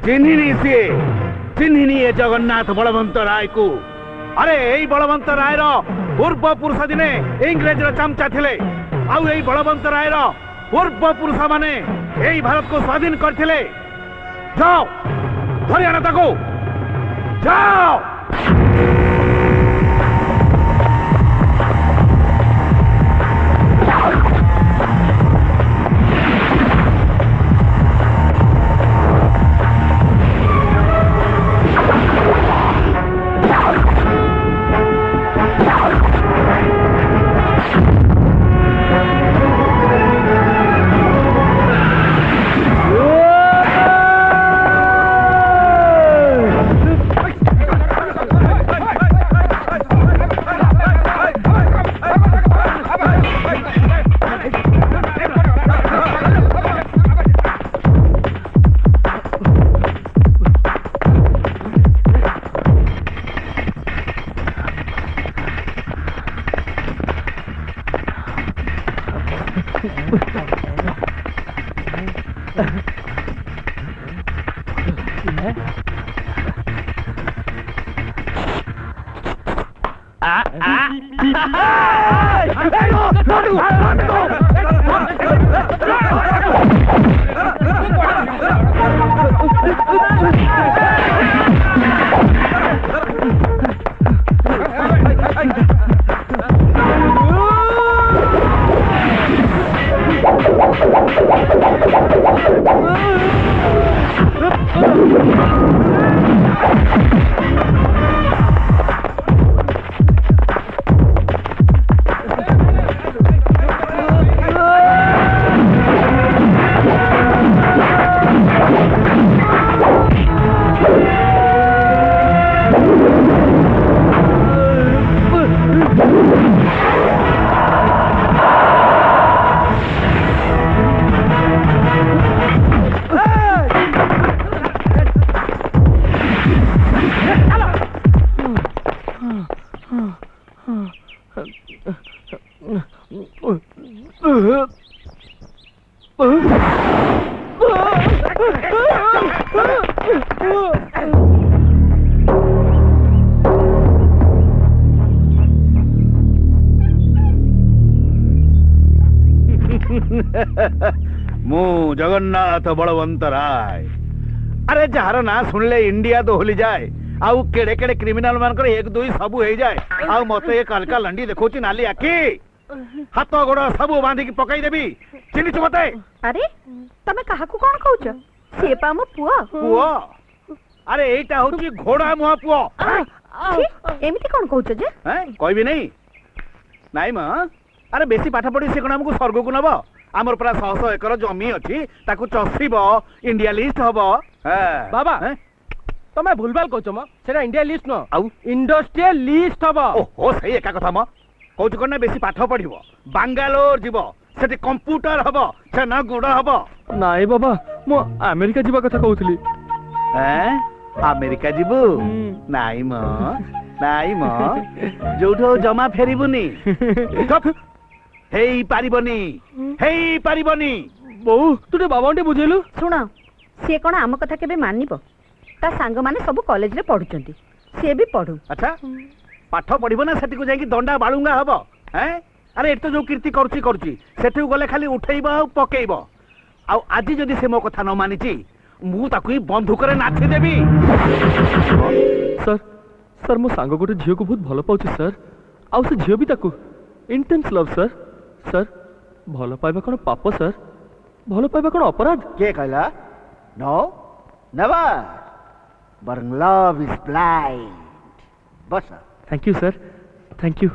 चिन्हिनी सी चिन्हिनी ए जगन्नाथ बलवंत राय को। अरे यही बलवंत राय पूर्व पुरुष दिने इंग्रेज चमचा थिले आउ यही बलवंत राय पूर्व पुरुष माने यही भारत को स्वाधीन करथिले। जाओ हरियाणा तक जाओ। मु जगन्नाथ बलवंत राय। अरे जार ना सुनले इंडिया तो होली जाए आउ केड़े केड़े क्रिमिनल मान एक दुई सबू हो जाए आउ मते एक हल्का लंडी देखोची नाली आखी हाथ गोड़ सबू बांधी की पकई देबी चिन्हिच मते। अरे तमे काहा को कोन कहउछ से पा मो पुआ पुआ। अरे एटा होची घोड़ा मुहा पुआ। एमिति कोन कहउछ जे हैं कहबी नहीं नाई म। अरे बेसी पाठ पढ़ी से कोन हमको स्वर्ग को नबो आमर पूरा 100 एकर जमी अच्छी ताकू चसीब इंडिया लिस्ट हम। बाबा तमे भूलभाल कहछ म सेटा इंडिया लिस्ट न आउ इंडस्ट्रियल लिस्ट हम। ओहो सही एका कथा म कहछ कोन बेसी पाठ पढ़िबो बांगालोर जीवो सेठी कंप्यूटर हबो से न गुड़ हबो। नाई बाबा मो अमेरिका जीवा कथा कहउतली। हैं अमेरिका जीवो नाई म जोठो जमा फेरिबुनी हेई पारिबनी बहु तू बाबा बुझेलु। सुन सी कौन आम कथा केबे मानिबो ता सांग माने सब कॉलेज रे पढुचंती से भी पढु। अच्छा पाठ पढ़िबो ना सेठी को जाई कि दंडा बाळुंगा हबो हैं। अरे एत जो कीर्ति करची सेठी गले खाली उठेइबो आ पकेइबो आ आज जदी से मो कथा न मानिची मु ताकू ही बंदूक रे नाथि देबी। सर सर मो सांग गोटे झियो को बहुत भलो पाउची सर आ से झियो भी ताकू इंटेंस लव सर। सर भलो पाइबा कोन पाप सर भलो पाइबा कोन अपराध के कहला। No never but love is blind। बस thank you sir thank you.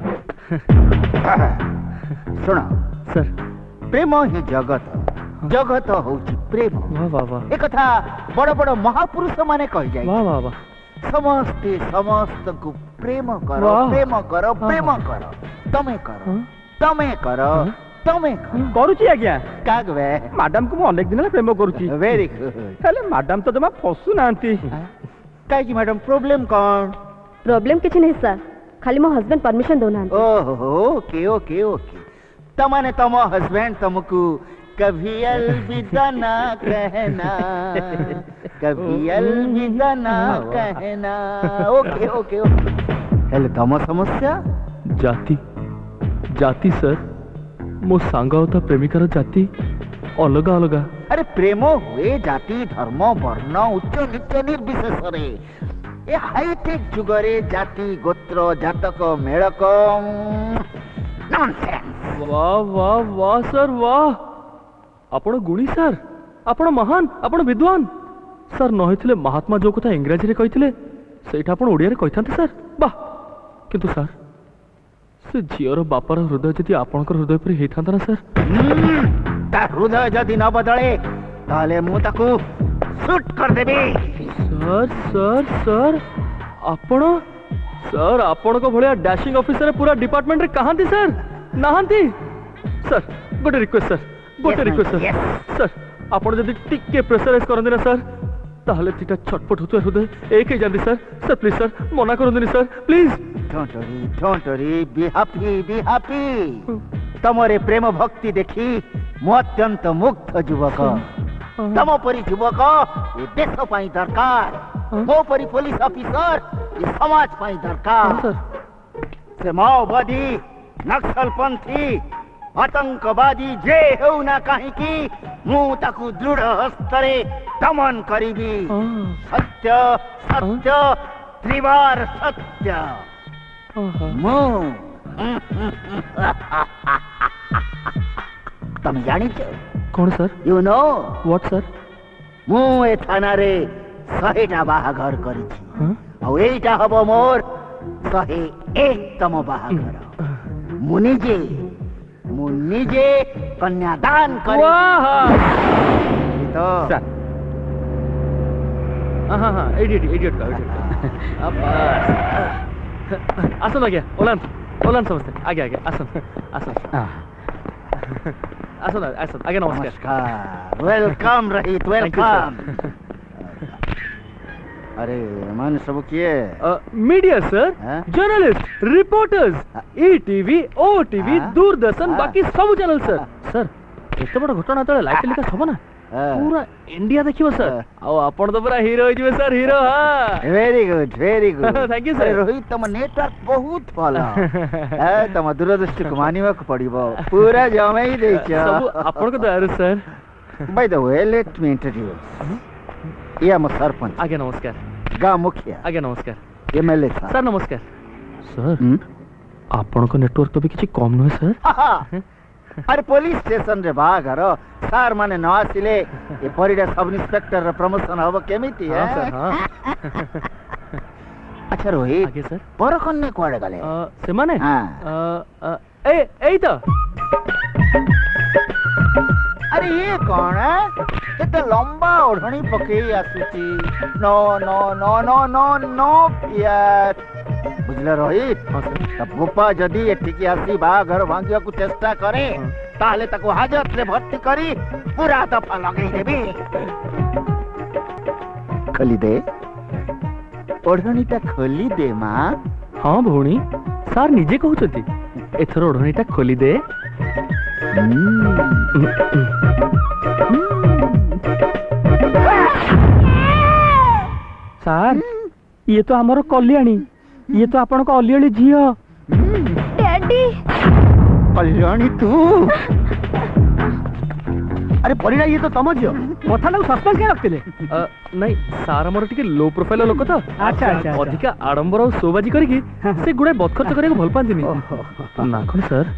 सुनो सर प्रेम ही जगत जगत होची प्रेम। वाह वाह वाह एक कथा बड़ बड़ महापुरुष माने कहि जाय। वाह वाह वाह समस्ते समस्त को प्रेम करो प्रेम करो प्रेम करो तमे करो तमे करो तमे करूची आज्ञा कागवे मैडम को अनेक दिन प्रेम करूची। Very good. हेले मैडम तो जमा फसु नांती काई की मैडम प्रॉब्लम कौन। प्रॉब्लम किछ नहीं सर खाली मो हस्बैंड परमिशन दोना। ओहो ओके ओके ओके तमाने तम हस्बैंड तुमको कभी अलविदा ना कहना, कभी अलविदा ना कहना। ओके ओके हेले तम समस्या जाति जाति सर मो सांग ता प्रेमिकार जाति अलग अलग। अरे प्रेम हुए जाति धर्म वर्ण उच्च नीच निर्विशेष रे। ए हाईटेक जुगरे जाति गोत्र जातक मेळक नॉनसेंस। वाह वाह वाह सर वाह आपण गुणी सर आपण महान आपण विद्वान सर नहिथिले महात्मा जो कथा इंग्रजी रे कहिथिले सेटा आपण ओडिया रे कहिथांते सर। वाह किंतु सर से झियर बापार हृदय जदि आपणकर हृदय पर हेइथांता ना सर। ता हृदय जदि न बदले ताले मु ताकू शूट कर देबी। सर सर सर आपण सर आपण को भलिया डैशिंग ऑफिसर पूरा डिपार्टमेंट रे कहांती सर नहांती। सर गोटे रिक्वेस्ट सर गोटे रिक्वेस्ट सर सर आपण जदि टिके प्रेशराइज करंदी ना सर ताहले तीटा छटपट होतो हृदय एक ही जांदी सर। सर प्लीज सर मना करंदी sir please. Don't worry be happy. तमरे प्रेम भक्ति देखी मु अत्यंत मुग्ध युवक। तम परी युवक ये देश पाई दरकार, मो परी पुलिस ऑफिसर ये समाज पाई दरकार। से माओवादी नक्सलपंथी आतंकवादी जे हो ना कहीं की मु ताकू दृढ़ हस्तरे दमन करीबी। सत्य सत्य त्रिवार सत्य मु। तुम जानी कौन sir? You know what sir? मु ए थाना रे 100टा बाहाघर करिछि और एटा हबो मोर 101तम बाहाघर। मु निजे कन्यादान करी। तो सर हाँ इडियट आसन आ गया ओलान समझते आगे आगे आसन आगे नमस्कार। वेलकम रहीत वेलकम। अरे मन सब किए media sir journalist reporters ETV OTV Doordarshan बाकी सब चैनल सर। सर एते बड़ घटना तळे लाइट टेलिकास्ट हबो ना पूरा इंडिया देखिबो सर। आ आपण तो पूरा हीरो हो जिवे सर हीरो। हां very good thank you sir. Rohit तम नेटवर्क बहुत भलो ए तम दूरदृष्टि को मानिवा को पड़िबो पूरा जमे ही देछ सब आपण को दयार sir. By the way let me introduce ये हम सरपंच। आगे नमस्कार। गांव मुखिया। आगे नमस्कार। एमएलए सर नमस्कार। सर आपण को नेटवर्क तो भी किछि कम नय सर। अरे पुलिस स्टेशन रे बाघर सार माने न आसिले ए परिडा सब इंस्पेक्टर रे प्रमोशन हबो केमिति है। हां सर हां। अच्छा रोहित आगे सर पर कन्ने कोडे गले से माने हां ए तो अरे ये कौन है एते लंबा ओढ़णी पकेई आसुची। No no no no no no यार बुझले रोहित। तब गोपा जदी एठिकी आसी बाघर भांगिया को चेष्टा करे ताले ताको हाजत रे भर्ती करी पूरा दफा लगेई देबी। खोली दे ओढ़णीटा खोली दे मां। हाँ भौणी सार निजे कहउछथि एथर ओढ़णीटा खोली दे। सार ये तो हमरो कल्याणी ये तो आपण को अलियली झियो। डैडी कल्याणी तू अरे परिणा ये तो तम झियो कथा ना सस्पेंस के रखतिले। नहीं सार हमर टिके लो प्रोफाइल लोक तो अच्छा अच्छा अधिका आडंबर और सोबाजी करिकी से गुडे बदखर्च करे भल पांतिनी ना कोन सर।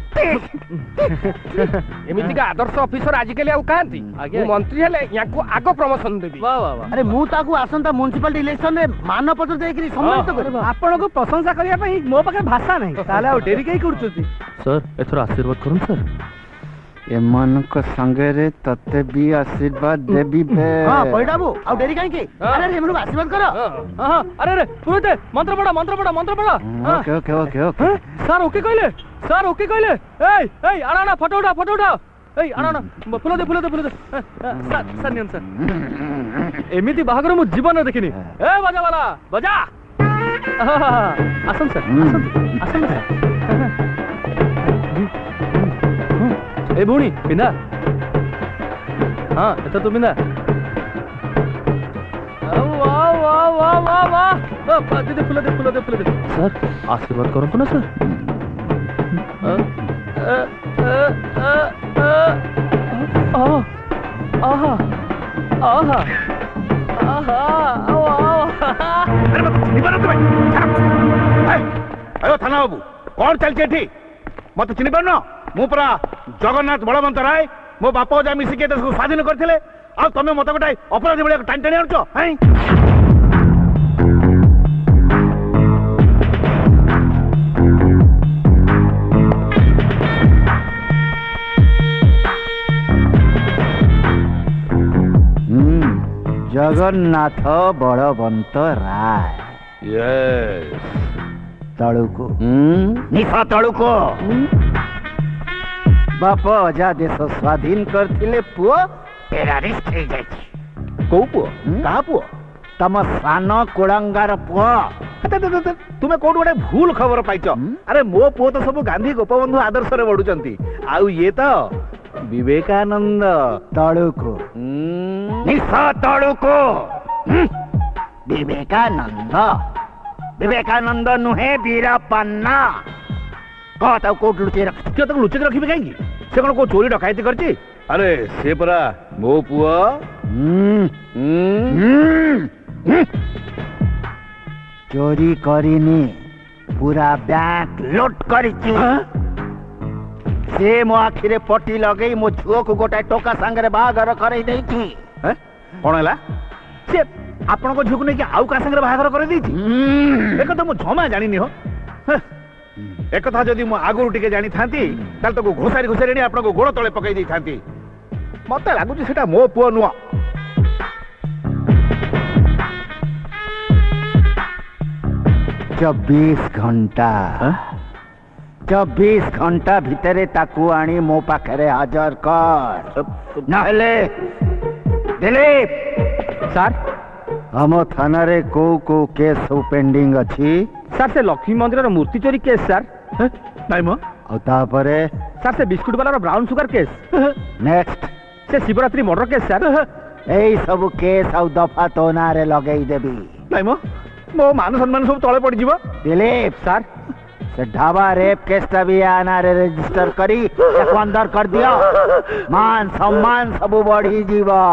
एमिति का आदर्श ऑफिसर आज के लिए आउ कांती मु मंत्री हेले याको आगो प्रमोशन देबी। वाह वाह वाह। अरे मु ताकू आसंता म्युनिसिपल इलेक्शन रे मानपत्र देकरी सम्मानित कर। आपण को प्रशंसा करिया पई मो पाखे भाषा नहीं ताले आ डेरी कई करछुती। सर एथर आशीर्वाद करन सर। एमन को संगे रे तते भी आशीर्वाद देबी बे। हां पैडाबू आ डेरी काई के अरे रे हमन आशीर्वाद करो। हां अरे पुरोहित मंत्र पड़ा। ओके सर ओके कहले ए आना फोटो उठा ए आना फुल दे सर नियन सर एमिति बाहागर मु जीवन रे देखिनी। ए बजा वाला बजा आसन सर ए भौणी पिंदा हाँ एता तुम्ही ना वाह वाह वाह वाह वाह दे फुल दे सर आशीर्वाद करो ना सर आहा आहा अयो थाना बाबू कौन चलती मत चिन्ह पार मु पूरा जगन्नाथ बलवंत राय मो बाप अजा मिसिके देश को स्वाधीन करते तमें मत गोटे अपराधी भाई टाणी टाणी आनुच जगन्नाथ बलवंत राय तलुको निशा तलुको बाप अजा देश स्वाधीन करथिले पुओ टेररिस्ट हे जाई को पुओ कहा पुओ तम सान कोड़ंगार पुओ तुम्हें कौन गोटे भूल खबर पाइच अरे मो पुओ तो सब गांधी गोपबंधु आदर्श रे बढ़ुचंती आउ ये तो विवेकानंद तलुको निशा तलुको विवेकानंद विवेकानंद नुहे वीरपन्ना कहता कोट लुचे रख क्यों तक लुचे रखी कहीं से कौन को चोरी डकायती करची अरे से परा मो पुआ चोरी करिनी पूरा बैंक लूट करिची से मो आखिरे पट्टी लगई मो झुओ को गोटाए टोका संगे बाहागर करई देइची कौन है से आपण को झुक नहीं कि आउ का संगे बाहागर कर देइची एक तो मो जमा जानिनी हो एक कथा जदि मो आगुरु टिके जानी थांती ताल तो घोसारी घोसारी नहीं आपण को गोड़ तळे पकई दी थांती मते लागुची सेटा मो पुओ नुआ 24 घंटा भितरे ताकू आनी मो पाखरे हाजर कर नहले दिलीप सर हम थाना रे को केस सब पेंडिंग अछि सर से लक्ष्मी मंदिर मूर्ति चोरी केस सर नाइ मो और तापरे सर से बिस्कुट वाला ब्राउन सुगर केस नेक्स्ट से शिवरात्रि मर्डर केस सर एई सब केस आउ दफा तो नारे लगेई देबी नाइ मो मान सम्मान सब तळे पड़ जीवो दिलीप सर से ढाबा रेप केस भी आना रे रजिस्टर करी एक अंदर कर दियो मान सम्मान सब बढ़ी जीवा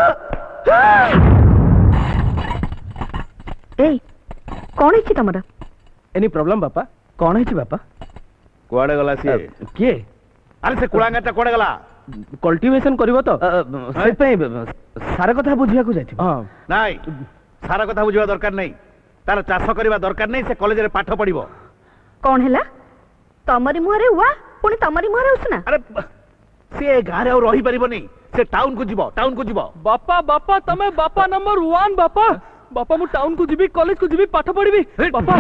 ए कौन है तमरा एनी प्रॉब्लम बापा कौन है बापा कुआडे गला से किए अरे से कुळांगाटा कुआडे गला कल्टीवेशन करबो तो से पे सारा कथा बुझिया को जाथि हां नाइ सारा कथा बुझिया दरकार नहीं तार चाष करबा दरकार नहीं से कॉलेज रे पाठ पढिबो कौन है तमरी मुहरे हुआ पुणी तमरी मुहरे उसना अरे से गारे और रही परिबो नहीं से टाउन को जीवो बापा बापा तमे बापा नंबर 1 बापा बापा मु टाउन को जीबी कॉलेज को जीबी पाठ पढिबी बापा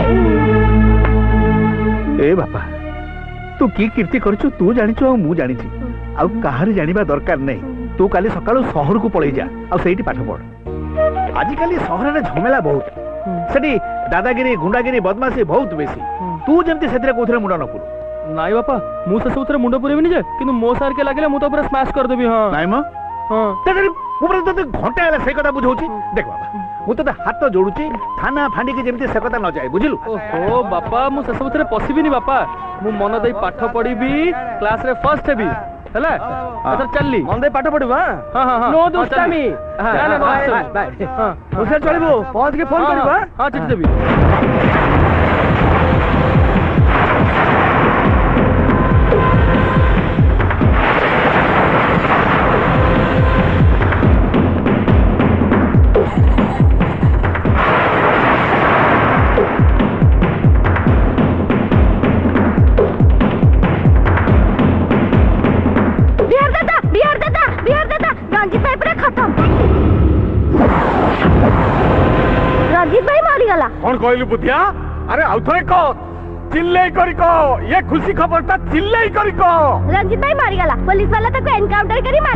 ए बापा तू की कीर्ति करछु तू जानिछु आ मु जानिछि आ काहारी जानिबा दरकार नहीं तू काली सकाळु शहर को पळै जा आ सेठी पाठ पढ आजि काली शहर रे झमेला बहुत सेठी दादागिरी गुंडागिरी बदमाशी बहुत बेसी तू जेमति सेतरे कोथरे मुंडा न पुरु नाइ बापा मु से सबथरे मुंडा पुरेबिनी जे किंतु मो सार के लागले मु तो पूरा स्मैश कर देबी हां नाइ म हां तेरे ऊपर तो घंटा आला से कथा बुझौची देख बाबा मु तो हाथ जोड़ुची थाना फांडी के जेमति से कथा न जाय बुझिलु ओहो बापा मु से सबथरे पसिबिनी बापा मु मन देई पाठ पढिबी क्लास रे फर्स्ट हेबी हला अतर चलली मन दे पाठ पढिबा हां हां नो दुष्टामी हां बाय हां उसे चलिबो पहुंच के फोन करबा हां चिट देबी कौन कहलु बुधिया अरे आउथरे को चिल्लै करी को ये खुशी खबर ता चिल्लै करी को रंजीत भाई मारी गला पुलिस वाला तक एनकाउंटर करी मार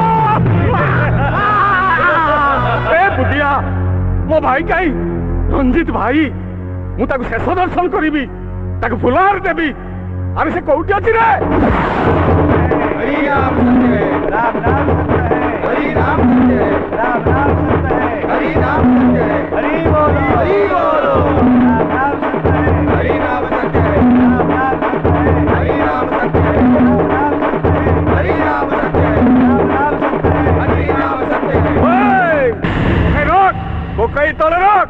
ए बुधिया मो भाई काई रंजीत भाई मु ताको शेष दर्शन करिबी ताको फुलार देबी अरे से कोउटी अछि रे राम राम हरि नाम सत्य है, राम नाम सत्य है, हरि नाम सत्य है, हरि बोलो, हरि बोलो, राम नाम सत्य है, हरि नाम सत्य है, राम नाम सत्य है, हरि नाम सत्य है, राम नाम सत्य है, हरि नाम सत्य है, राम नाम सत्य है, हरि नाम सत्य है। ओए रोक, वो कई तोले रोक।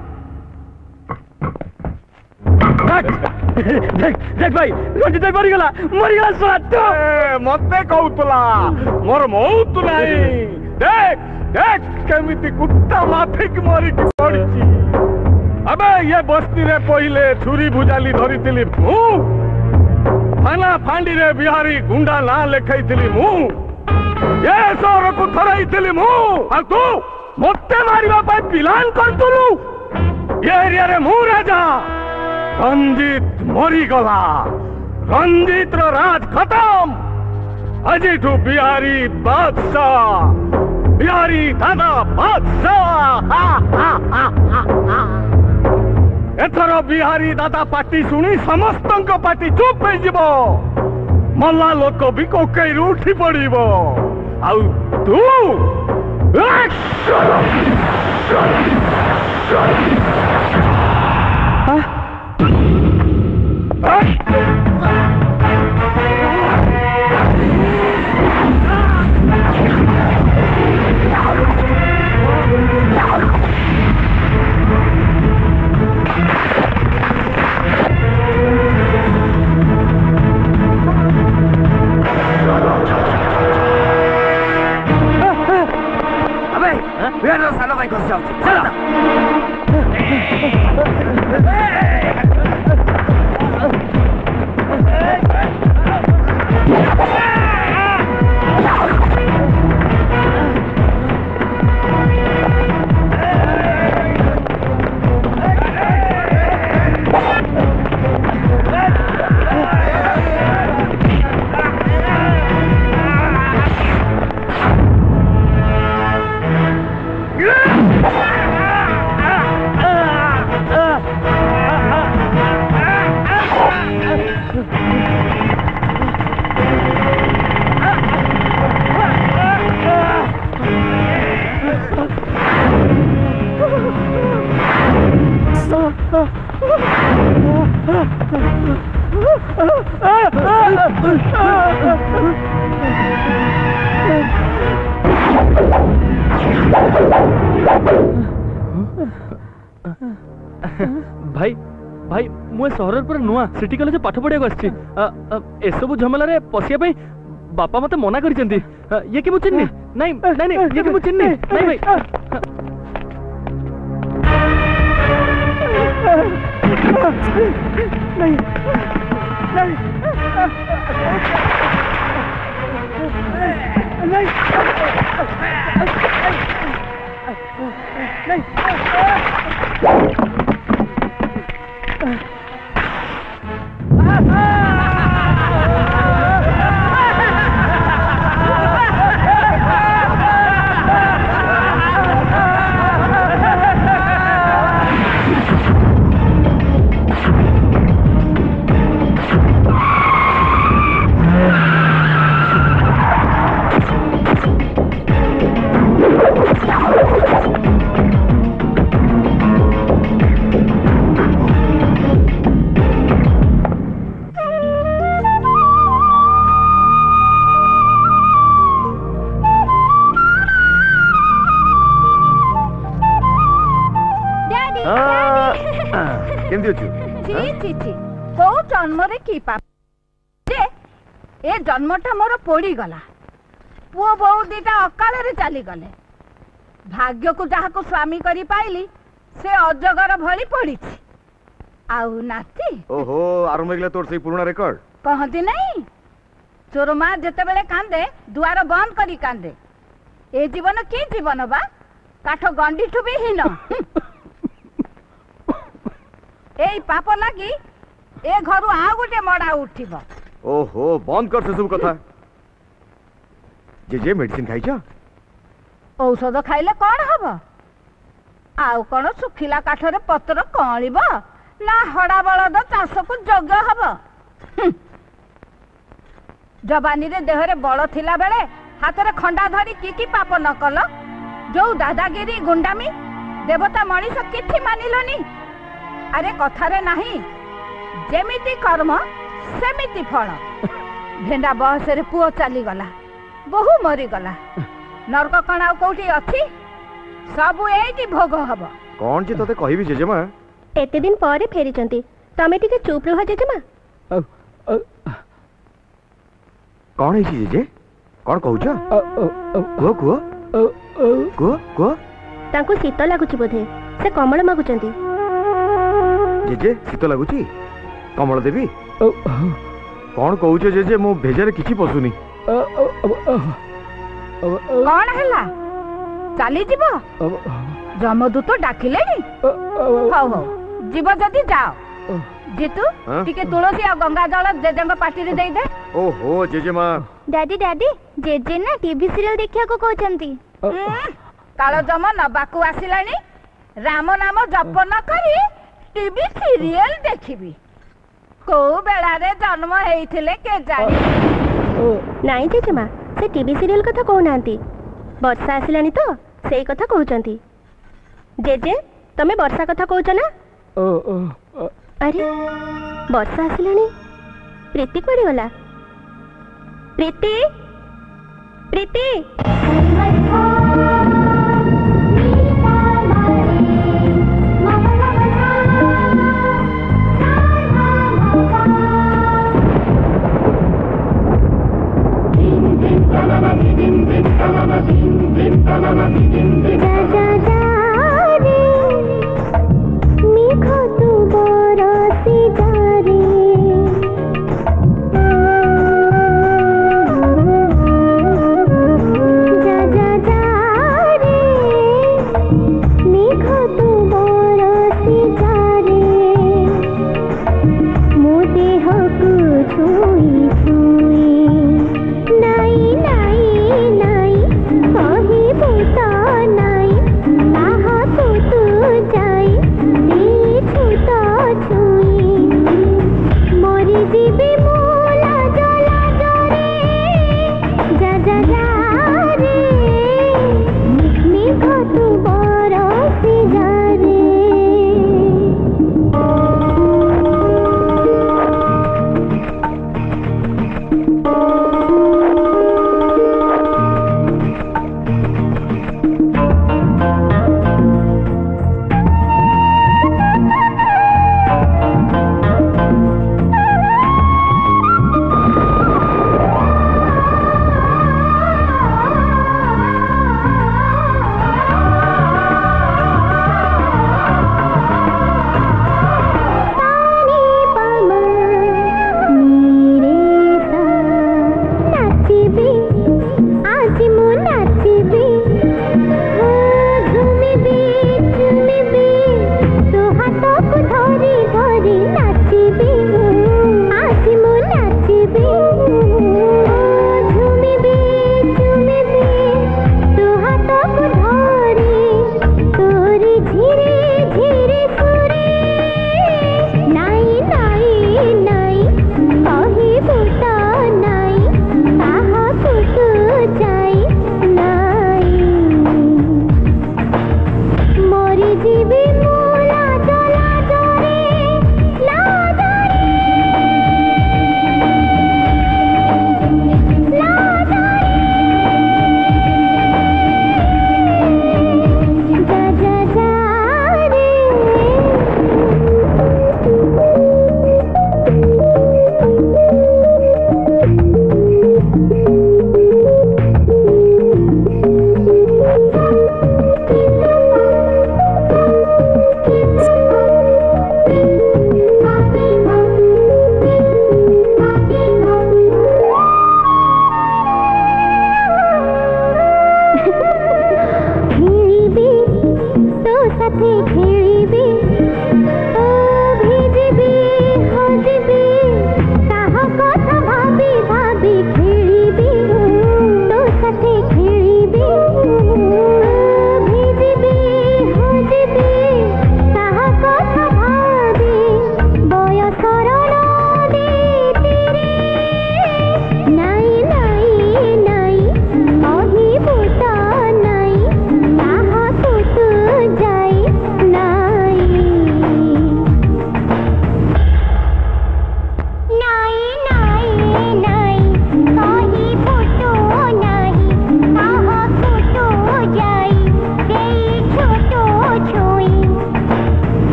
देख भाई रंजित भाई मरीगला स्वाद मते कहूला मोर मौत नहीं। देख देख केमिति कुत्ता माफिक मरिक पड़िची। अबे ये बस्ती रे पहिले छुरी भुजाली धरिथिली मु, थाना फांडी रे बिहारी गुंडा ना लेखैथिली मु, ये सोर को थरैथिली मु। आ तू मते मारिबा पाई प्लान करतुलु। ये एरिया रे मु राजा। रंजित मरीगला, रंजित रो राज खत्म। अजिठू बिहारी बादशाह, बिहारी दादा बादशाह। एथर बिहारी दादा पार्टी शुणी समस्त पार्टी चुप हो जीव। मल्ला लोक भी कोकई उठी पड़ब। आउ तू Viene सालो भाई घुस जाओ। भाई भाई मुझे सहर पर नुआ सिटी कॉलेज पाठ पढ़िया आसछि। एसबू झमेला रे पसिया भाई बापा मते मना करिसेंती। ये कि मु चिन्नी नहीं नहीं नहीं ये कि मु चिन्नी नहीं भाई। नहीं नहीं ए जन्मटा मोर पोड़ी गला। पुओ बहु दीटा अकाल चली गले। भाग्य को जहा को स्वामी करी पाइली से अजगर भली पड़ी। आउ नाती ओहो आरंभ गला तोर से पुराना रिकॉर्ड कहती नहीं। चोर मां जेते बेले कांदे दुआर बंद करी कांदे। ए जीवन की जीवन बा काठ गंडी ठु भी हीन। ए पाप लागी ए घरु आ गोटे मडा उठिबो। ओहो बंद कर से सब कथा। जे मेडिसिन खाइ छ औषध खाइले कौन हब? आउ कौन सुखिला काठरे पत्र कलिब ना हड़ा बलद चाष को जोग्य हब? जवानी रे देहरे बल थिला बेले हाथ खंडा धरी की पाप न कल जो दादागिरी गुंडामी देवता मनीष किछि मानिलनी अरे कथारे नहीं जेमिति कर्म सेमिति फल भेंडा बहस रे पुओ चली गला बहु मरी गला नरक कण आ कोठी अछि सब एठी भोग हबो कौन जे तते कहबी जेजेमा एते दिन परे फेरी चंती तमे टिके चुप रह जेजेमा कौन है जेजे कौन कहूछ को तांको शीत लागुची बोधे से कमल मागुचंती जेजे शीत लागुची कमल देवी कौन कहूछ जेजे मो भेजरे किछि पसुनी कौन हैला चली जीवो जमदूत डाकिलेनी हो हो जीव जदी जाओ जीतू टिके तुलसी आ गंगा जल जेजेंग पार्टी रे देई दे ओहो जेजेमा डैडी डैडी जेजे ना टीवी सीरियल देखिया को कहचंती कालो जम नबाकू आसिलानी राम नाम जप न करी टीवी सीरियल देखिबी को बेला रे जन्म हेइथिले के जानी नाई जेजेमा से टीवी सीरियल कथा कहू नांती वर्षा आसिलानी तो सेई कथा कहउचंती जेजे तमे वर्षा कथा कहउच ना अरे वर्षा आसिलानी प्रीति कोड़ी गला प्रीति प्रीति ना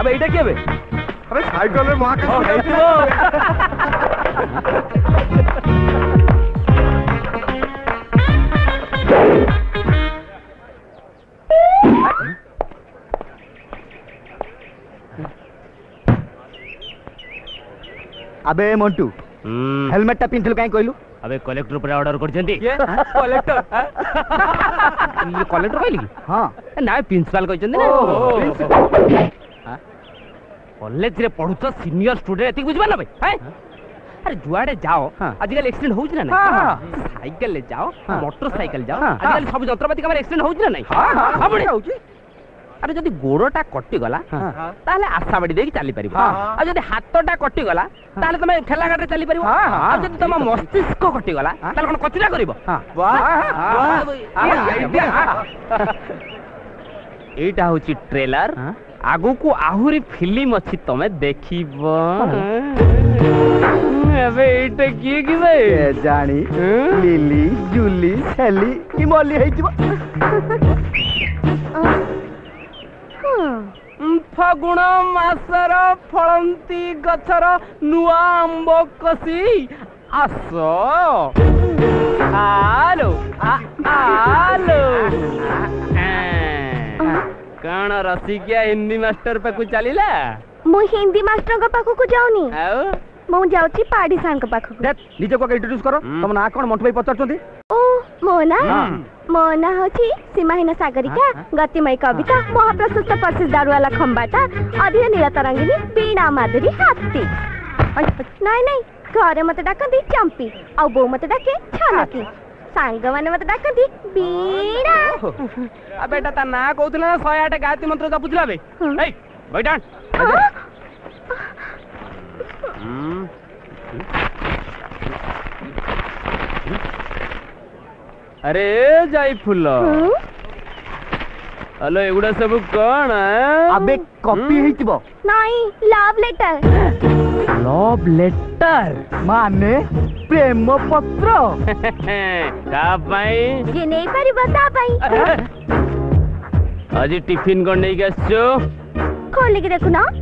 अब एटा के बे अरे साइकिल रे महाकाश अबे मंटू हेलमेट टा पिंथलु काई कहलु अबे कलेक्टर पर ऑर्डर करछंती कलेक्टर कलेक्टर कहली हां ना प्रिंसिपल कहछंती ना कॉलेज रे पढुछ सीनियर स्टूडेंट एति बुझबा ना भाई हैं अरे जुआड़े जाओ आजकल एक्सीडेंट होउछ ना नहीं साइकिल ले जाओ मोटरसाइकिल जाओ आजकल सब यंत्रपाती का एक्सीडेंट होउछ ना नहीं हां बड़ी होउछ अरे जदि गोड़टा कटि गला ताले आशा बाड़ी देकी चली परिबो आ जदि हाथटा कटि गला ताले तमे ठेला गाड़ी चली परिबो आ जदि तम मस्तिष्क कटि गला ताले कोन कचिला करिवो वाह एटा होची ट्रेलर आगु को आहुरी फिल्म अछि तमे देखिबो अबे एटा की की बे जानी लिली जूली सेली की मोली है जब फागुण मासर फलंती गछर नुआ अंब कसी आसो आलो आलो कण रसिकिया हिंदी मास्टर पाकु चलीला मु हिंदी मास्टर को पाखु को जाउनी मु जाउची पाडी सांग को पाखु निजे को इंट्रोड्यूस करो तुम ना कोन मंटू भाई पचारचंती ओ मोना मोना होची सीमाहीन सागरिका गतिमय कविता महाप्रशस्त प्रसिद्ध दारुवाला खंबाटा अधीर नीला तरंगिनी बीणा माधुरी हाथी नहीं नहीं घरे मते डाकंती चंपी आ बो मते डाके छानकी सांग माने मते डाकंती बीणा आ बेटा ता ना कहउतला 108 गायत्री मंत्र जपुतला बे ए बैठान अरे जाई फुल हेलो एगुडा सब कौन है अबे कॉपी हिचबो नहीं लव लेटर माने प्रेम पत्र का भाई जे नहीं पारी बता भाई आज टिफिन कोन नहीं गसो खोल के देखो ना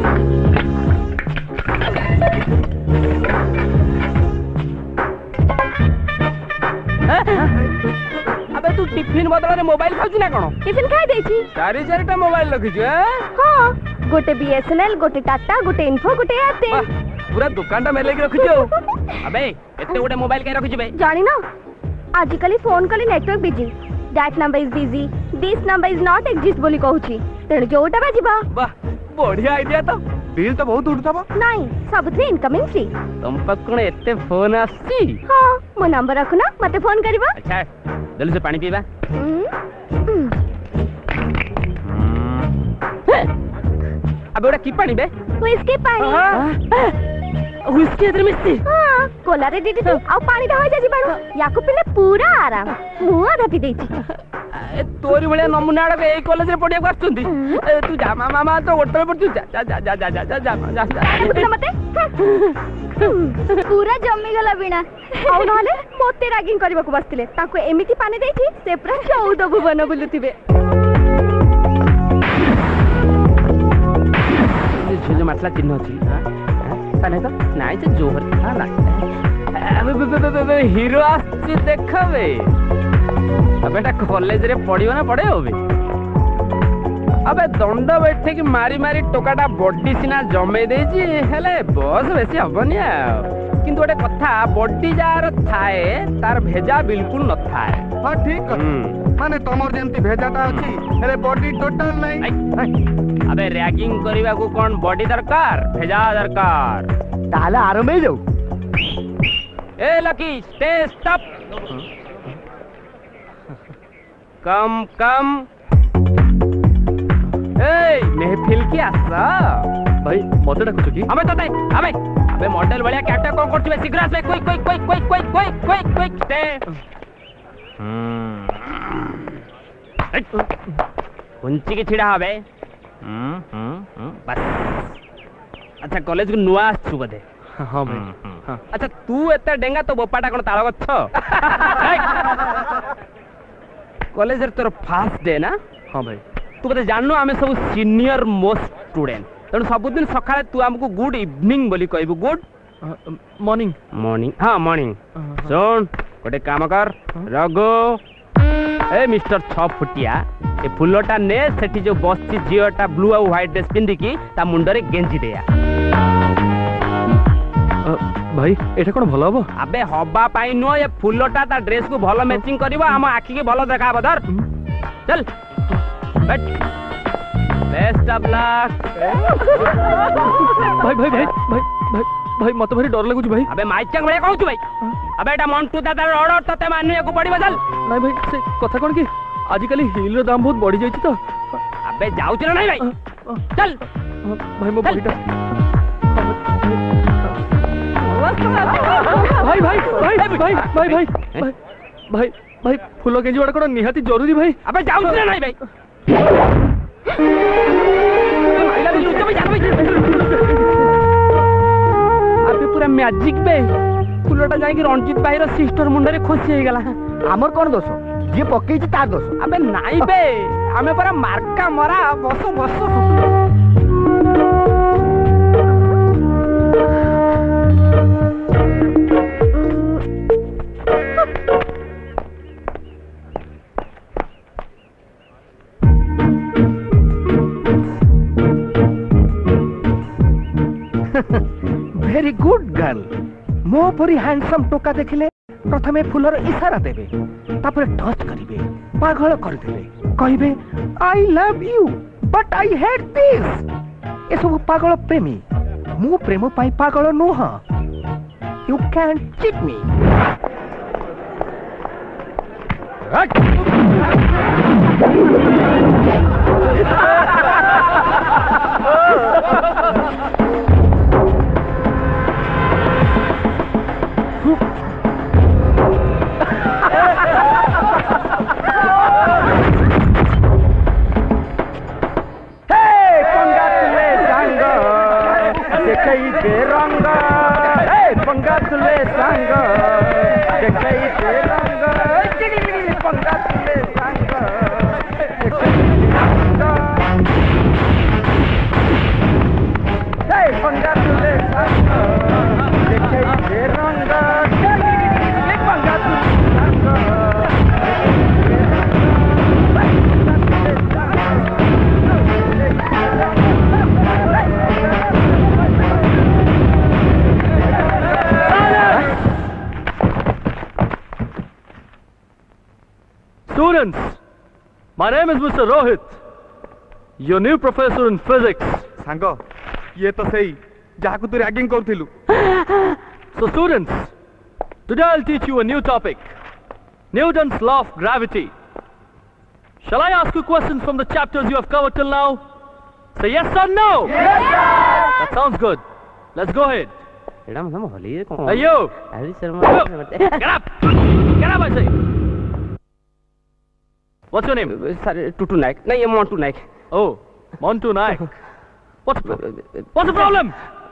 अबे तू टिफिन बदल रे मोबाइल खाउछी ना कोन टिफिन खाई देछि चारि चारिटा मोबाइल रखिछु हां गोटे बीएसएनएल गोटे टाटा गोटे इन्फो गोटे एयरटेल पूरा दुकान टा मेले के रखिछु अबे एते गोटे मोबाइल के रखिछु बे जानि ना आजिकली फोन कली network busy that number is busy this number is not exist बोली कहूची तेणु जोटा बाजिबा वाह बढ़िया आइडिया तो बिल तो बहुत उठथबो नहीं सबथि इनकमिंग फ्री तुम पकण एते फोन आसी हां मो नंबर रखना मते फोन करबा अच्छा जल्दी से पानी पीबा अबे ओडा की पानी बे व्हिस्की पानी व्हिस्की इधर मिस्ती हां कोला रे दीदी आ पानी दा होय जाजी बाड़ू याकू पिले पूरा आराम मु आधा पी देछि तोरी भलिया नमूना आड़ ए कॉलेज रे पढिया करछुंदी तू जा मामा तो होटल पर तू जा जा जा जा जा जा जा मते पूरा जम्मी गला बिना आउ नहले मोते रागिंग करबा को बसतिले ताको एमिति पानी देछि से पूरा 14 भुवन बुलुतिबे ये जो मसला चिन्ह अछि ताने तो नाइ से जोहर ना अबे हीरो आछि देखबे अबे ता कॉलेज रे पढियो ना पढे होबे अबे दंड बैठे कि मारी मारी टोकाटा बॉडी सिना जमे देछि हेले बस बेसी हबनी आ किंतु गोटे कथा बॉडी जार थाए तार भेजा बिल्कुल न थाए हां ठीक माने तमर जेंती भेजाटा अछि हेले बॉडी टोटल नहीं अबे रैगिंग करिवा को कोन बॉडी दरकार भेजा दरकार ताले आराम में जाऊ ए lucky stay stop come come ए महफिल की आसा भाई मते डाकुछ की अबे तो अबे मॉडल बढ़िया कैप्टा कोन करछबे शीघ्र आसबे कोई स्टे कुंची के छिड़ा हबे बस अच्छा कॉलेज को नुआ आछु बदे हां भाई अच्छा तू एते डेंगा तो बोपाटा कोन ताଳ गछ कॉलेज रे तोर फास्ट डे ना हां भाई तू बते जाननो आमे सब सीनियर मोस्ट स्टूडेंट तेणु सबुदिन सकाळे तू आमको गुड इवनिंग बोली कहबू गुड मॉर्निंग मॉर्निंग हाँ मॉर्निंग सुन गोटे काम कर रघु ए मिस्टर 6 फुटिया ए फुलटा ने सेठी जो बसची झीटा ब्लू और व्हाइट ड्रेस पिंधिकी ता मुंडरे गेंजी देया भाई एटा कोन भलो हबो अबे हबा पाई नो ये फुलटा ता ड्रेस को भलो मैचिंग करबो हम आखी के भलो देखा बदर चल बैठ बेस्ट ऑफ लक भाई भाई भाई भाई भाई भाई मत भारी डर लागुछ भाई अबे माइक चंग बळे कहू छु भाई अबे एटा मंटू दादा ऑर्डर तते मानिया को पड़ी बदल नहीं भाई से कथा कोन की आजिकल हिल रो दाम बहुत बढ़ी जाई तो अबे जाऊ चल नहीं भाई चल भाई मो बहिटा भाई भाई भाई भाई भाई भाई भाई भाई फूल के जोड़ कोन निहाती जरूरी भाई अबे जाऊ चल नहीं भाई माइला भी लुच्चा भाई जा भाई अबे पूरा मैजिक बे फुलटा जाई कि रणजीत भाई रो सिस्टर मुंडरे खुशी हे गला हमर कोन दोष जे पक्कै छि तार दोष अबे नाई बे हमें पूरा मार्का मरा बसो बसो वेरी गुड गर्ल मो परी हैंडसम टोका देखिले प्रथमे फुलर इशारा देबे तापर टच करिवे पागल कर देबे कहिबे I love you but I hate this ए सब पागल प्रेमी मो प्रेम पाई पागल नोह you can cheat me Students, my name is Mr. Rohit, your new professor in physics. सांगो ये तो सही जहाँ को तू रैगिंग करथिलु So students, today I'll teach you a new topic, Newton's law of gravity. Shall I ask you questions from the chapters you have covered till now? Say yes or no? Yes, sir! That sounds good. Let's go ahead. Hey you! Get up! Get up, I say! What's your name? Sir, Tutu Naik. No, I'm Montu Naik. Oh, Montu Naik. What's the problem?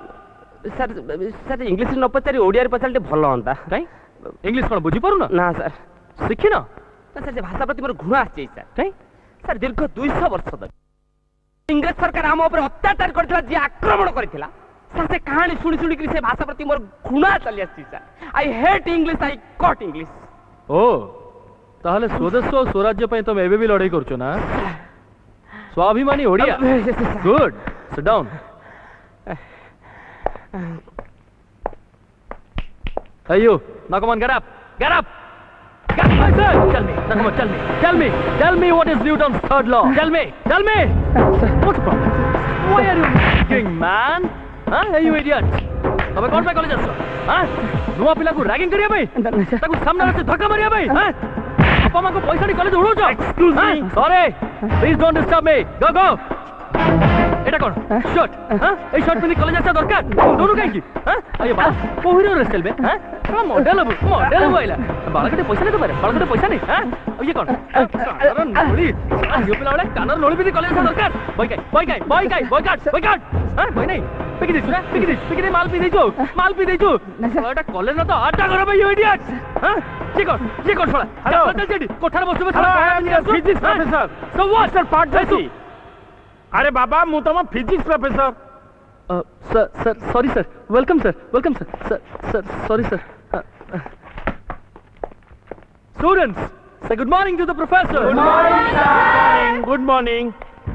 Sir, English no pachari Odia pachari bhalo hanta. Kai? English kon बुझी पारु ना? ना sir. सीखी ना? Sir भाषा प्रति मोर घृणा आछि sir. kai? Sir दीर्घ 200 वर्ष तक इंग्लिश सरकार हम ऊपर अत्याचार करथिला जे आक्रमण करथिला. सर से कहानी सुनी सुनी कि से भाषा प्रति मोर घृणा चली आछि sir. I hate English I caught English. ओ ताहले स्वदेश और स्वराज्य पे तुम एबे भी लड़ाई करछो ना? स्वाभिमानी Odia. Good. Sit down. Hey you, now come on, get up. Get up. Get up, I said. Tell me. Now come on, tell me. Tell me. Tell me what is Newton's third law. Tell me. Tell me. What's the problem? Why are you ragging, man? Huh? Hey you idiot. अबे कौन सा college है? हाँ? नुआ पिला को ragging करिया भाई? ताकु सामने से धक्का मारिया भाई? हाँ? अपा मां को पैसा नी कॉलेज उड़ो जो? Excuse me. Sorry. Please don't disturb me. Go go. এটা কোন শর্ট হ্যাঁ এই শর্ট পিনি কলেজ আসা দরকার দৌড়ু কাইকি হ্যাঁ আরে বাবা কোহিরো রেস খেলবে হ্যাঁ তোরা মডেল হইলা বালকটে পয়সা নিতে পারে বালকটে পয়সা নেই হ্যাঁ ইয়ে কোন কারণ নড়ি ইয়ে পিলা বলে কানর নড়ি পিনি কলেজ আসা দরকার বয়কাট হ্যাঁ বই নাই পিকি দিছ না পিকি দে মাল পি দেইছো এটা কলেজ না তো আড্ডা করো ভাই ইডিয়ট হ্যাঁ কি কর ছোড়া হ্যালো চল কোঠার বসবে ছোড়া physics professor so what sir पार्ट जासी अरे बाबा मु तम physics professor sir sir sorry sir welcome sir sir sir sorry sir students say good morning to the professor. Good morning, sir. Good morning.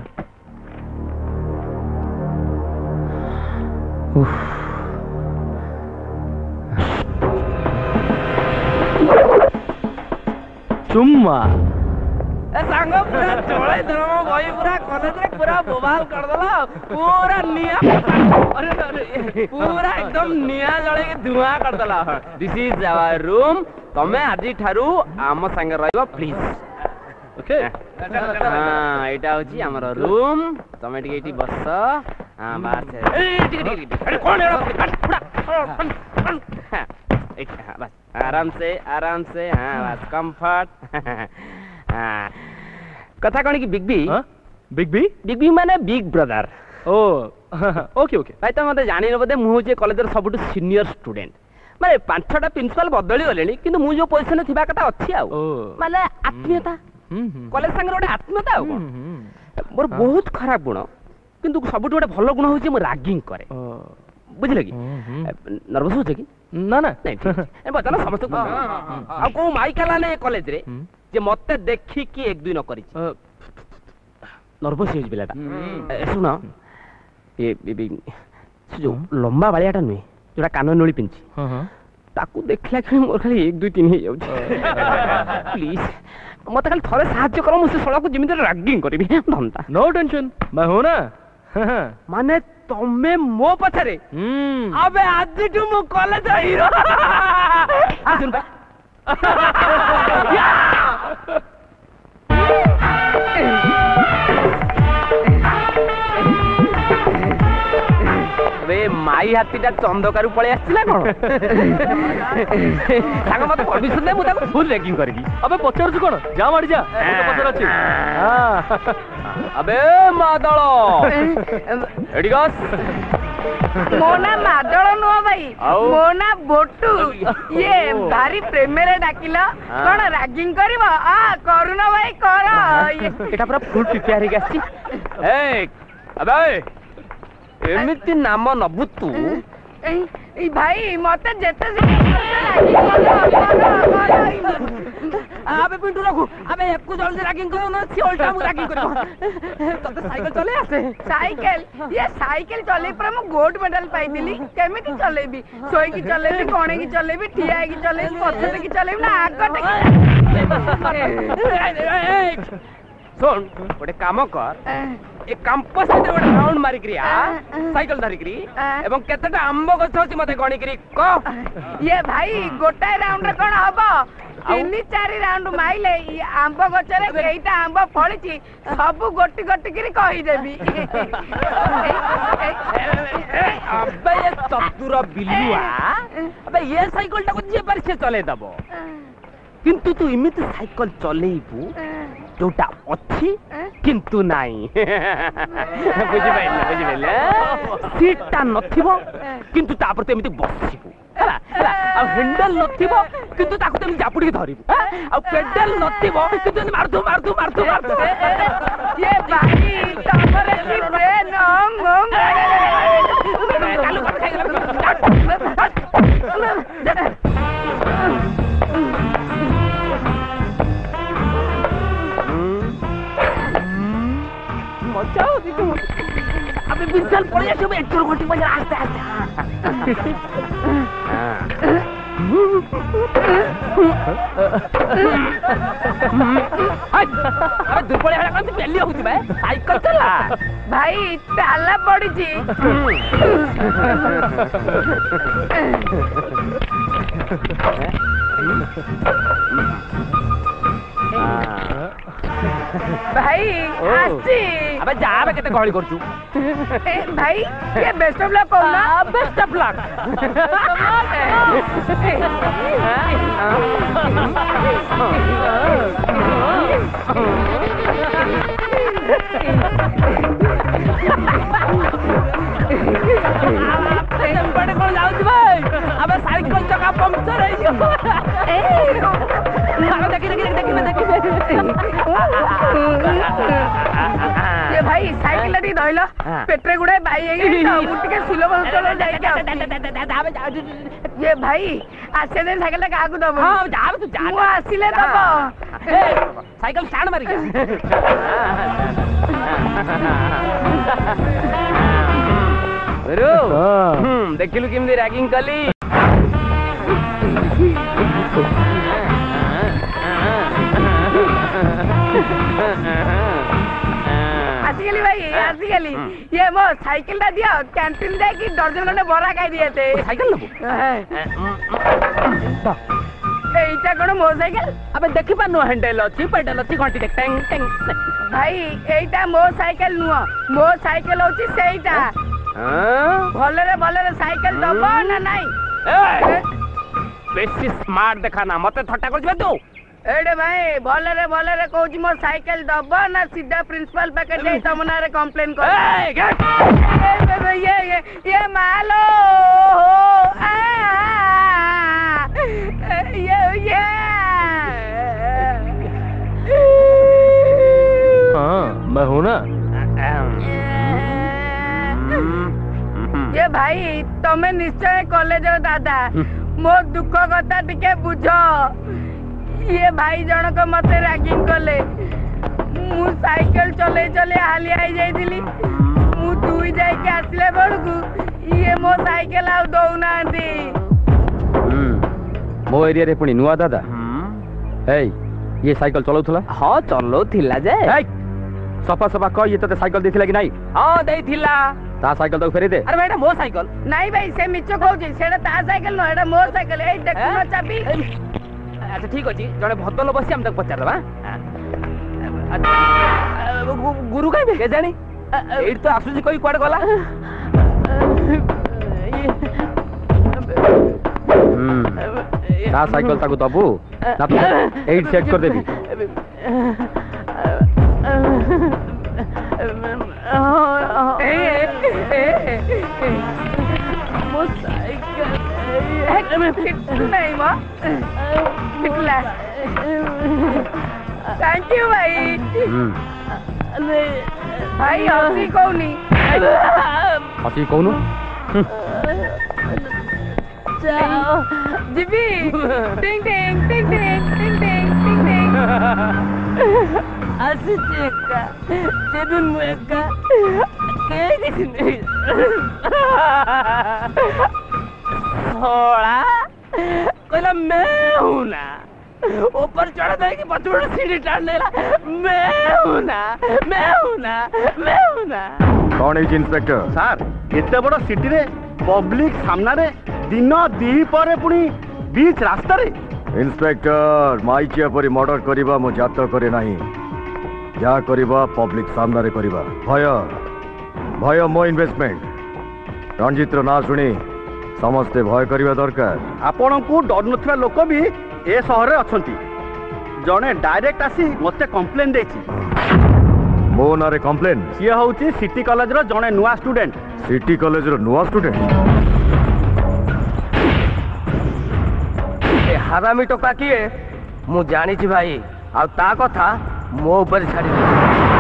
चुम्मा सांगो पूरा चोळे धर्म भाई पूरा कॉलेज रे पूरा बोबाल कर दला पूरा निया अरे अरे पूरा एकदम निया जळे के धुआं कर दला दिस इज आवर रूम तमे आजि ठारू आम संग रहबो प्लीज ओके हां एटा होची हमर रूम तमे टिके एटी बस हां बात है ए टिके अरे कौन है पूरा बस आराम से हां बस कंफर्ट हां कथा कोन की बिग बी बिग बी माने बिग ब्रदर ओ ओके ओके भाई तो मते जानि न बदे मु जे कॉलेज रे सबटु सीनियर स्टूडेंट माने 5-6टा प्रिंसिपल बदली गलेनी किंतु मु जो पोजीशन थिबा कथा अछि आ माने आत्मीयता कॉलेज संग रोडे आत्मीयता आ मोर बहुत खराब गुण किंतु सबटु गोटे भलो गुण होची मु रैगिंग करे बुझले की नर्वस हो कि ना ना नहीं ठीक ए बता समस्त आ को माइकला ने कॉलेज रे जे मते देखि कि एक दुई न करी नर्वस हो बिलाटा सुना ये जो लंबा बालियाटा नुहे जोटा कान नोली पिंची ताकू देखला कि मोर खाली 1 2 3 हे जाउ प्लीज मते खाली थरे सहाय्य करो मुसे सळा को जिमिते रैगिंग करबी धंता नो टेंशन मैं हूं ना माने तमे मो पछरे अबे आज टू मो कॉलेज हीरो सुन बा वे माई हाथीटा चंदकारु पळे आछिला कोन सांग मत परमिशन दे मु ताको फुल रैगिंग करबी अबे पचार छु कोन जा माडी जा तो पचार अछि हां अबे मादळ एडिगस मोना मादळ नो भाई मोना बोटू ये भारी प्रेमेरे डाकिला कोन रैगिंग करबो आ करूना भाई कर एटा पूरा फुल प्रिपेयर हे गछि ए अबे एमिति नाम नबु तू ए भाई मते जेते अबे पिंटू रखू अबे एकु जल्दी रैगिंग करो ना सी उल्टा मु रैगिंग करो तो साइकिल चले आसे साइकिल चले पर हम गोल्ड मेडल पाई दिली केमिति चलेबी सोई की चलेबी कोणे की चलेबी ठिया की चलेबी पछते की चलेबी ना आगटे सुन गोटे काम कर एक कैंपस में गोटे राउंड मारी करी साइकिल धरी करी एवं केतेटा आंबो गछ अछि मते गणी करी को ये भाई गोटाए राउंड रे कोन हबो 3-4 राउंड माइले ई आंबो गछ रे केइटा आंबो फळिछि सब गोटी गोटी करी कहि देबी अबे ये चतुर बिल्लुआ अबे ये साइकिल टा को जे पर से चले दबो किंतु तू इमित साइकिल चलेइबू जोटा अच्छी किंतु नाही बुझि पाइले सीटटा नथिबो किंतु तापर ते एमिति बसिबू हला आ हैंडल नथिबो किंतु ताको ते जापुडी धरिबू आ पेडल नथिबो किंतु मारदू ये भाई तमरे की ब्रेन चालू कर खाइला मचाओ देखो अबे बिल्कुल पड़े सब एक चोर घंटी बजा आस्ते अबे दुपड़े हला कौन पेली होती बे साइकिल चला भाई ताला पड़ी जी भाई आसी अबे जा बे केते गहली करछु भाई ये बेस्ट ऑफ लक कहू ना बेस्ट ऑफ लक बड़े कौन जाऊ भाई अबे साइकिल चका पंक्चर है ये भाई साइकिल टी धइलो पेट्रे गुडे भाई मुटिके सुलभ चलो जाई ये भाई आसे दे साइकिल का आगु दबो हां जा तू जा मु आसिले दबो साइकिल स्टार्ट मारी देखिलु किमदी रैगिंग कली आसिगली भाई आसिगली ये मो साइकिल दा दिया कैंटीन दे की दर्जन खंडे बरा खाई दिए थे साइकिल नबो एटा कोन मो साइकिल अबे देखि पानु हैंडल अछि पेडल अछि घंटी देख टेंग टेंग भाई एटा मो साइकिल नुआ मो साइकिल होछि सेइटा भले रे साइकिल दबो ना नाही बेसी स्मार्ट देखा ना मते थट्टा कर तू एडे भाई भले रे कहूची मो साइकिल दबो ना सीधा प्रिंसिपल पैकेट दे तमना रे कंप्लेन कर ये मालो ये हाँ मैं हूँ ना ये भाई तमे निश्चय कॉलेज दादा मो दुख कथा टिके बुझो ये भाई जनक मते रैगिंग कले मु साइकिल चले चले हाली आई जाइदिली मु दुई जाई के आसले बड़कू ये मो साइकिल आउ दउना दी मो एरिया रे पुनी नुआ दादा ए ये साइकिल चलाउथला हां चलाउथिला जे सफा सफा कह ये तते साइकिल देथिला कि नाही हां देथिला ता साइकिल तो फेरी दे अरे भाई मो साइकिल नहीं भाई से मिचो कहउची सेडा ता साइकिल न एडा मो साइकिल ए देखनो चाबी अच्छा ठीक अछि जने भतल बसी हम तक पचार दबा गुरु काई के जानी एट तो आसुजी कोई क्वाड गला ता साइकिल ताको दबु ना तो एट सेट कर देबी मो साइकिल नहीं मां निकला थैंक यू भाई भाई हसी कौनी जाओ जीबी टिंग टिंग टिंग टिंग टिंग टिंग टिंग टिंग आसी चेका जेबुन मुएका के दिसने थोड़ा कोला मैं हूं ना ऊपर चढ़ दे कि पचड़ सीढ़ी टाड़ लेला मैं हूं ना कौन है इंस्पेक्टर सर एते बड़ सिटी रे पब्लिक सामना रे दिन दी परे पुनी बीच रास्ता रे इंस्पेक्टर माइचिया परी मर्डर करिबा मो जात करे नाही जा करिबा पब्लिक सामना रे करिबा भय मो इन्वेस्टमेंट रणजीत ना शुणी समस्ते भय करिबा दरकार आपण को डर नथिबा लोक भी ए शहर रे अछंती जने डायरेक्ट आसी मते कंप्लेन देछि मो नारे कंप्लेन ये होची सिटी कॉलेज रो जने नुवा स्टूडेंट सिटी कॉलेज रो नुवा स्टूडेंट ए हरामी टोका किए मु जानि छी भाई आ ता कथा मो ऊपर छाड़ी दे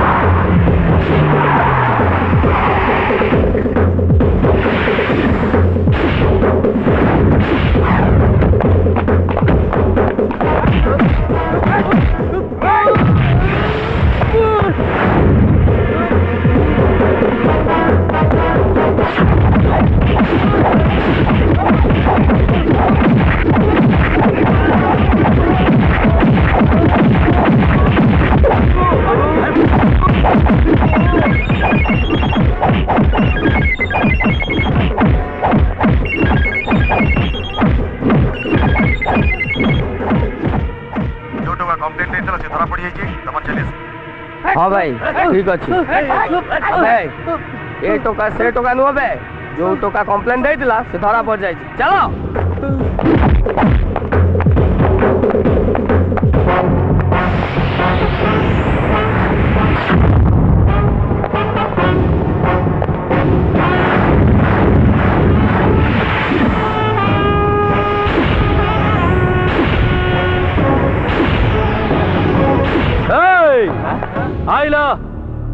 हाँ भाई ठीक अच्छे ये टोका से टोका नुह बे जो टोका कंप्लेन दे दिला से धरा पड़ जाए चलो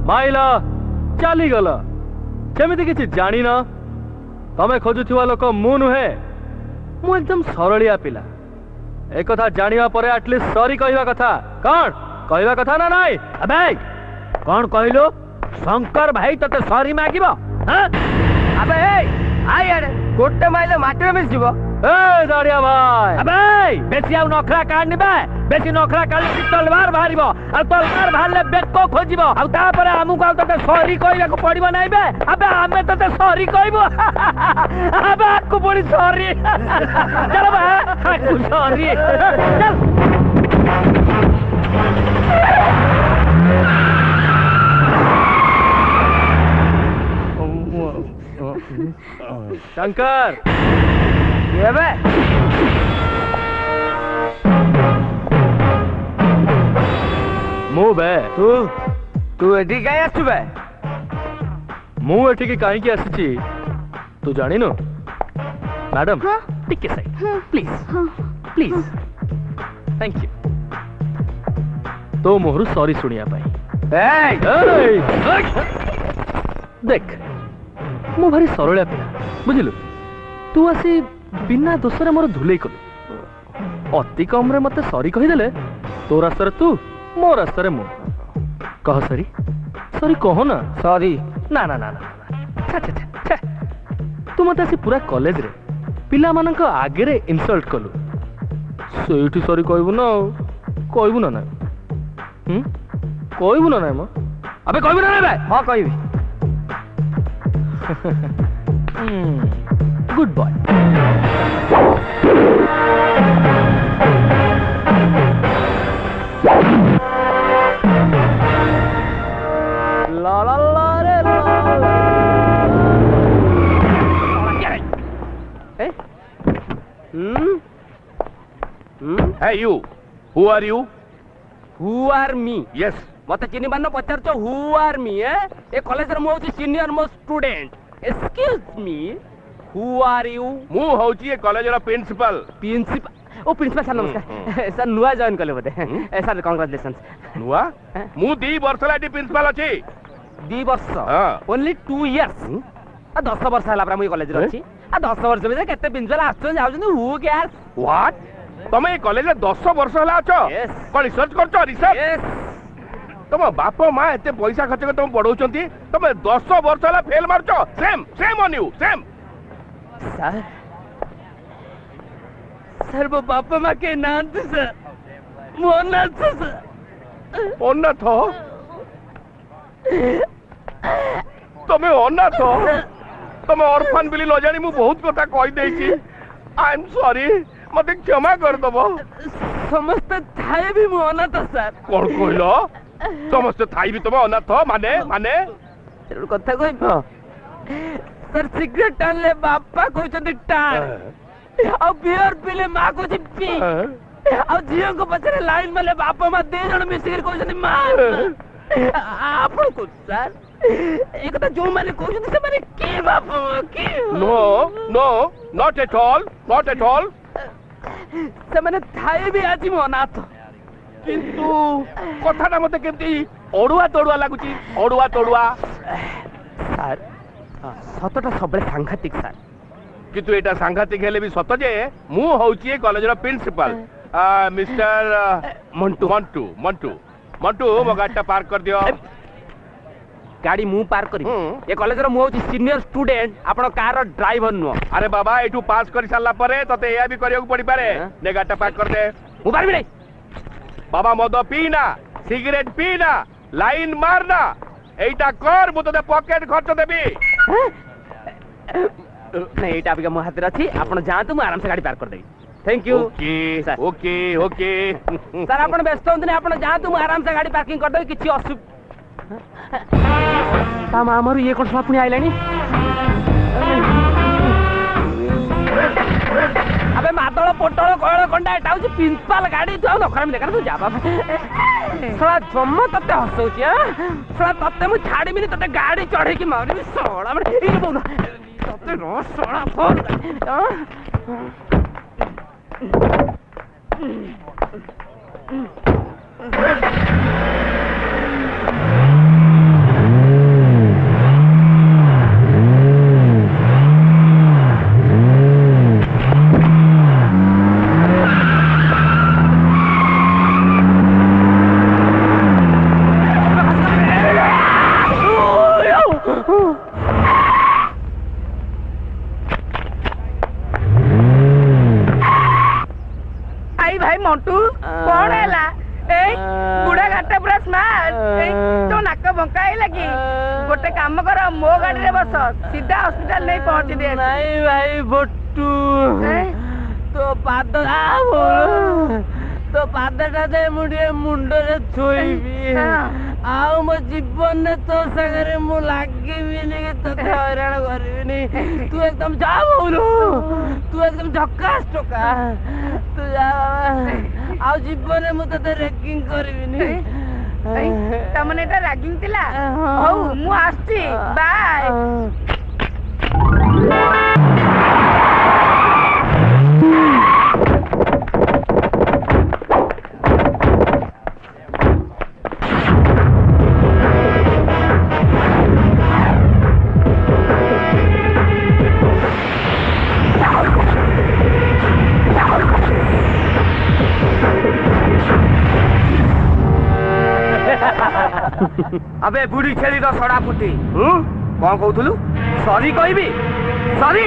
माइला चली गला जमीती किसी जानी ना तमें खोजुवा लोक मु नुहे मु एकदम सरलिया पिला एक कथा जानिया परे एटलिस्ट सॉरी कहवा कथा कौन कहवा कथा ना नाई अबे कौन कहलो शंकर भाई तते सॉरी मागिबो हां अबे आई यार गोटे माइले माटी में मिस जीवो ए दाड़िया भाई अबे बेसी आउ नखरा काढ निबे बेसी नखरा काढ तलवार भारिबो आ तलवार भाले बेको खोजिबो आ तापर हमु को तते सॉरी कहला को पड़िबो नाइ बे अबे हमें तते सॉरी कहबो अबे को पड़ी सॉरी चलो बे सॉरी चल शंकर ये बे मु बे तू एठी काई आसु बे मु एठी की काहे की आसी तू जानी नो मैडम टिके सही प्लीज प्लीज थैंक यू तो मोहरु सॉरी सुनिया पाई देख मु भारी सरलिया पिला बुझिलु तू आसी बिना दोषरे मोर धुलेई कलु अति कम रे मते सॉरी कहिदेले तो रास्तारे तू मो रास्तारे मु कह सॉरी सॉरी कहो ना सॉरी ना ना ना ना छा छा छा तू मते आसी पूरा कॉलेज रे पिला मानक आगे रे इंसल्ट कलु सेठी सॉरी कहबु ना ना कहबु ना मो अबे कहबु ना बे हां कहबी गुड बॉय ला ला ला रे ला Hey you, who are you? Who are me? Yes. मते चिनी बानो पचारचो who are me ए कॉलेज रे मो होची senior most student excuse me who are you? मु होची ए कॉलेज रा प्रिंसिपल ओ प्रिंसिपल सर नमस्कार सर नुआ जॉइन करले बते सर कांग्रेचुलेशंस नुआ मु 2 वर्ष लाटी प्रिंसिपल अछि 2 वर्ष ओनली 2 इयर्स आ 10 वर्ष हला pra मु कॉलेज रे अछि आ 10 वर्ष में केते प्रिंसिपल आछन जाउछन हु केयर व्हाट तमे कॉलेज रे 10 वर्ष हला अछो कोन रिसर्च करछो रिसर्च यस तुम बाप माँ एते पैसा खर्च कर तुम पढ़ाउछंती तुम 10 वर्ष हला फेल मारछो shame on you shame sir sir वो बाप माँ के नाम थे सर वो अनाथ थे सर अनाथ तुम अनाथ तुम ऑर्फन बिली न जानी मु बहुत कथा कहि देछि आई एम सॉरी मते क्षमा कर दबो समस्त थाए भी मु अनाथ सर कोन कहलो समस्त थाई भी तुम अनाथ माने तेरे कथा कोई सर सिगरेट टान ले बापा कहउछंती टान आ बियर पीले मां को पी आ जियो को पछरे लाइन में बापा मां दे जण मिसिर कहउछंती मां आपन को सर एक तो जो माने कहउछंती से माने के बापा के no no not at all से माने थाए भी आज मो अनाथ किंतु कथाटा मते केमती ओडुआ तोडुआ लागुची ओडुआ तोडुआ सर सतटा सबले सांघातिक सर किंतु एटा सांघातिक हेले भी सत जे मु होउची कॉलेज रो प्रिंसिपल मिस्टर मंटू मो गाडीटा पार्क कर दियो गाड़ी मु पार्क करी ए कॉलेज रो मु होउची सीनियर स्टूडेंट आपण कार रो ड्राइवर नो अरे बाबा एठू पास करि साला परे तते एया भी करियो पड़ी पारे ने गाडीटा पार्क कर दे मु पारबी नै बाबा मद पीना सिगरेट पीना लाइन मारना एटा कर मु तते पॉकेट खर्च देबी नहीं एटा अभी मो हाथ रे अछि आपण जातु मु आराम से गाड़ी पार्क कर देबी थैंक यू ओके सर आपण व्यस्त होंतने आपण जातु मु आराम से गाड़ी पार्किंग कर देबी किछि असु ता मामरु ये कोन पुनी आइलानी अबे मादळ पोटळ कोयळ कोंडा एटा होची प्रिंसिपल गाड़ी तू नखरा में देखा तू जा बाबा साला जम्मा तते हसौची साला तते मु छाड़ी मिनी तते गाड़ी चढ़े की मारबी सोळा में ई बोल तते रो सोळा फोन मन्टू कौन हैला ए बुढ़ा घाटा पूरा स्मार्ट ए तो नाक बंकाई लगी गोटे काम कर मो गाड़ी रे बस सीधा हॉस्पिटल नहीं पहुंच दे नहीं भाई बट्टू तो पाद तो पादटा दे मुझे मुंडे थोइबी आओ मो जीवन ने तो संगरे मु लागी भी नहीं तो हैरान करबिनी तू एकदम जा बोलू तू एकदम झक्कास टोका तू जा आओ जीवन ने मु तते रैगिंग करबिनी तमने एटा रैगिंग तिला हौ मु आस्ती बाय अबे बुढ़ी छेली तो सड़ा फुटी कौन कहूलु सॉरी कहबी सॉरी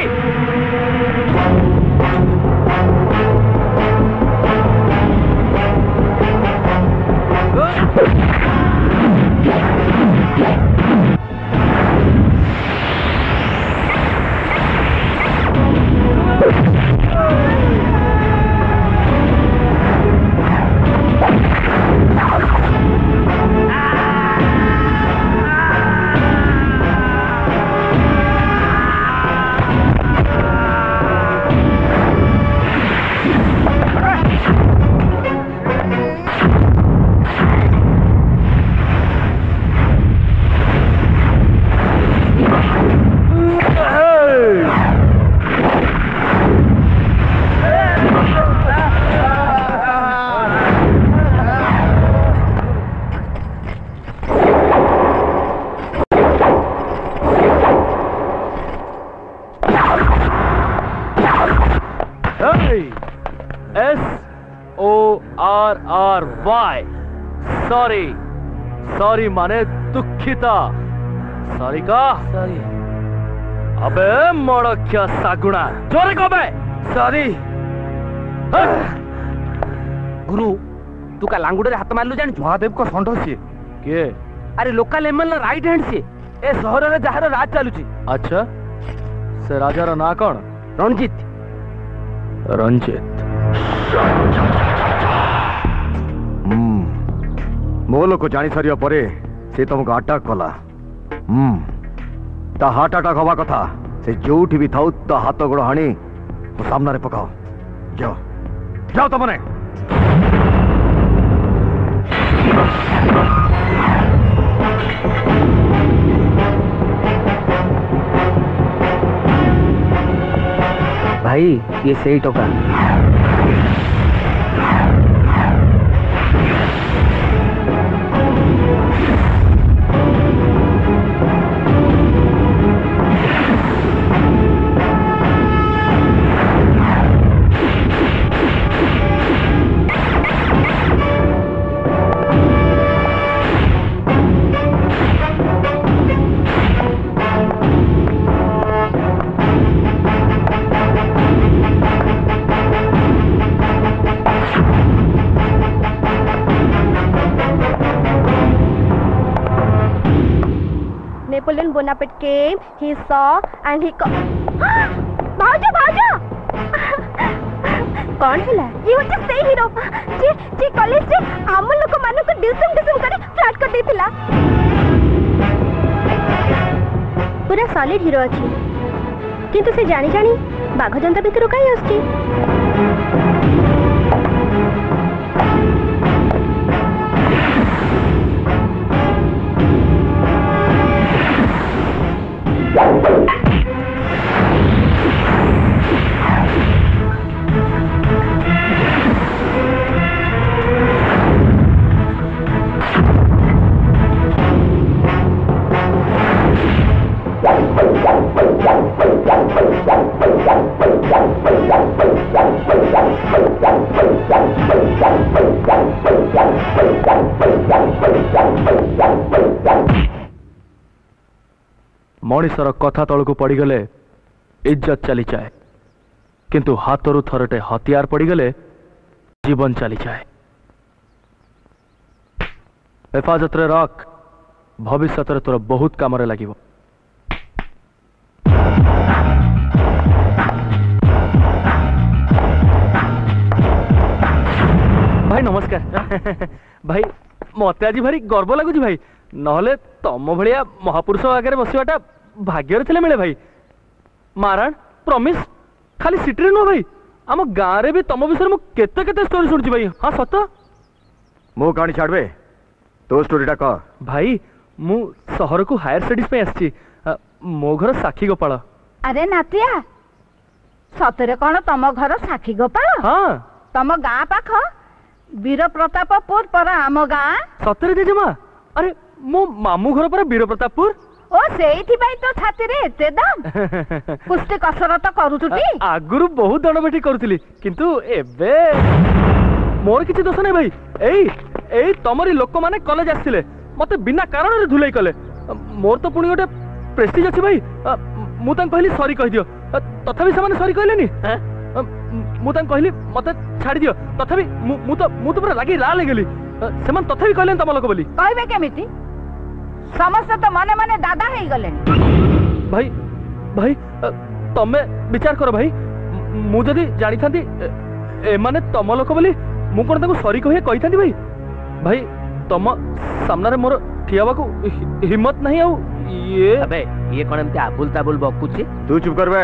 SORRY सॉरी सॉरी माने दुखिता सॉरी का सॉरी अबे मड़क्या सागुणा जोरे कबे सॉरी गुरु तू का लांगुड़े हाथ मारलु जान महादेव को संढ सी के अरे लोकल एमएल राइट हैंड से ए शहर रे जहार राज चालुची अच्छा से राजार ना कौन रणजीत रंजित मो लोक जानी सारिया परे से तुमको अटैक कला ता हार्ट अटैक हवा कथा से जोठी भी थाउ ता हाथ गोड़ हाणी तो सामना रे पकाओ जाओ जाओ तमने भाई ये सही टोका Napoleon Bonaparte came, he saw and he भाजो भाजो कौन है ये होचे से हीरो जे कॉलेज रे आम लोक मानु को डिसम करे फ्लैट कर देथिला पूरा सॉलिड हीरो अछि किंतु से जानी जानी बाघ जनता भीतर काई आछी मनीषर कथा तलू पड़गले इज्जत चली जाए किंतु हाथरू थरटे हथियार पड़गले जीवन चली जाए हेफाजत रे रख भविष्य तोर बहुत काम लगे भाई नमस्कार भाई मत आज भारी गर्व लगुच भाई नहले तम भलिया महापुरुष आगे बसवाटा भाग्य थे मिले भाई माराण प्रमिश खाली सिटी नुह भाई आम गाँव में भी तम विषय मु केते केते स्टोरी सुनची भाई हाँ सत मो कहानी छाड़बे तो स्टोरीटा कह भाई मु सहर को हायर स्टडीज पे आसी मो घर साखी गोपाल अरे नातिया सतरे कौन तम घर साखी गोपाल हाँ तम गाँ पाख वीर प्रतापपुर पर आम गाँ सतरे जेजेमा अरे मो मामू घर पर वीर प्रतापपुर ओ सेठी भाई तो छाती रे एते दम कुस्ती कसरत करूछुटी आगुरु बहुत दंडबेठी करूथिली किंतु एबे मोर किछि दोष नै भाई एई तमरी लोक माने कॉलेज आसिले मते बिना कारण रे धुलाई कले मोर तो पुणी गोटे प्रेस्टीज अछि भाई मु तां कहली सॉरी कहि दियो तथापि से माने सॉरी कहलेनी मु तां कहली मते छाडी दियो तथापि मु तो पूरा लागी लाल गेली सेमान तथापि कहलेन तम लोक बोली कहबे केमिति समस्त तो मने मने दादा हे गले भाई भाई तमे विचार करो भाई मु जदी जानि थांती ए माने तम लोक बोली मु कोन ताको सॉरी कहि कहि थांती भाई भाई तम सामना रे मोर ठियाबा को हिम्मत नहीं आउ ये अबे ये कोन एमते आबुल ताबुल बकुची तू चुप कर बे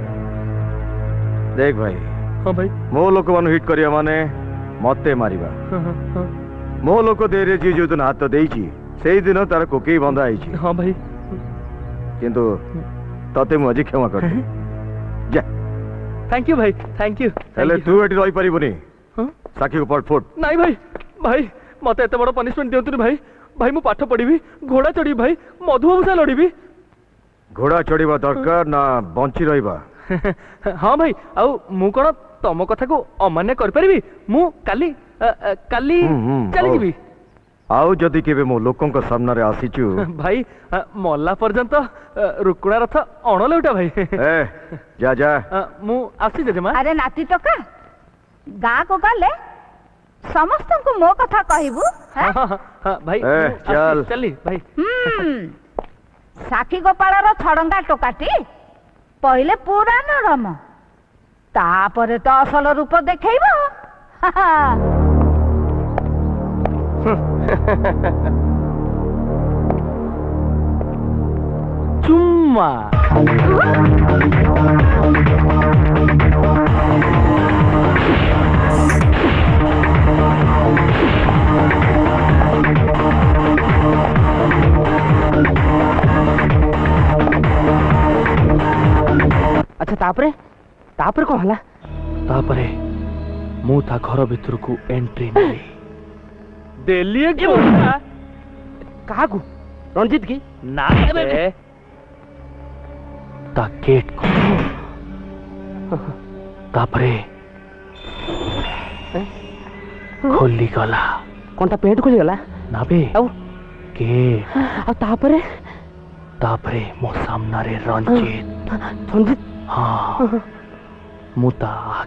देख भाई हां भाई मो लोक मानु हिट करिया माने मते मारिबा मो लोक देरे जी जो तन हाथ देइची सेई दिन तार कोकेई बंधा आइची हां भाई किंतु तते मु अजी क्षमा कर जा थैंक यू भाई थैंक यू हेले तू एटी रही परिबनी हां साखी को पट फुट नहीं भाई भाई मते एते बड़ पनिशमेंट दियंतु भाई भाई मु पाठ पढिबी घोड़ा चढ़ी भाई मधुबाबू से लड़ीबी घोड़ा चढ़ीबा दरकार ना बंची रहिबा हाँ भाई आउ मु कोन तम कथा को अमान्य कर परिबी मु काली काली चली जीबी आउ जदि केबे मो लोकंक सामना रे आसीचु भाई मल्ला पर्यंत रुकुणा रथ अणले उठा भाई ए जा जा मु आसी जेजेमा अरे नाती टका गाँ को गले समस्त को मो कथा कहबू भाई चल चली भाई साखी गोपाल रो छड़ंगा टोकाटी पहले पूरा नरम तापरे तो असल रूप देखैबो चुम्मा अच्छा तापरे तापरे कौन हला तापरे मु ता घर भीतर को एंट्री नहीं देलिए कहा को रंजीत की ना ता गेट को तापरे खोली गला कोनटा पेंट खोली गला ना बे आउ के आ तापरे तापरे मो सामना रे रंजीत रंजीत हाँ मुता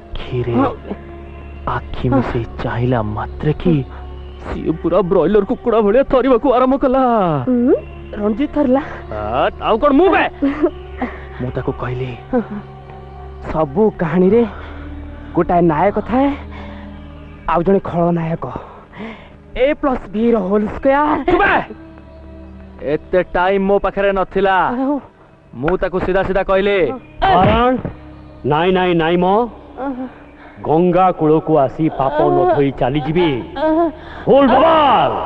आखी में से चाहिला मात्र की सी पूरा ब्रॉयलर कुकुड़ा भलिया थरिबा को आरंभ कला रंजीत थरला आउ कोन मु बे मु ताको कहली सबु कहानी रे गोटाए नायक थाए आउ जने खलनायक A+B रो होल स्क्वायर एते टाइम मो पाखरे नथिला मु ताको सीधा सीधा कहले कारण नाई नाई नाई मो गंगा कूल को आसी पाप न धोई चली जीवी फुल बवाल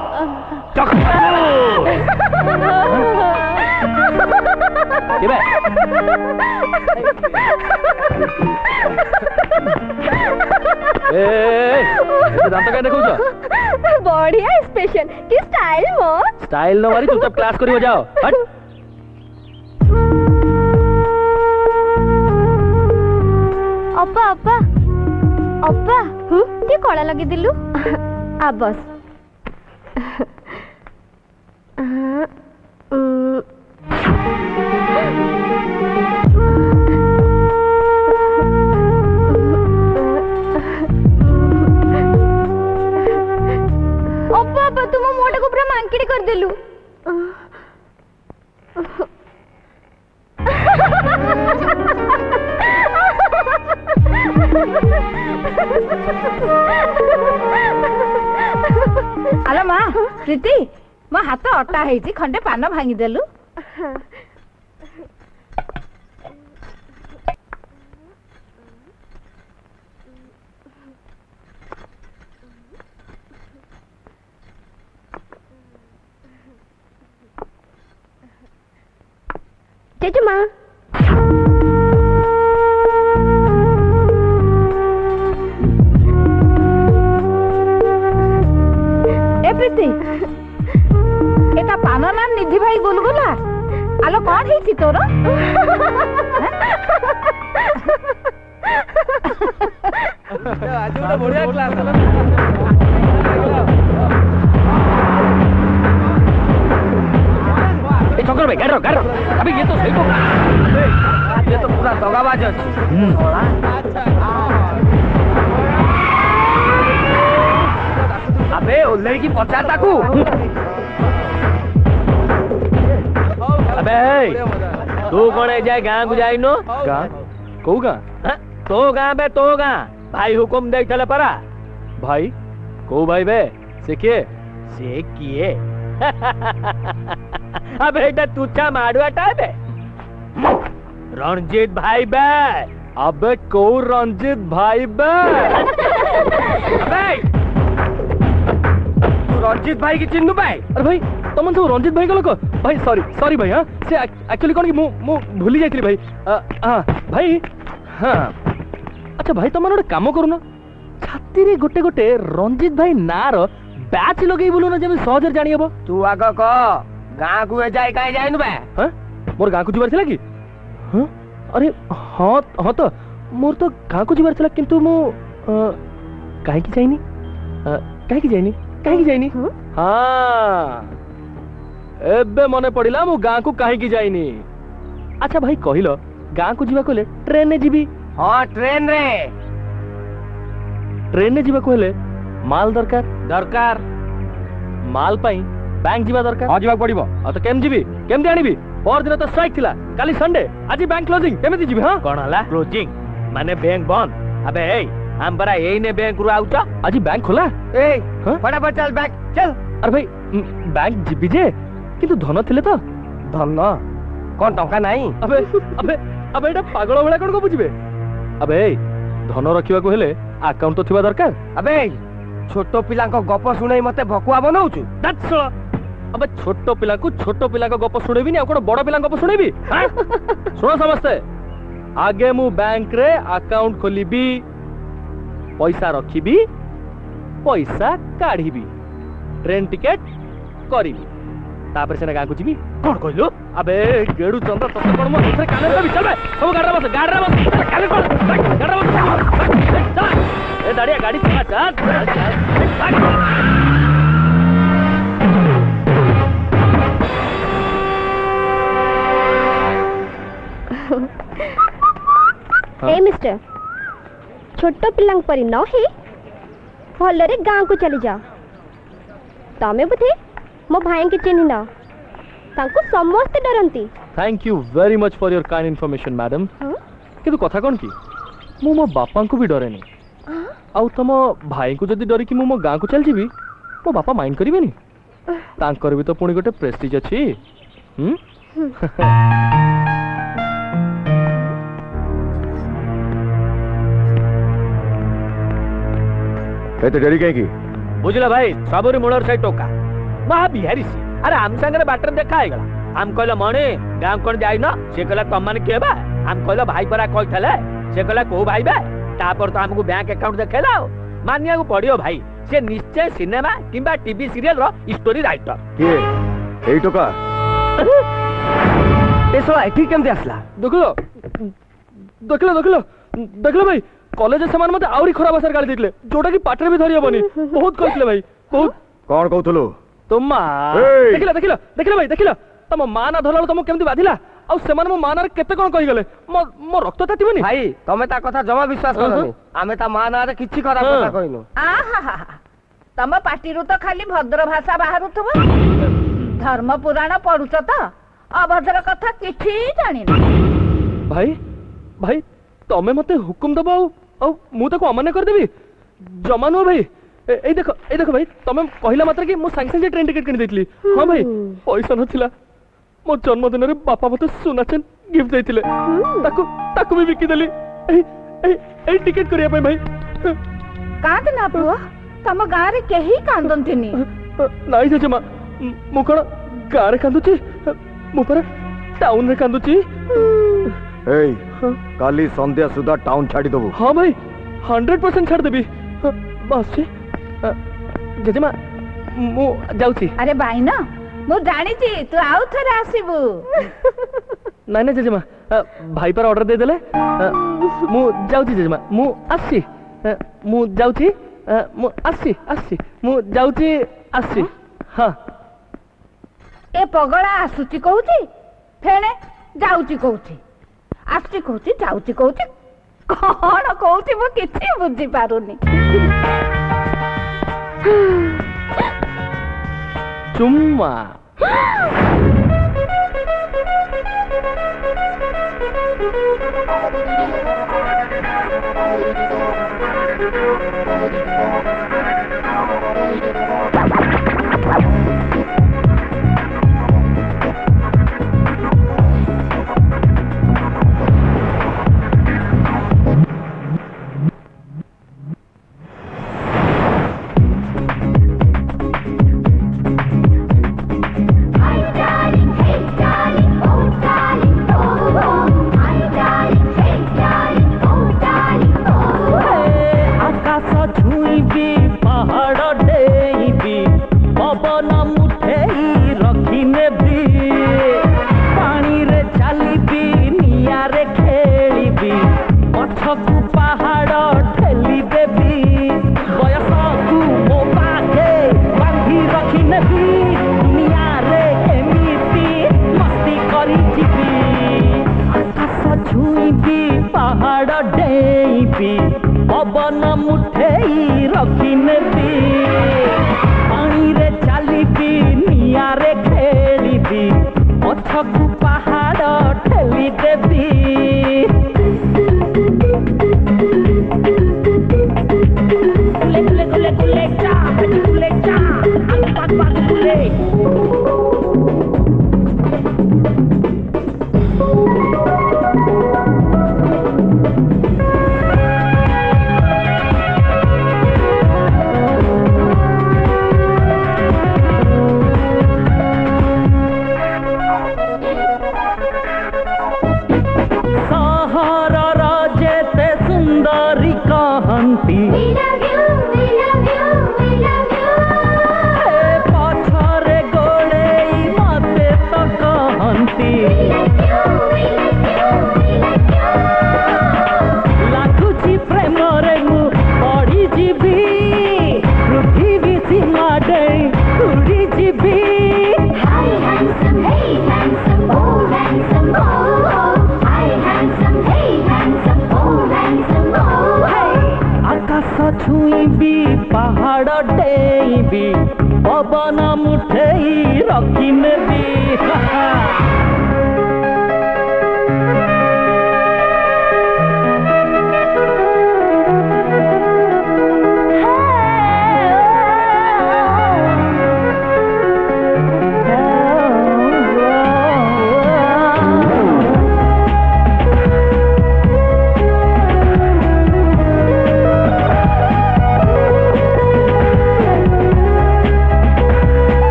बढ़िया स्पेशल की स्टाइल मो स्टाइल न मारी चुपचाप क्लास करियो जाओ हट अप्पा अप्पा अप्पा ती कला लगे दिलु आ बस प्रीति मो हाथ अटा है खंडे पान भांगीदेलु जेजमा ए प्रीति एटा पान ना निधि भाई गुलगुला आलो कौन है तोर आज बढ़िया क्लास शंकर भाई गाड़ो गाड़ो अभी ये तो सही को ये तो पूरा दगाबाज है अबे ओ लड़की पचाता को अबे तू कौन है जाए गांव को जाई नो गांव को गांव तो गांव बे तो गांव भाई हुकुम देख चले परा भाई को भाई बे से किए अबे बेटा तुच्छा माडुआ टाइप है रंजीत भाई बे अबे को रंजीत भाई बे अबे तू रंजीत भाई की चिन्हू भाई अरे भाई तुम सब रंजीत भाई को लोग भाई सॉरी भाई हाँ से एक्चुअली कौन की मु भूली जाइली भाई हाँ भाई हाँ अच्छा भाई तुम गोटे काम करूना छाती रे गोटे गोटे रंजीत भाई नार बैच लगे बोलू ना जब सहजर जानी हबो तू आग कह गाँ को जाए कहीं जाए नु बे हां मोर गाँ को जीवार छला की हां अरे हां तो मोर तो गाँ को जीवार छला किंतु मु काहे की जाइनी हां एबे मने पड़िला मु गाँ को काहे की जाइनी अच्छा भाई कहिलो गाँ को जीवा कोले ट्रेन ने जीबी हां ट्रेन ने जीवा कोले माल दरकार माल पाई बैंक जीवा दरकार हां जीवा पड़िबो तो केम जीबी केमती आनिबी पर दिन तो स्ट्राइक थिला काली संडे आज बैंक क्लोजिंग केमती जीबी हां कोन हला क्लोजिंग माने बैंक बंद अबे ए हम बरा एई ने बैंक रु आउचा आज बैंक खोला ए फटाफट चल बैंक चल अरे भाई बैंक जीबी जे किंतु धन थिले तो धन कोन टंका नाही अबे एटा पागल भला कोन को बुझिबे अबे धन रखिबा को हेले अकाउंट तो थिबा दरकार अबे छोटो पिला को गप सुनै मते भकुआ बनाउछु दैट्स अबे छोटो पिला को गप सुनेबी नि कोन बड़ पिला गप सुनेबी सुनो समझते आगे मु बैंक रे अकाउंट खोलीबी पैसा रखीबी पैसा काढीबी ट्रेन टिकट करीबी तापर से गाँ को जीबी कौन कहलु अबे गेडू चंद्र तो कोन मो दूसरे काले पे चल बे सब गाड़ी बस काले गाड़ी बस चल ए दाड़िया गाड़ी चला चल ए मिस्टर छोटो पिलांग परी न ही भलरे गाँ को चली जाओ तमे बुझे मो भाई के चिन्ह न तांको समस्त डरंती thank you very much for your kind information madam किंतु कथा कोन की मु मो बापा को भी डरे नहीं आउ तम भाई को जदी डरी कि मु मो गाँ को चल जीबी मो बापा माइंड करिवे नी तांकर भी तो पुणी गोटे प्रेस्टीज अछि एते डरी काहे की बुझला भाई सबरी मुळर से टोका महा बिहारी सी अरे हम संगे बाटर देखा है गला हम कहला मणे गांव कोन जाई न से कहला तम माने केबा हम कहला भाई परा कहथले से कहला को भाई बे तापर तो हमको बैंक अकाउंट देखेला मानिया को पड़ियो भाई से निश्चय सिनेमा किंबा टीवी सीरियल रो स्टोरी राइटर के एई टोका एसो आई ठीक केमते आसला देखलो भाई कॉलेज समान मते आउरी खराब असर गाली दिले जोटा की पाटरे भी धरि हबनी बहुत कहले भाई बहुत कौन कहथलो तुम देखिला भाई तम मां ना धरला तुम केमती बाधिला आ सेमान मो मां ना केते कोन कहि गले मो रक्त तातिबनी भाई तमे ता कथा जमा विश्वास करनी आमे ता मां ना रे किछि खराब कथा कहिनो आहा तम पार्टी रु तो खाली भद्र भाषा बाहरुथबो धर्म पुराण पढुछ त अभद्र कथा किछि जानि ना भाई तमे मते हुकुम दबाओ आ मु ताको अमान्य कर देबी जमानो भाई ए देखो भाई तमे कहला मात्र कि मो सांग संगे ट्रेन टिकट किन देतली हां भाई पैसा नथिला मो जन्मदिन रे बापा मते सोना चेन गिफ्ट देतिले ताकू भी बिकी देली ए टिकट करिया पे भाई कांद ना पुआ तम गां रे केही कांदंतिनी नाइ जजमा मु कोन गां रे कांदुची मु पर टाउन रे कांदुची ए काली संध्या सुधा टाउन छाड़ी दबु हां भाई 100% छाड़ देबी बस जजमा मु जाउची अरे भाई ना मु जानी छी तू आउ थरे आसीबू नहीं जजमा भाई पर ऑर्डर दे देले मु जाउची जजमा मु आसी मु जाउची मु आसी मु जाउची आसी हां ए पगला आसुची कहूची फेणे जाउची कहूची आसी कहूची जाउची कहूची कौन कहूची मु किछि बुझी पारुनी चुम्मा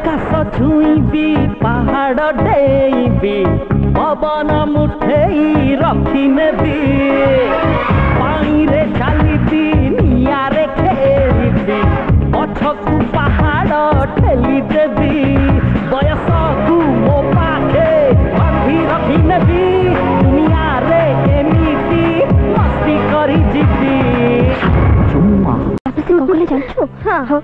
छुईबी पहाड़ डेईबी पवन मुठेई रखी नेबी पानी रे चलीबी निया रे खेलीबी पछकू पहाड़ ठेली देबी बयस को मो पाखे बांधी रखी नेबी दुनिया रे एमिति मस्ती करी जीबी चुम्मा से बोले जानछु हां हां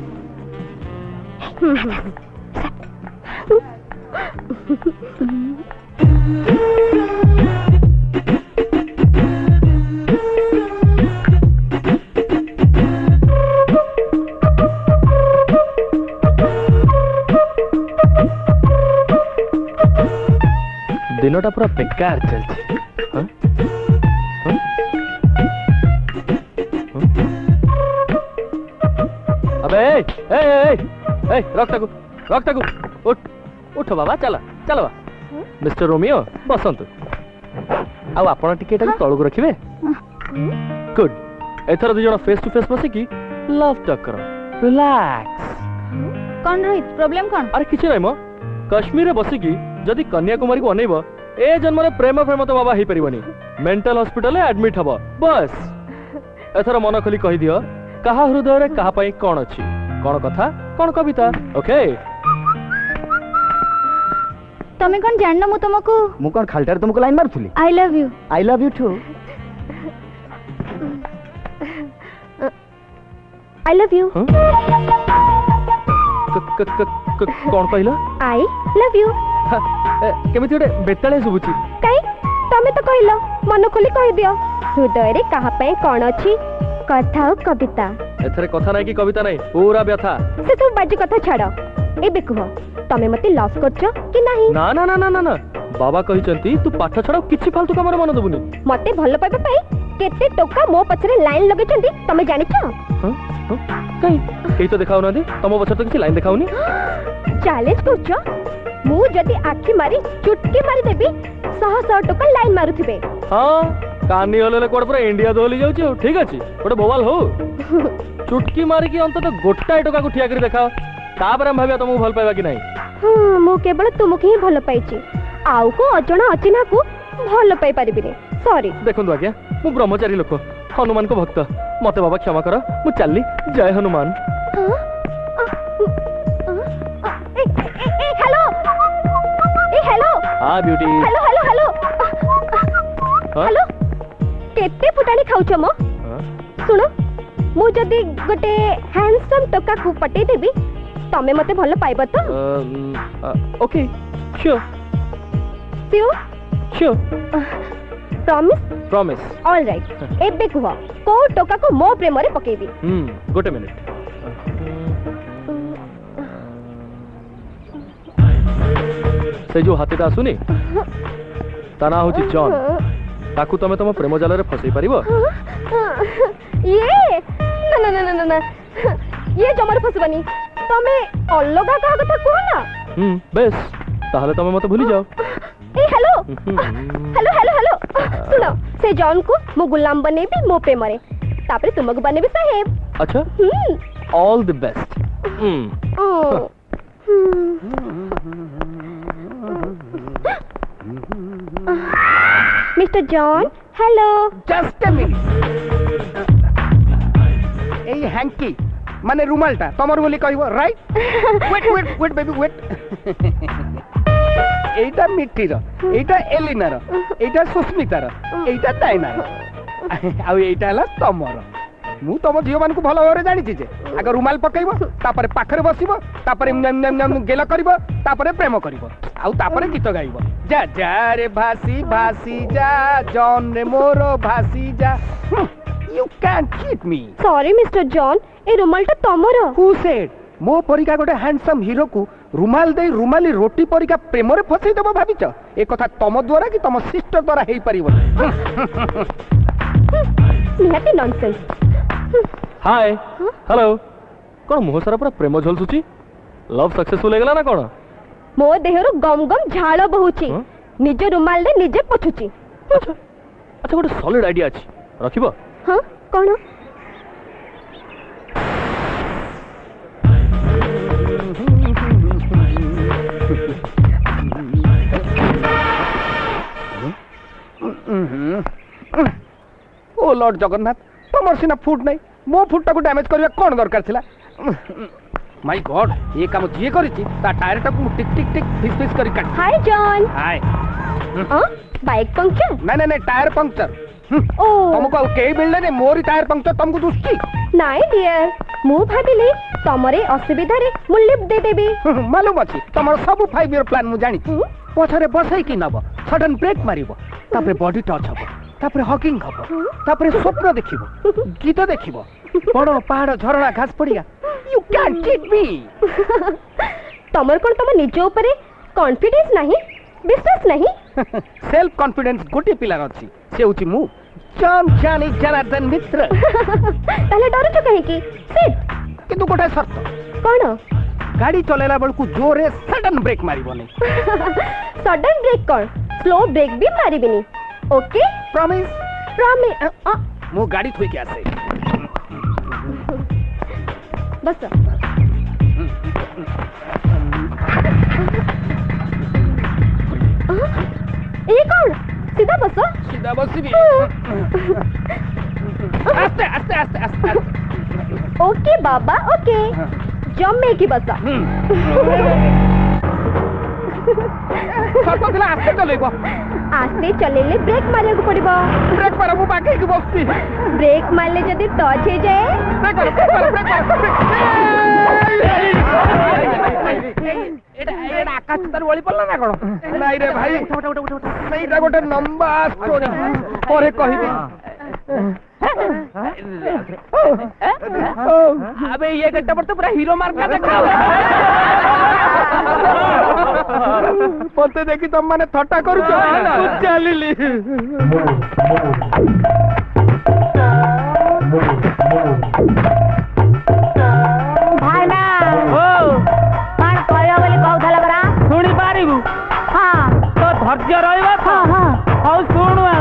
दिनटा पूरा बेकार चलছে अबे ए रख ताकू उठ बाबा चला चल बा मिस्टर रोमियो बसंतु आ आपण टिके तळକୁ रखिबे गुड एथर दु जण फेस टू फेस बसी की लव टक करो रिलैक्स कौन रोहित प्रॉब्लम कौन अरे किछ नै म कश्मीर रे बसी की जदी कन्याकुमारी को अनेब ए जन्म रे प्रेम तो बाबा ही परिबनी मेंटल हॉस्पिटल एडमिट हबो बस एथर मन खोली कहि दियो कहा हृदय रे कहा पई कोन अछि कोन कथा कोन कविता ओके तमे कोन जानना मु तुमको मु कोन खालटार तुमको लाइन मारथुली I love you too I love you कोन कहला आई लव यू केमिति ओटे बेताळे सुबुची काई तमे तो कहलो मन खोली कहि दियो हृदय रे कहा पई कोन अछि कथा कविता एथरे कथा नाही कि कविता नाही पूरा व्यथा से सब बाजी कथा छाड़ो एबे कह तमे मते लव करछो कि नाही ना ना ना ना ना ना बाबा कहि चंती तू पाठ छाड़ो किछि फालतू कामर मन दबुनी मते भलो पाइबा पई केते टोका मो पछरे लाइन लगे चंती तमे जानि छ कई तो देखाउ ना दे तमो बछर तो किछि लाइन देखाउनी चैलेंज करछो मु जदी आखी मारी चुटकी मारी देबी 100 टोका लाइन मारुथिबे हां कानी होले कोड पूरा इंडिया दोली जाउची ठीक अछि कोड बोवाल हो चुटकी मारी की अंत तो गोटा टोका को ठिया करी देखाओ तापर हम भाबिया तुमको भल पाइबा कि नहीं हां मु केवल तुमको ही भल पाइची आउ को अजणा अचिना को भल पाई परिबिनी सॉरी देखंतु आज्ञा मु ब्रह्मचारी लोक हनुमान को भक्त मते बाबा क्षमा कर मु चलली जय हनुमान हेलो हेलो हां beauty hello hello hello hello केते फुटाणी खाउछ मो सुनो मु जदी गोटे हैंडसम टोका को पटे देबी तमे मते भलो पाइबो तो okay sure sure promise all right एबे कुह को टोका को मो प्रेम रे पकेबी गोटे मिनिट से जो हाथीटा आसुनी ताना होची जॉन ताकू तमे तम प्रेम जाल रे फसई परिबो ये ना ना ना ना ये जमर फसबनी तमे अलगा का कथा को ना बेस ताहले तमे मते भूली जाओ ए हेलो हेलो हेलो हेलो सुनो से जॉन को मो गुलाम बनेबी मो प्रेम रे तापरे तुमको बनेबी साहेब अच्छा all the best mister John hello just a minute ए हैंकी माने रुमालटा तमर बोली कहबो राइट वेट बेबी वेट एटा मिट्टीर एटा एलिनार एटा सुस्मितार एटा डायनार आ एटा हला तमर मु तम झियो मान को भलो भाबरे जानि छी जे आगे रुमाल पकैबो तापरे पाखरे बसिबो तापरे गेला करबो तापरे प्रेम करबो आउ तापरे गीत गाइबो जा जा रे भासी भासी जा जॉन रे मोरो भासी जा you can cheat me sorry mister John ए रुमालटा तमरो हु सेड मो परिका गोटे हैंडसम हीरो को रुमाल दे रुमाली रोटी परिका प्रेम रे फसई देबो भाबिच ए कथा तम द्वारा कि तम सिस्टर द्वारा हेई परिबो निहाती नॉनसेंस हाय हेलो कोन मोह सारा पूरा प्रेम झलसुची लव सक्सेसफुल हे गेला ना कोन मो देहरो गम गम झाळ बहुची निज रुमाल दे निजे पछुची अच्छा अच्छा गोटे सॉलिड आईडिया अछि रखिबो हां कोन ओ लॉर्ड जगन्नाथ तुम सीना फुट नहीं मो फुटा को डैमेज करवा कौन दरकार थिला माय गॉड ये काम जी करिछि ता टायर टा को टिक टिक टिक फिस फिस करी काट hi John hi bike puncture नहीं नहीं टायर पंक्चर ओ तुमको के बिल्डे ने मोरी टायर पंक्चर तुमको दुष्टी नाइ डियर मु भाबिले तमरे असुविधा रे मु लिफ्ट दे देबी मालूम अछि तमर सब 5 ईयर प्लान मु जानि पछरे बसै कि नब सडन ब्रेक मारिबो तापरे बॉडी टच हबो तापरे हॉकिंग हबो तापरे स्वप्न देखिबो गीत देखिबो बड़ पहाड़ झरना घास पड़िया यू कैन चीट मी तमर कोन तम निज ऊपर कॉन्फिडेंस नहीं विश्वास नहीं सेल्फ कॉन्फिडेंस गोटे पिलार अछि से होची मु जान जानी जनार्दन मित्र ताले डर छ कहि की सिट किंतु गोटे शर्त कोन गाड़ी चलेला बेलकु जोरे सडन ब्रेक मारिबो नै सडन ब्रेक कोन स्लो ब्रेक भी मारिबिनी ओके प्रॉमिस प्रॉमिस मु गाड़ी थोई के आसे बस ये कौन सीधा बस भी आस्ते आस्ते आस्ते आस्ते ओके बाबा ओके जम्मे की बस सर्त थिला आस्ते चलेबो आस्ते चलेले ब्रेक मारिया को पड़िबो ब्रेक पर मु बाकी की बसती ब्रेक मारले जदी टच हे जाए एटा आकाश तर वळी पडला ना कोन नाही रे भाई सेटा गोटे लंबा स्टोरी परे कहिबी अबे ये गट्टा पर तो पूरा हीरो मार का देखा पते देखी तुम माने थट्टा करू चलिली भाई ना ओ मान कहयो बोली कहउथला बरा सुनी पारिबु हां तो धैर्य रहइबा हां हां हौ सुनु आ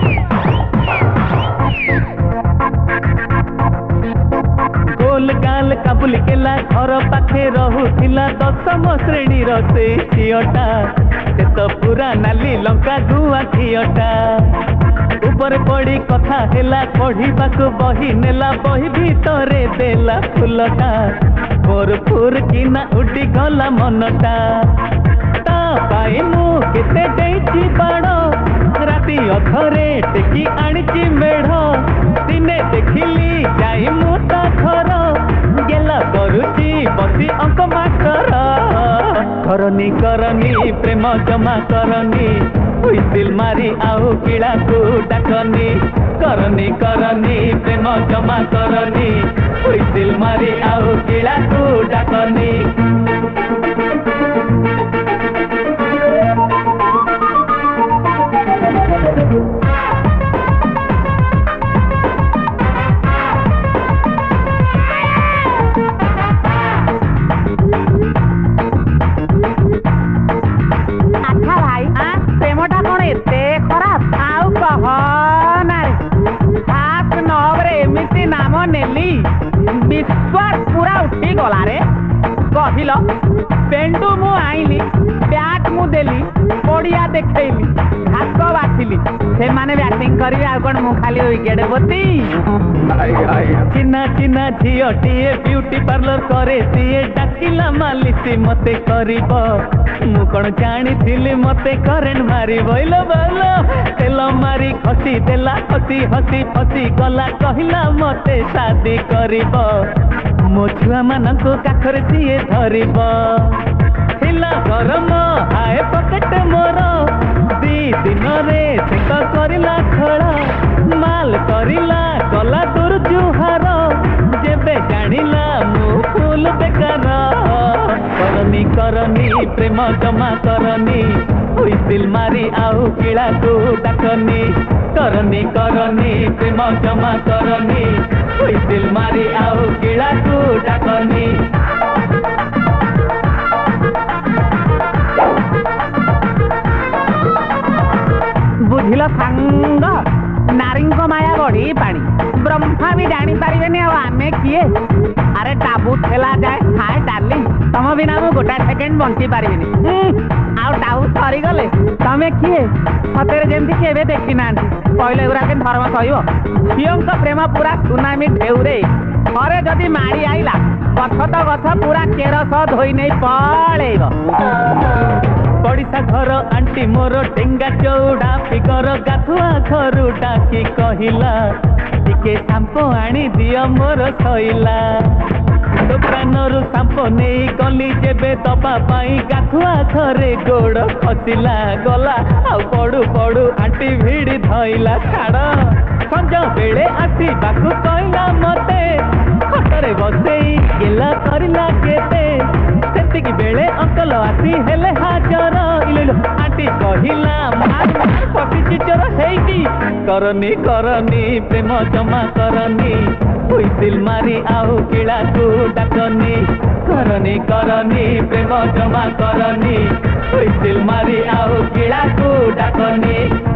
गोल गाल काबुल केला घर पाखे रहुथिला 10म श्रेणी रो से झियटा से तो पूरा नाली लंका गुआ झियटा ऊपर पड़ी कथा हेला पढ़िबाकू बही नेला बही भीतरे देला फुलटा मोर फुर किना उडी गला मनटा ता पाई मु केते देइछि बाड़ राती अधरे टेकी आनिछि मेढ दिने देखिली जाई मु ता घर गेला करूची बसी अंक मास्टर करनी करनी प्रेम जमा करनी हुइसिल मारी आउ किला को डाकनी करनी करनी प्रेम जमा करनी हुइसिल मारी आउ किला को डाकनी विश्वास पूरा उठी गला रे कहिल पेंडु मु आइली बैट मु देली पड़िया देखैली घास बाछिली से माने बैटिंग करी आ कोन मु खाली विकेट बती चिन्ना चिन्ना झियोटिए ब्यूटी पार्लर करे सिए डाकिला मालिसी मते करिब मु कोन जानी थिली मते करेंट मारी बइलो बइलो तेल मारी खसी देला खसी हसी फसी गला कहिला मते शादी करिब मो छुआ मानको काखरे सिए धरिब थिला गरम हाय पकेट मोर दी दिन रे सेक करिला खड़ा माल करिला गला दूर जुहार जेबे जानिला मु फूल बेकार करनी करनी प्रेम जमा करनी हुइसिल मारी आउ किला को डाकनी करनी करनी प्रेम जमा करनी हुइसिल मारी आउ किला को डाकनी बुझिल सांग नारी माया बड़ी पानी ब्रह्मा भी जानी पारे आमे किए अरे टाबू ठेला जाए हाय डार्लिंग तुम बिना मु गोटा सेकेंड बंची पारे आउ टाबू सरी गले तुम तमें किए सतरे जमती केवे देखी ना कहले गुरा के धर्म सहयो झील प्रेम पूरा सुनामी ढेउरे थरे जदि मारी आईला गछ तो गछ पूरा केरस धोई नहीं पड़ेगा पड़िशा घर आंटी मोर डेंगा चौड़ा फिगर गाधुआ घरू डाकी कहला टिके सांपो आनी दियो मोर सैला दुकानरू सांपो नहीं गली जेबे दबा पाई गाधुआ घरे गोड़ खसिला गला आ पड़ू पड़ू आंटी भिड़ी धइला छाड़ संज बेले आसबाकू कहला मते खटरे बसई गेला करला केते सेतिकी बेले अंकल आसी हेले हाजर इलो आंटी कहिला मार मार पपी चिचर हेइकी करनी करनी प्रेम जमा करनी हुइसिल मारी आउ किला को डाकनी करनी करनी प्रेम जमा करनी हुइसिल मारी आउ किला को डाकनी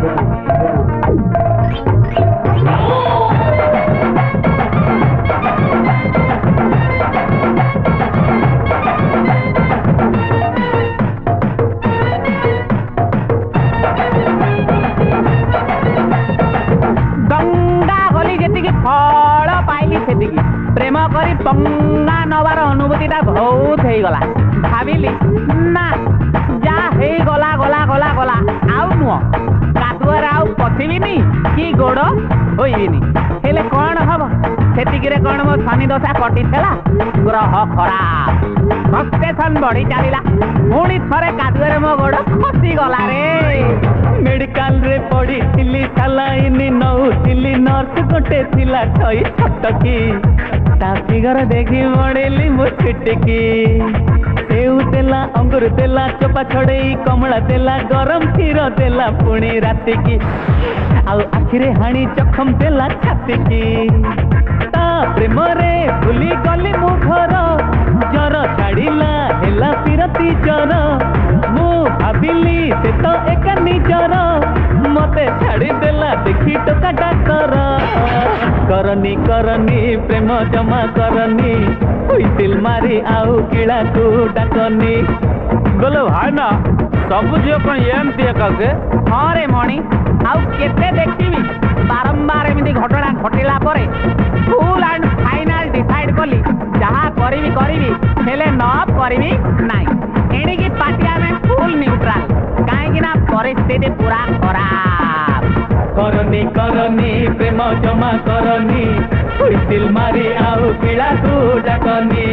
फल पाइली से प्रेम करी पंगा नवार अनुभूति बहुत हो गला भाविली ना जा हे गला गला गला गला आउ नुह कादुआर आउ पथिबिनी कि गोड़ होइबिनी हेले कौन हम सेतिकिरे कौन मो शनि दशा कटिथेला ग्रह खराब फ्रस्ट्रेशन बढ़ी चलिला पुणी थरे कादुआरे मो गोड़ खसी गला रे मेडिकल रे पड़ी थिली सालाइनी नौथिली नर्स गोटे थिला छई छटकी ता फिगर देखी मडेली मो छिटकी सेउ देला अंगूर देला चोपा छड़ेई कमला देला गरम क्षीर देला पुणी राति की आउ आखिरे हाणी चखम देला छाती की ता प्रेम रे भूली गली मु घर जर छाड़िला हेला पिरती जर मु भाविली से तो एक निजर मते छाड़ी देला देखी टोका डाक्टर करनी करनी प्रेम जमा करनी हुइसिल मारी आउ किला को डाकनी बोलो भाई ना सब झील कौन एमती के हाँ रे मणि आउ केते देखिबी बारंबार एमती घटना घटिला परे फुल एंड फाइनल डिसाइड कली जहाँ करीबी करीबी हेले न करीबी नाई एणिकी पाटिया में फुल न्यूट्रल कहीं ना परिस्थिति पूरा खराब करनी करनी प्रेम जमा करनी हुइसिल मारी आउ किला को डाकनी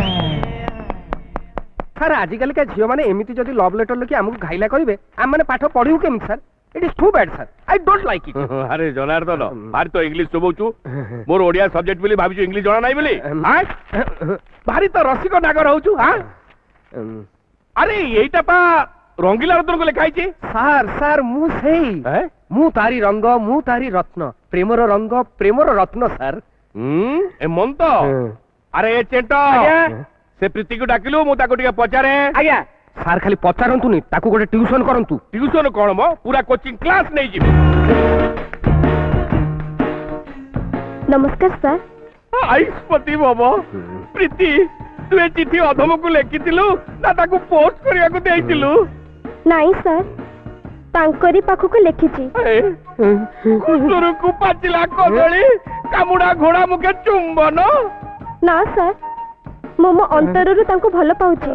सर आजिकल का झील मैंने एमती जदि लव लेटर लिखि आमको घाइला करेंगे आम मैंने पाठ पढ़ू केमी sir it is too bad sir I don't like it अरे जनार्दन भारी तो इंग्लिश शोभुचु मोर ओडिया सब्जेक्ट बोली भाबिचु इंग्लिश जणा नाही बोली हां भारी तो रसिक नागर होचु हां अरे एटा पा रंगीला रत्न को लिखाई छी सर सर मु सेई मु तारी रंग मु तारी रत्न प्रेमर रंग प्रेमर रत्न सर ए मन तो अरे ए चेंटो से प्रीति को डाकिलु मु ताको टिके पचारे आज्ञा सर खाली पचारंतुनी ताको गोटे ट्यूशन करंतु ट्यूशन कोन मो पूरा कोचिंग क्लास नहीं जिबे नमस्कार सर आईस्पति बाबा प्रीति तू ए चिट्ठी अधम को लेखिथिलु ना ताको पोस्ट करिया को देइथिलु नहीं सर तांकरी पाखु को लेखिछि कुसुर को पाचिला कदली कामुडा घोड़ा मुके चुंबन ना सर मो अंतररू तांको भल पाउछि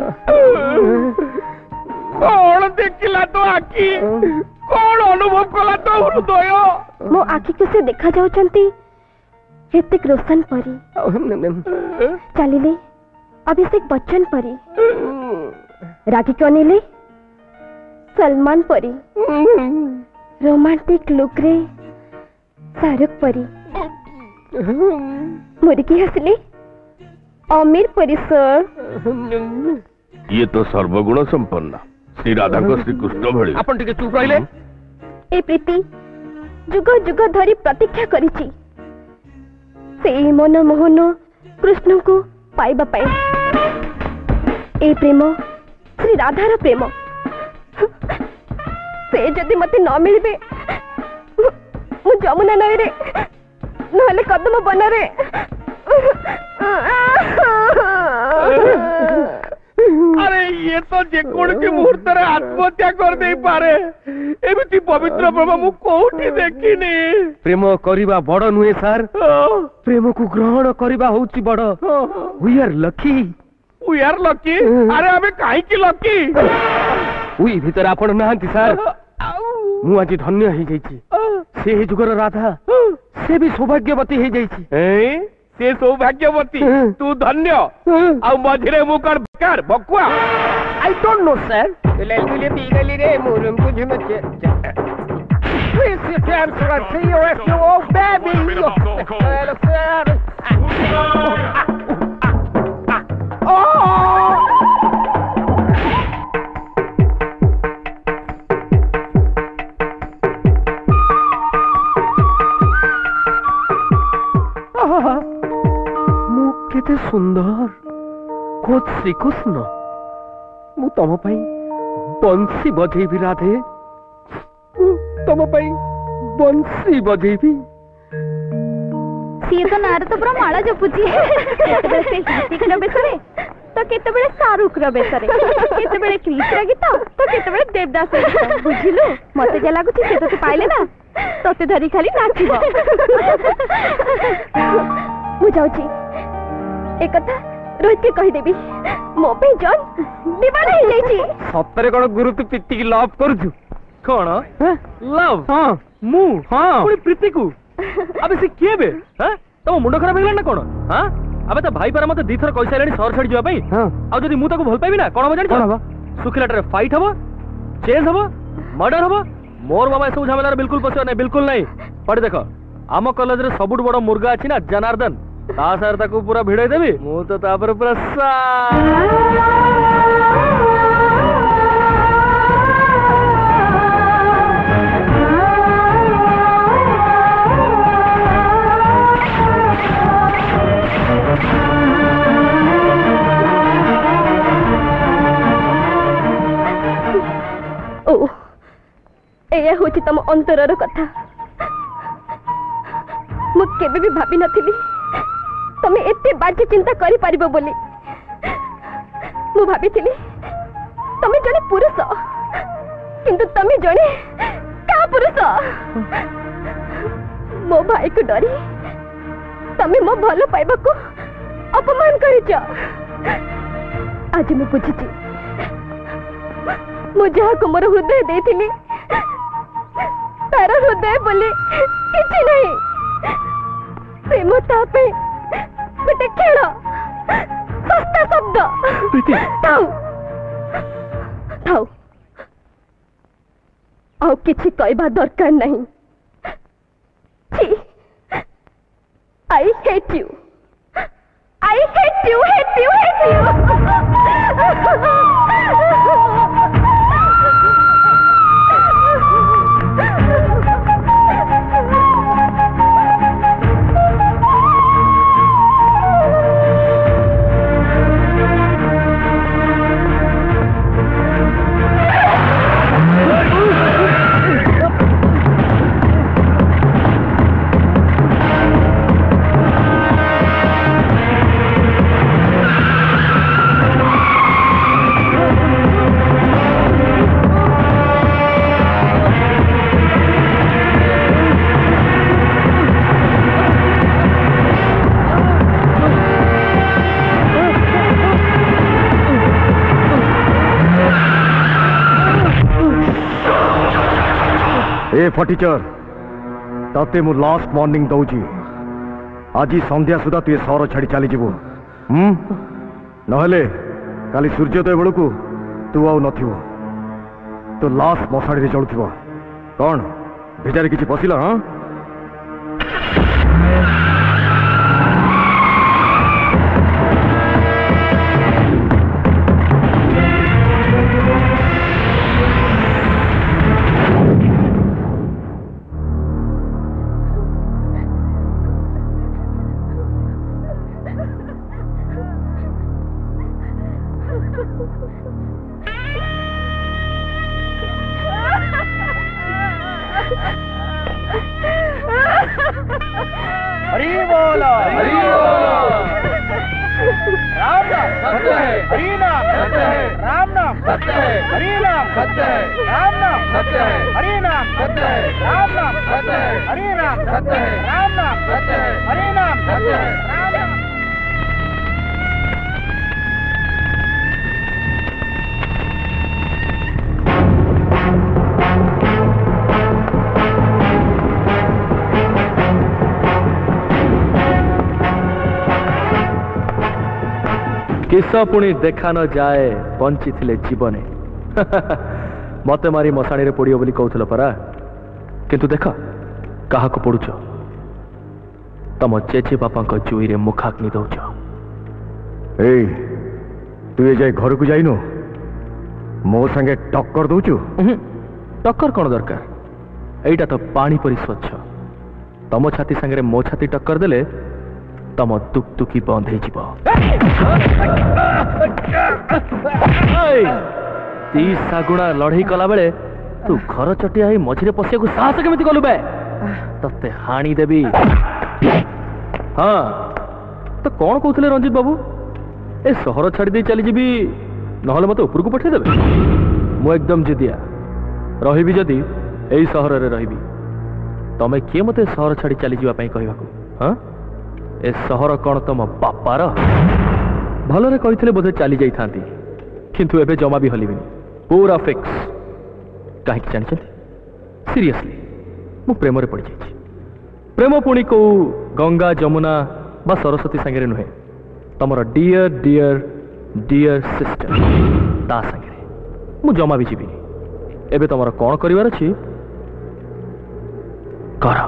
कौन देखिला तो आखी कौन अनुभव कला तो हृदय मो आखी को से देखा जाउचंती ऋतिक रोशन परी चलिले अभिषेक बच्चन परी राखी कनेले सलमान परी रोमांटिक लुक रे शाहरुख परी मुर्गी हसले अमीर परी सर ये तो सर्वगुण संपन्न श्री राधा को श्री कृष्ण भली अपन टिके चुप रहिले ए प्रीति जुग जुग धरी प्रतीक्षा करिछि सेई मन मोहन कृष्ण को पाइबा पाए ए प्रेम श्री राधार प्रेम से जदि मते न मिलबे मु जमुना नई रे नहले कदम बनरे अरे ये तो जेकोसी मुहूर्त रे आत्महत्या कर दे पारे एमिति पवित्र प्रेम मु कोठी देखिनी प्रेम करिबा बड़ नुहे सर प्रेम को ग्रहण करिबा होउची बड़ वी आर लकी अरे हमें काहे की लकी उई भीतर आपण नाहंती सर मु आज धन्य हे जाईची से जुगर राधा से भी सौभाग्यवती हे जाईची से सौभाग्यवती तू धन्य आ मझिरे मु कर बेकार बकुआ आई डोंट नो सर ले पी गली रे मुरम को झुमे Please sit down so I see you as you old baby. मु केते सुंदर खोज श्रीकृष्ण मु तम पाई बंसी बजेबी राधे तम पाई बंसी बजेबी सी तो नार तो पूरा माला जपुची केतबेले से हितिक रो बेसरे तो केतबेले शाहरुख रो बेसरे केतबेले कृष्ण गीत तो केतबेले देवदास गीत बुझिलु मते जे लागुची से तो पाइले ना तोते धरी खाली नाचिबो मु जाउची एक कथा रोहित के कहि देबी मो पे जन दीवाना हे जाईची सत्तरे कोन गुरु तू पिट्टी की लव करजु कोन लव हां मु हां पुरी प्रीति को अबे से किए बे हां तो मुंड खराब हेला ना कोन हां अबे तो भाई पर मते दी थर कहि साइलेनी शहर छाडी जवा पई हां आ जदी मु ताको भल पाइबी ना कोन हो जानि कोन हो सुखिलाटरे फाइट हबो चेंज हबो मर्डर हबो मोर बाबा सब झमेला बिल्कुल पसो नहीं बिल्कुल नहीं पढ़ देखो आम कॉलेज रे सबुठ बड़ मुर्गा अछि ना जनार्दन ता सर ताको पूरा भिड़े देबी मु तो तापर पूरा ओ ए होची तम अंतरर कथा मु केबे भी भाबी नथिली तमे एते बाजे चिंता करि परिबो बोली मु भाबिथिली तमे जने पुरुष किंतु तमे जने का पुरुष मो भाई को डरी तमे मो भलो पाइबा को अपमान करिच आज मु बुझिची मु जहा को मोर हृदय देथिली तार हृदय बोले किछि नहीं प्रेम तापे बेटे खेल सस्ता शब्द थाउ थाउ आउ किछि कहबा दरकार नहीं छी I hate you I hate you hate you hate you ए फटीचर तते मु लास्ट मॉर्निंग दउची आज संध्या सुधा तु सहर छाड़ी चली जीवु नहले काली सूर्योदय बेलू तू आउ नथिबो तो लास्ट मशाड़ी रे जळुथिबो कौन भिजारे किछि पसिला हां सत्य है, हरि नाम सत्य है, राम नाम सत्य है, हरि नाम सत्य है, राम नाम सत्य है, हरि नाम सत्य है, राम नाम सत्य है, हरि नाम सत्य है, राम नाम सत्य है, हरि नाम सत्य है, राम नाम। किस पुणी देखा न जाए बंची थिले जीवने मते मारी मशाणी रे पड़ियो बोली कहूल परा किंतु देख क्या पड़ुच तम चेचे बापा जुई रे मुखाग्नि दौच तू ये जाए घर को जाइनु मो संगे टक्कर दौचु टक्कर कौन दरकार एटा तो पानी परी स्वच्छ तम छाती संगे मो छाती टक्कर देले तम दुकदुकी बंद हो सागुणा लड़ई कला बेले तू घर चटिया मझे पशिया को साहस केमिति कलु बे तते हाणी देवी हाँ तो कौन कहते रंजित बाबू ए सहर छाड़ी दे चली जीवी नहले मत ऊपर को पठे देबे मु एकदम जिदिया रही जदि एई सहर रे रही तमे किए मते सहर छाड़ी चली जीवा पई कहबा को हाँ ए सहर कौन तुम बापार भलरे कही बोधे चली जाती किंतु एबे जमा भी हलिबिनी पूरा फिक्स कहीं जानते सीरियसली मु प्रेम रे पड़ जाइछि प्रेम पुणी को गंगा जमुना बा सरस्वती संगे नुहे तमर डियर डियर डियर सिस्टर ता संगे मु जमा भी जीविनी एबे तमर कौन करिवार अछि कर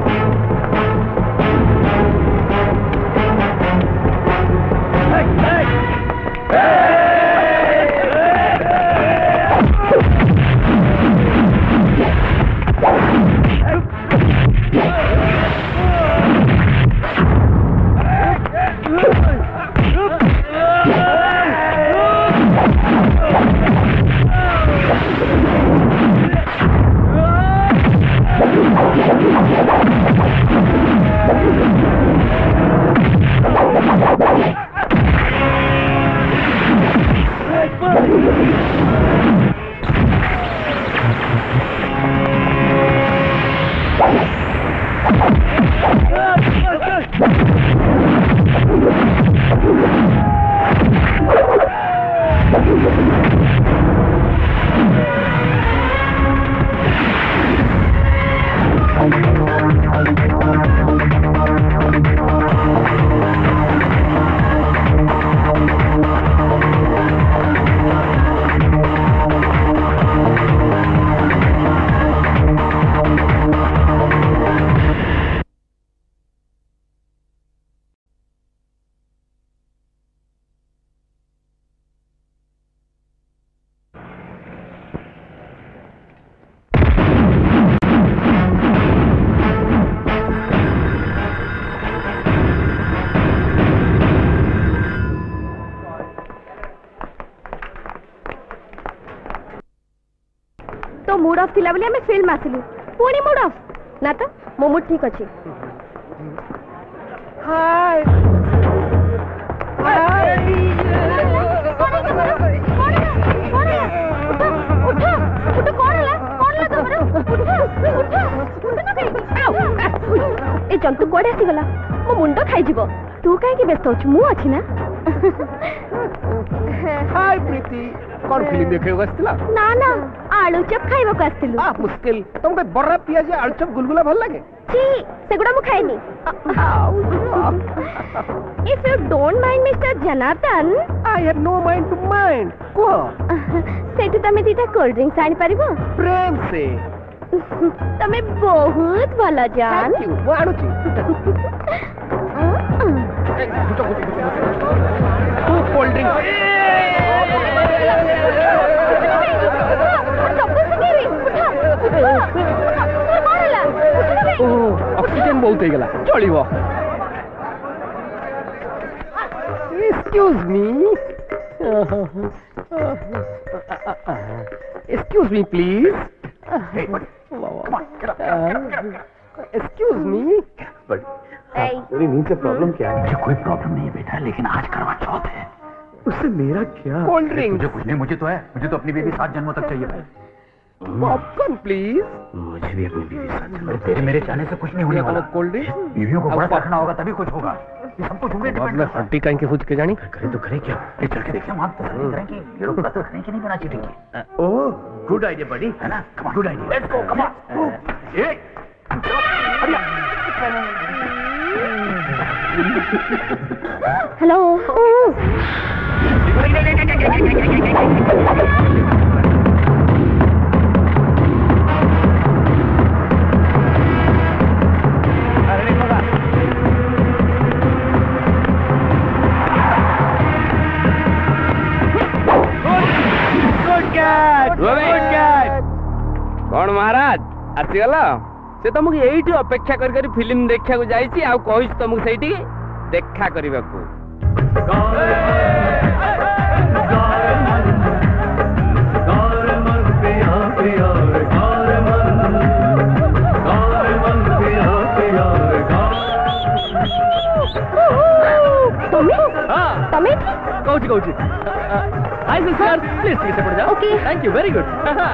मूड ऑफ थिला बोली हमें फिल्म आसिलु पुणी मूड ऑफ ना तो मो मूड ठीक अछि हाय ए जंतु कोडे आसी गला मो मुंडो खाई जीवो तू काहे की व्यस्त होछु मु अछि ना हाय प्रीति कौन फिल्म देखे बसला ना ना आलू चप खाइबो को आस्तिलु मुश्किल तुमके बर्रा पियाज आलू चप गुलगुला भल लागे छी सेगुडा मु खाइनी if you don't mind mister Janardan I have no mind to mind को सेठी तमे दीटा कोल्ड ड्रिंक्स आनी परिबो प्रेम से तमे बहुत भला जान थैंक यू वो आनु छी तू कोल्ड ड्रिंक ऑक्सीजन बहुत ही गला चलिबो excuse me excuse me please excuse me तेरी नींद से प्रॉब्लम क्या है? मुझे कोई प्रॉब्लम नहीं है बेटा लेकिन आज करवा चौथ है उस उससे मेरा क्या? Cold drink. मुझे कुछ नहीं, मुझे तो है, मुझे तो अपनी बेबी 7 जन्मों तक चाहिए भाई। Popcorn please. मुझे भी अपनी बीवी 7 जन्मों। तेरे मेरे चाहने से कुछ नहीं होने वाला। Cold drink. बीवियों को बड़ा रखना होगा तभी कुछ होगा। ये सब कुछ उम्मीद मैं हड्डी कान के खुद के जानी। करे तो करे क्या? ये चल के देखिए, हम तसल्ली करें कि ये लोग कत्ल करें कि नहीं बना चीटिंग की। ओह गुड आइडिया बडी, है ना? Come on, good idea, let's go, come on. ये हेलो। कौन महाराज आसीगल से तुमको यही अपेक्षा कर फिल्म देखा जाइए आ कही तुमको सही देखा करने को। हाय सिस्टर, प्लीज ठीक से पड़ जाओ। Okay, thank you, very good.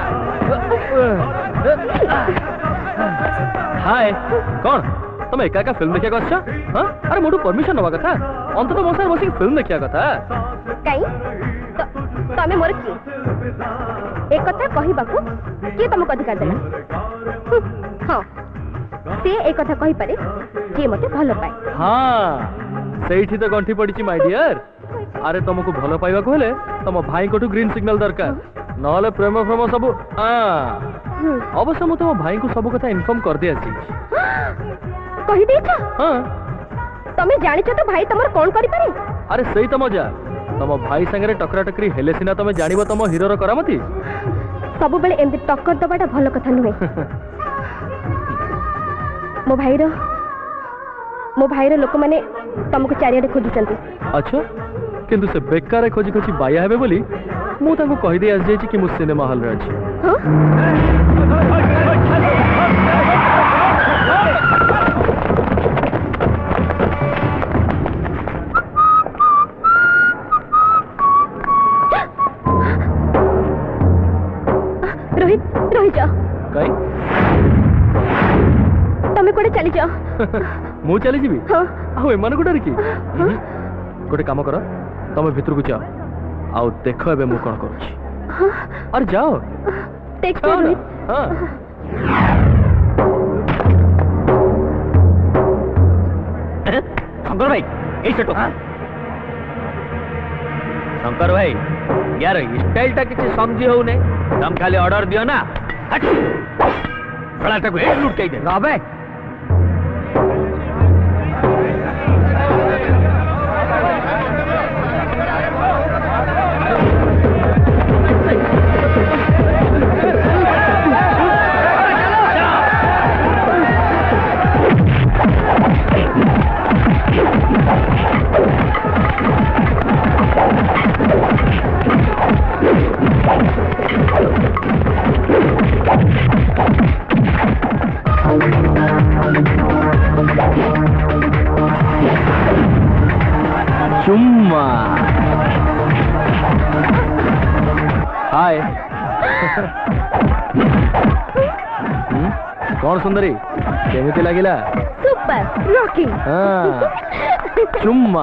Hi, कौन तुम एका एका फिल्म देखा आछ? हां, अरे मोटू परमिशन नवा कथा, अंत तो मोसार बसी फिल्म देखा कथा। काई तमे मोर की एक कथा कहि बाकू के तुमको अधिकार देला? हां, से एक कथा कहि पारे जे मते भलो पाए। हां, सेठी तो गंठी पड़ी माय डियर। अरे तुमको भलो पाइबा को हेले तुम भाई को ग्रीन सिग्नल दरकार, नहले प्रेम प्रेम सब। अवश्य मु तुम भाई को सब कथा इन्फॉर्म कर दिया छी। कहि दे छ? हां, तमे जानि छ तो भाई तमर कोन करि पारे? अरे सही तो मजा, तुम भाई संगे टकरा टकरी हेले सिना तुम जानिबो तुम हीरो रो करामती। सब बेले एमती टक्कर दबाटा भलो कथा नुहे। मो भाईर लोक माने तुमको चारियाडे खोजुचंती। अच्छा, किंतु से बेकार खोजी खोजी बाया हेबे बोली मु ताको कहि दे आस जाई कि मु सिनेमा हॉल रे अछि। रोहित रोहित जा कई तमे कोडे चली जा। मु चली जीबी। हां, आ एमान को डर की गोटे काम कर, तमे भीतर को जाओ आउ देख एबे मु कोन करू छी। अरे जाओ टेक रोहित। हां, शंकर भाई ए सेटो। शंकर भाई यार स्टाइल टा किसी समझी हो ने, तुम खाली ऑर्डर दियो ना, हट बड़ा तक हेड लूट के दे अबे। चुम्मा। हाय। कौन सुंदरी केमिति लागिला? Super rocking. हाँ, चुम्मा।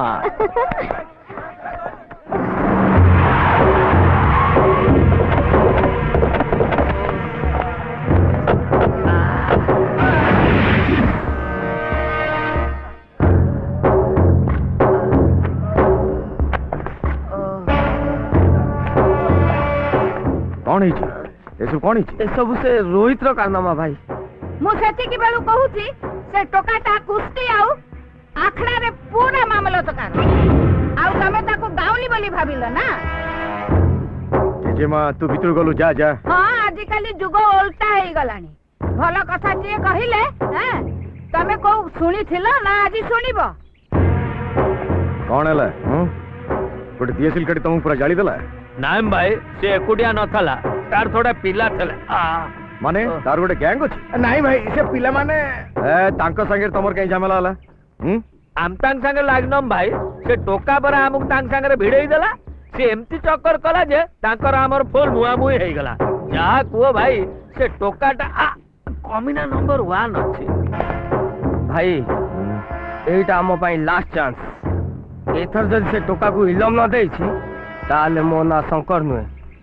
कौन है एसब कौन है? सब से रोहित रो कारनामा भाई। मु सेति की बेलु कहूची से टोकाटा कुस्ती आउ आखड़ा रे पूरा मामला तो कार आउ तमे ताको गाउली बोली भाबिलो ना। जेजेमा तू भीतर गलु जा जा। हां, आज काली जुग उल्टा हे गलानी। भलो कथा जे कहिले हैं तमे को सुनी थिलो ना आज सुनिबो? कौन है? गोटे दिएसिल काटी तुमको पूरा जाली देला? नाम भाई से एकुडिया न थला, तार थोड़ा पिला थला। माने तार गोटे गैंग अछि? नहीं भाई, से पिला माने ए तांको संगे तमर कहीं झमेला होला? आम तांग संगे लागनम भाई, से टोका बरा हमक तांग संगे भिड़ई देला, से एमती चक्कर कला जे तांकर हमर फुल मुआ मुई हे गला जा को भाई से टोकाटा कमिना नंबर 1 अछि भाई एटा हम पाई लास्ट चांस एथर जदि से टोका को इलम न देई छी ताले मो ना शंकर नुए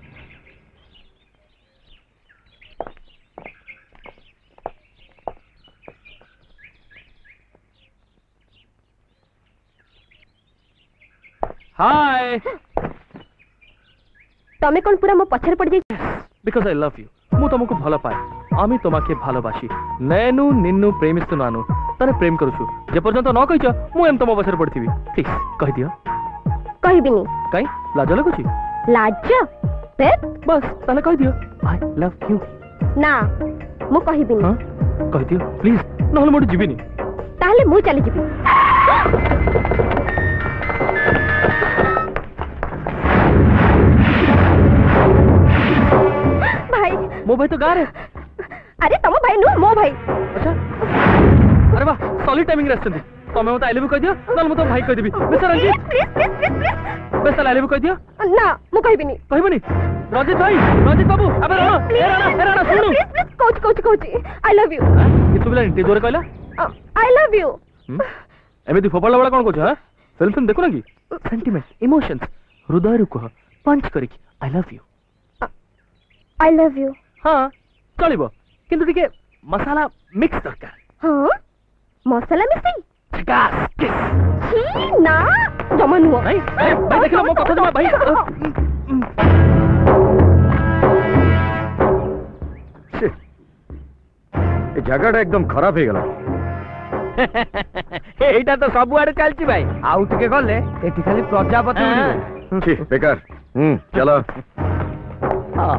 हाय तमे कोन पूरा मो पछर पड़ जाई बिकॉज़ आई लव यू मु तुमको भलो पाए आमी तमाके भालोबासी नेनु निन्नु प्रेमिस्तु नानु तने प्रेम करूछु जे पर्यंत न कहिछ मु एम तम पछर पड़थिबी ठीक कहि दियो कहबिनी काई लाज लगुची लाज फिर बस तने कहि दियो आई लव यू ना मु कहबिनी हां कहि दियो प्लीज नहले मोड जीविनी ताले मु चली जीबी मो भाई तो गा रे अरे तम भाई नु मो भाई अच्छा अरे वाह सॉलिड टाइमिंग रेस्टंदी तमे मत आई लव यू कह दियो नल मत भाई कह देबी बेसर रंजीत प्लीज बेसर आई लव यू कह दियो ना मु कहबिनी रंजीत भाई रंजीत बाबू अबे राणा सुनु कोच आई लव यू ये तू बिला इंटे जोरे कहला आई लव यू एमेदी फोपड़ला वाला कोन कोछ है फिल्म देखो ना की सेंटिमेंट इमोशंस हृदय रु कह पंच करी आई लव यू हाँ चलिबो किंतु टिके मसाला मिक्स दरकार हाँ मसाला मिक्स झकास छी ना जमन हुआ भाई देखला मो कथा जमा भाई ए जगह एकदम खराब हे गला एटा तो सब आड़े चलची भाई आउ टिके गले एठी खाली प्रजापति उड़िबो छी बेकार चलो हां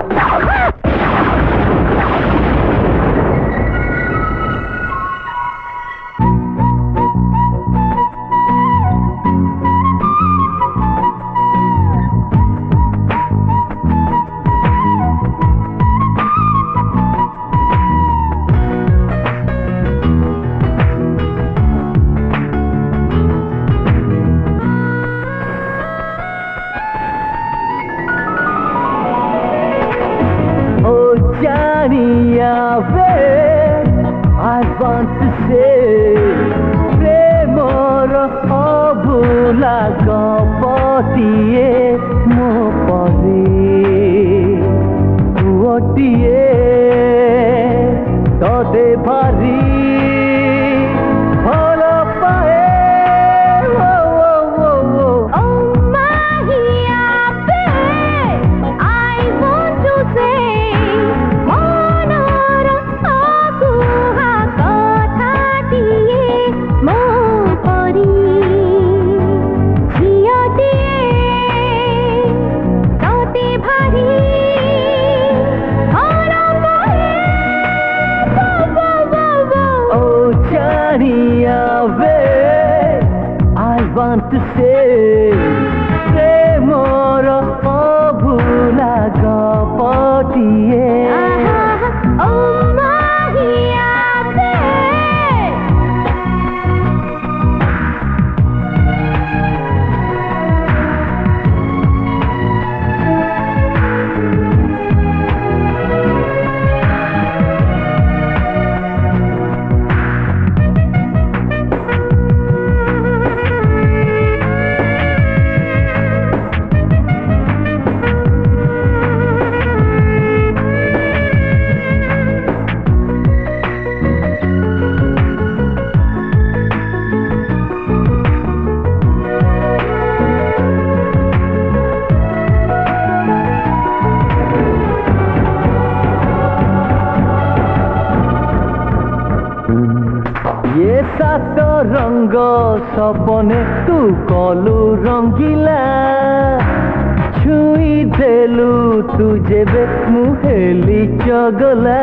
रंग सपने तू कलु रंगीला छुई देलु तू जेबे मुहेली चगला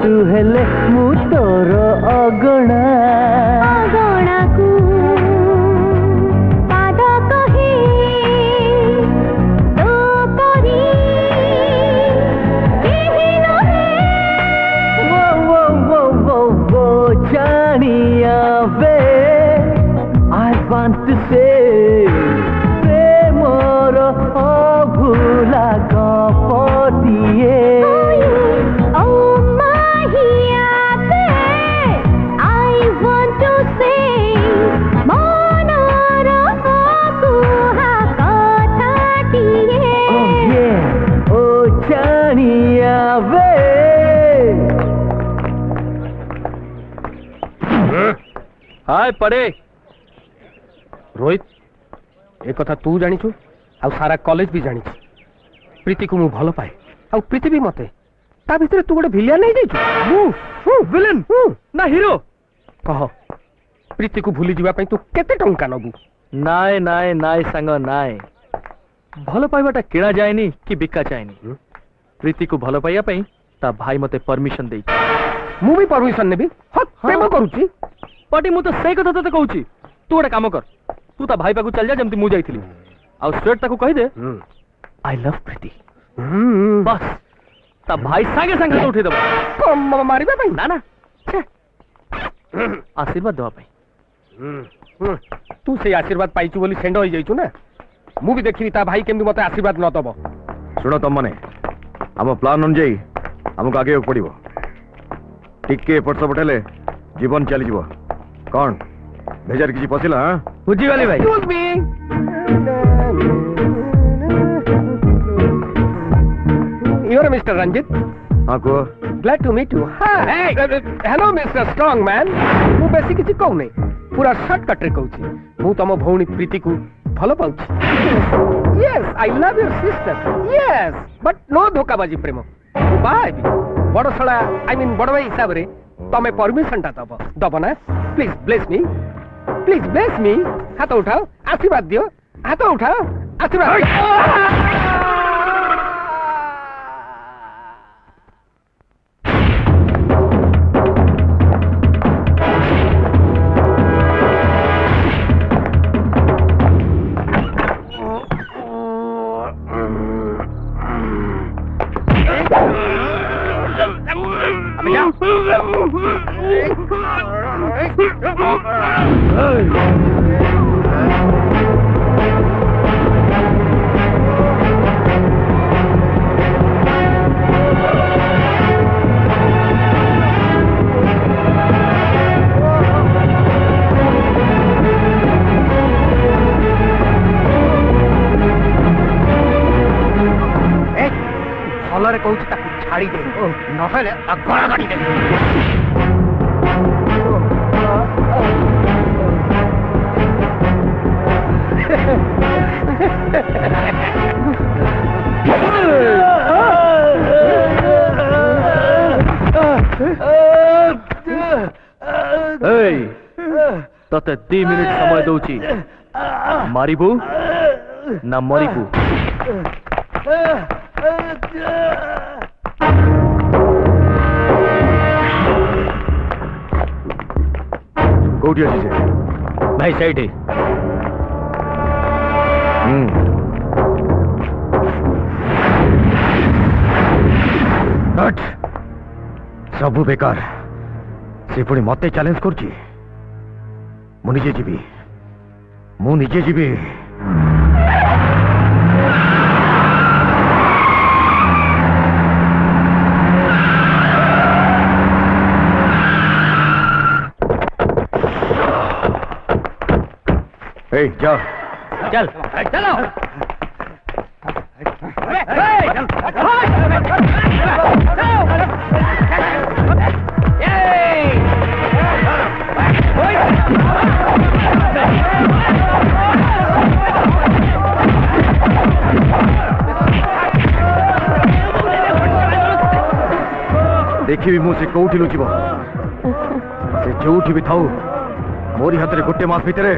तू हेले मु तोर अगणा अगणा को पाद कहे तो परी केही नहे वो जानिया वे I want to say प्रेमर अभूला कपटिए हाय पड़े रोहित एक कथा तू जानिछु आ सारा कॉलेज भी जानिछु प्रीति को मु भल पाए आ प्रीति भी मते ता भीतर तू गोटे विलियन नहीं जाइछु विलेन ना हीरो कह प्रीति को भूली जीवा पई तू केते टंका नबु नाय नाय नाय संग नाय भल पाइबाटा किणा जाएनी कि बिका जाएनी प्रीति को भल पाइया पई ता भाई मते परमिशन देई मु भी परमिशन नेबी हत प्रेम करूची पाटी मु तो सही कथा तते कहूची तू गोटे काम कर तू ता भाई पाकू चल जा जमती मु जाइथिली आ स्ट्रेट ताकू कहि दे आई लव प्रीति बस ता भाई संगे संगे उठे दबो कम मारिबा पई ना ना आशीर्वाद देवा पई तू से आशीर्वाद पाइछु बोली सेंड होई जाइछु ना मु भी देखिबी ता भाई केमि मते आशीर्वाद न दबो सुनो तुम माने हम प्लान अनुଯାयी हमको आगे पड़ो टिके एपट सेपट हेले जीवन चली जीव कौन भेजार किसी पशिला हाँ बुझीगली भाई यूर मिस्टर रंजित हाँ को glad to meet you hello mister strong man मु बेसी किसी कहू नहीं पूरा शॉर्टकट रे कहूची मु तम भौणी प्रीति को भल पाउची yes I love your sister yes but no धोखाबाजी प्रेम बाय बड़ सला आई मीन बड़ भाई हिसाब रे तमे परमिशन ता दब ना प्लीज ब्लेस मी हाथ उठाओ आशीर्वाद दियो हाथ उठाओ आशीर्वाद भलरे कहूँ छाड़ी दे नहले गड़ा गाड़ी दे तते 2 मिनिट समय दौची मारिबू ना मरिबू कोठी अछि से भाई साइड हट सबु बेकार से पुणी मते चैलेंज करछि मु निजे जीवी जा चल चलो देखी मुझे कौटी लुचिब से जोठी भी थाऊ मोरी हाथ में गोटे मास भितर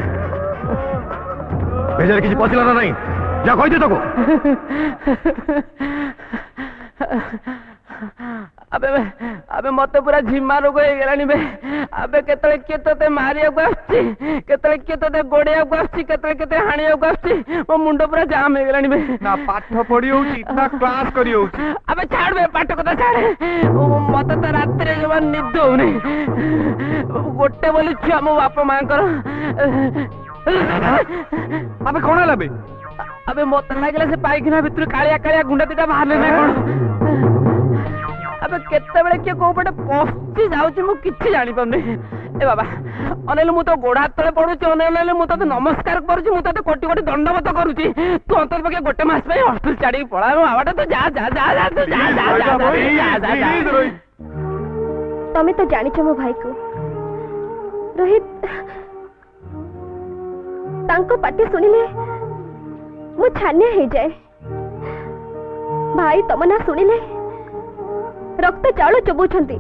भेजर किसी पशिला ना नहीं जा कही दे अबे अबे मत पूरा झिमा रोग हो गलानी बे अबे केतले के तते मारिया को आछी केतले के तते गोड़िया को आछी केतले केते हानिया को आछी मो मुंडो पूरा जाम हो गलानी बे ना पाठ पढ़ी होची ना क्लास करी होची अबे छाड़ बे पाठ कथा छाड़ मत तो रात रे जमा निद होनी गोटे बोली छुआ मो बाप मां कर अबे कोन हला बे अबे मत लागले से पाइखना भितर कालिया कालिया गुंडा दिटा बाहरले ना कोन अबे केते बेले के को पटे पस्ती जाउची मु किछि जानि पमने ए बाबा अनेले मु तो गोड़ा हाथ तळे पडुची अनेले मु तो नमस्कार करूची मु तो कोटी कोटी दंडवत करूची तू अंतर पके गोटे मास पे हॉस्टल छाडी पळा बाबाटा तो जा जा जा जा तू जा जा जा तमे तो जानि छ मो भाई को रोहित तांको पाटी सुनिले मु छान्य हे जाए भाई तम ना सुनिले रक्त चाउल चुबुछंती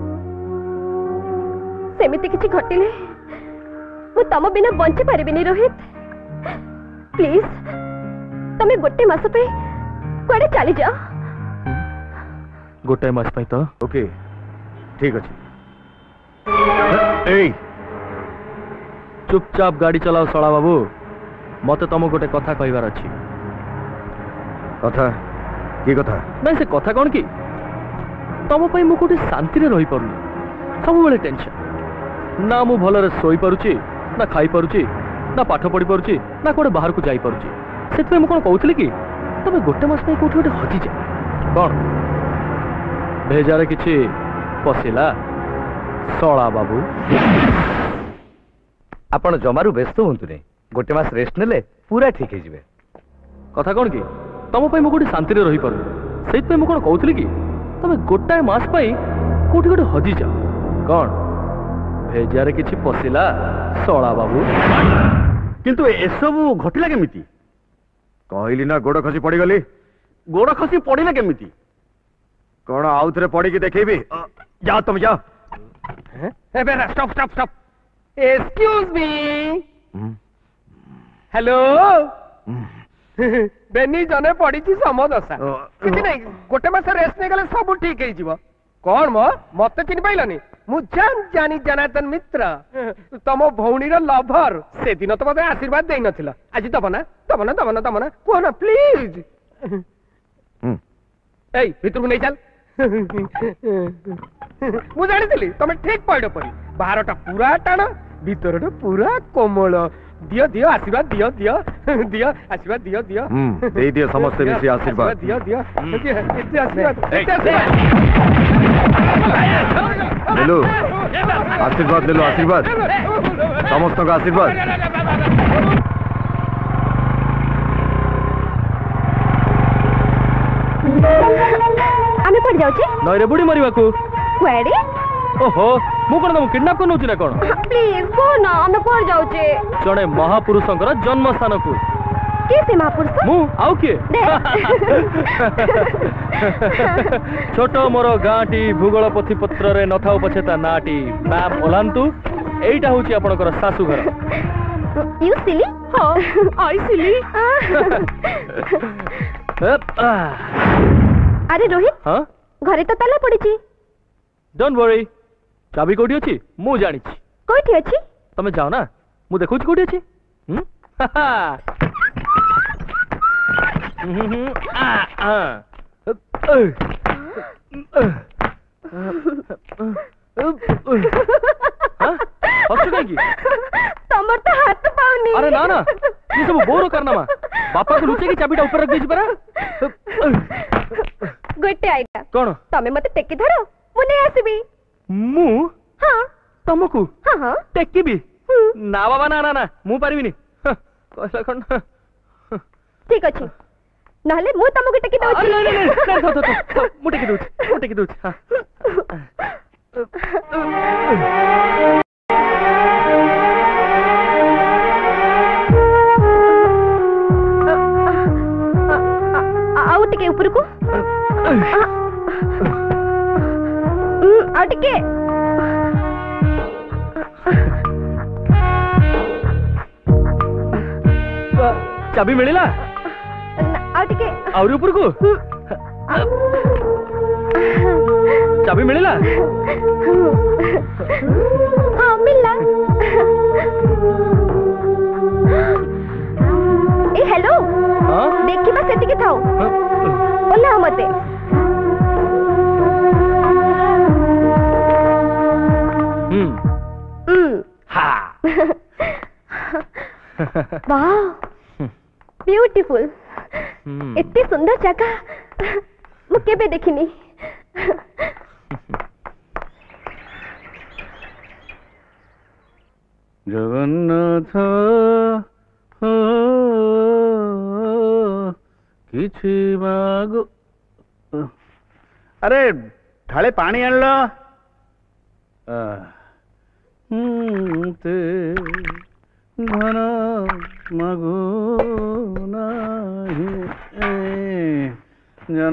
सेमिति किछि घटिले मु तम बिना बंची पारिबिनी रोहित प्लीज तमे गोटे मास पे कोडे चली जा गोटे मास पे तो ओके ठीक अछि ए चुपचाप गाड़ी चलाओ सळा बाबू मते तुम गोटे कथा कहबार अछि कथा की कथा नहीं से कथा कौन की तुम पे मु गोटे शांति रही पारुनी सब बेले टेंशन ना मु भलरे सोई पारुची ना खाई पारुची ना पाठ पढ़ी पारुची ना कोडे बाहर को जाई पारुची सेतपे मु कोन कहउतली कि तमे गोटे मास पे कोठी गोटे हजी जा कोन भेजारे किछि पसिला सळा बाबू आपण जमारू व्यस्त हुंतु नै गोटे मास रेस्ट नेले पूरा ठीक हे जिवे कथा कौन की तुम पे मु गोटे शांति रही पारु सेतपे मु कोन कहउतली कि तमे गोटाए मास पई कोठी गोटे हजी जा कोन भेजारे किछि पसिला सळा बाबू किंतु एसबु घटिला केमिति कहली ना गोड़ खसी पड़ी गली गोड़ खसी पड़िला केमिति कोन आउथरे पड़ी की देखेबी जा तुम जा ए बेरा stop stop stop excuse me hello बेनी जने पड़ी समदशा किसी नहीं गोटे मास रेस्ट नहीं गले सब ठीक है जीव कौन मो मत चिन्ह पाइलनी मु जानी जनार्दन मित्र तम भौणीर लभर से दिन तो मते आशीर्वाद देई नथिला आज दबना दबना दबना दबना कोना प्लीज ए भितर को नहीं चल मु जानी तमे ठीक पड़ो परी बाहरटा पूरा टाण भीतरटा पूरा कोमल दियो दियो आशीर्वाद दियो दियो दियो आशीर्वाद दियो दियो दे दियो समस्त विषय आशीर्वाद दियो दियो इतने आशीर्वाद ले लो आशीर्वाद ले लो आशीर्वाद समस्त का आशीर्वाद आमे पड़ जाउची नय रे बुढ़ी मरिवा को क्वेडी ओहो मु कोन तुम किडनैप कर नउची ना कोन प्लीज को ना आमे पड़ जाउची जणे महापुरुषंकर जन्म स्थान को के से महापुरुष मु आउ के छोटो मोर गांटी भूगोल पोथी पत्र रे नथाउ पछेता नाटी मैम ओलांतु एइटा होची आपनकर सासु घर यू सिली हां आई सिली अरे रोहित हां घरे तो ताला पड़ी छी डोंट वरी चाबी कोठी अछि मु जानि छी कोठी अछि तमे जाओ ना मु देखौ छी कोठी अछि तमर तो हाथ पाउनी अरे ना ना ये सब बोरो करना मा बापा को लुचे की चाबीटा ऊपर रख दीज परा गोटे आइडिया कोन तमे मते टेकी धरो मुने आसीबी मु हां तमको हां हां टेकी भी ना बाबा ना ना ना मु पारिबिनी कहला कोन ठीक अछि नहले मु तमको टेकी दउची अरे नहीं नहीं मु टेकी दउची हां आउ टिके ऊपर को आउ टिके चाबी मिलिला आउ टिके और ऊपर को चाबी मिलला हाँ मिलला ए हेलो देखी बस सेती के थाओ बोला मते वाह ब्यूटीफुल इतनी सुंदर जगह मु केबे देखिनी जगन्नाथ किछि मागो अरे थाले पानी आनल ते धन मागो नाही जन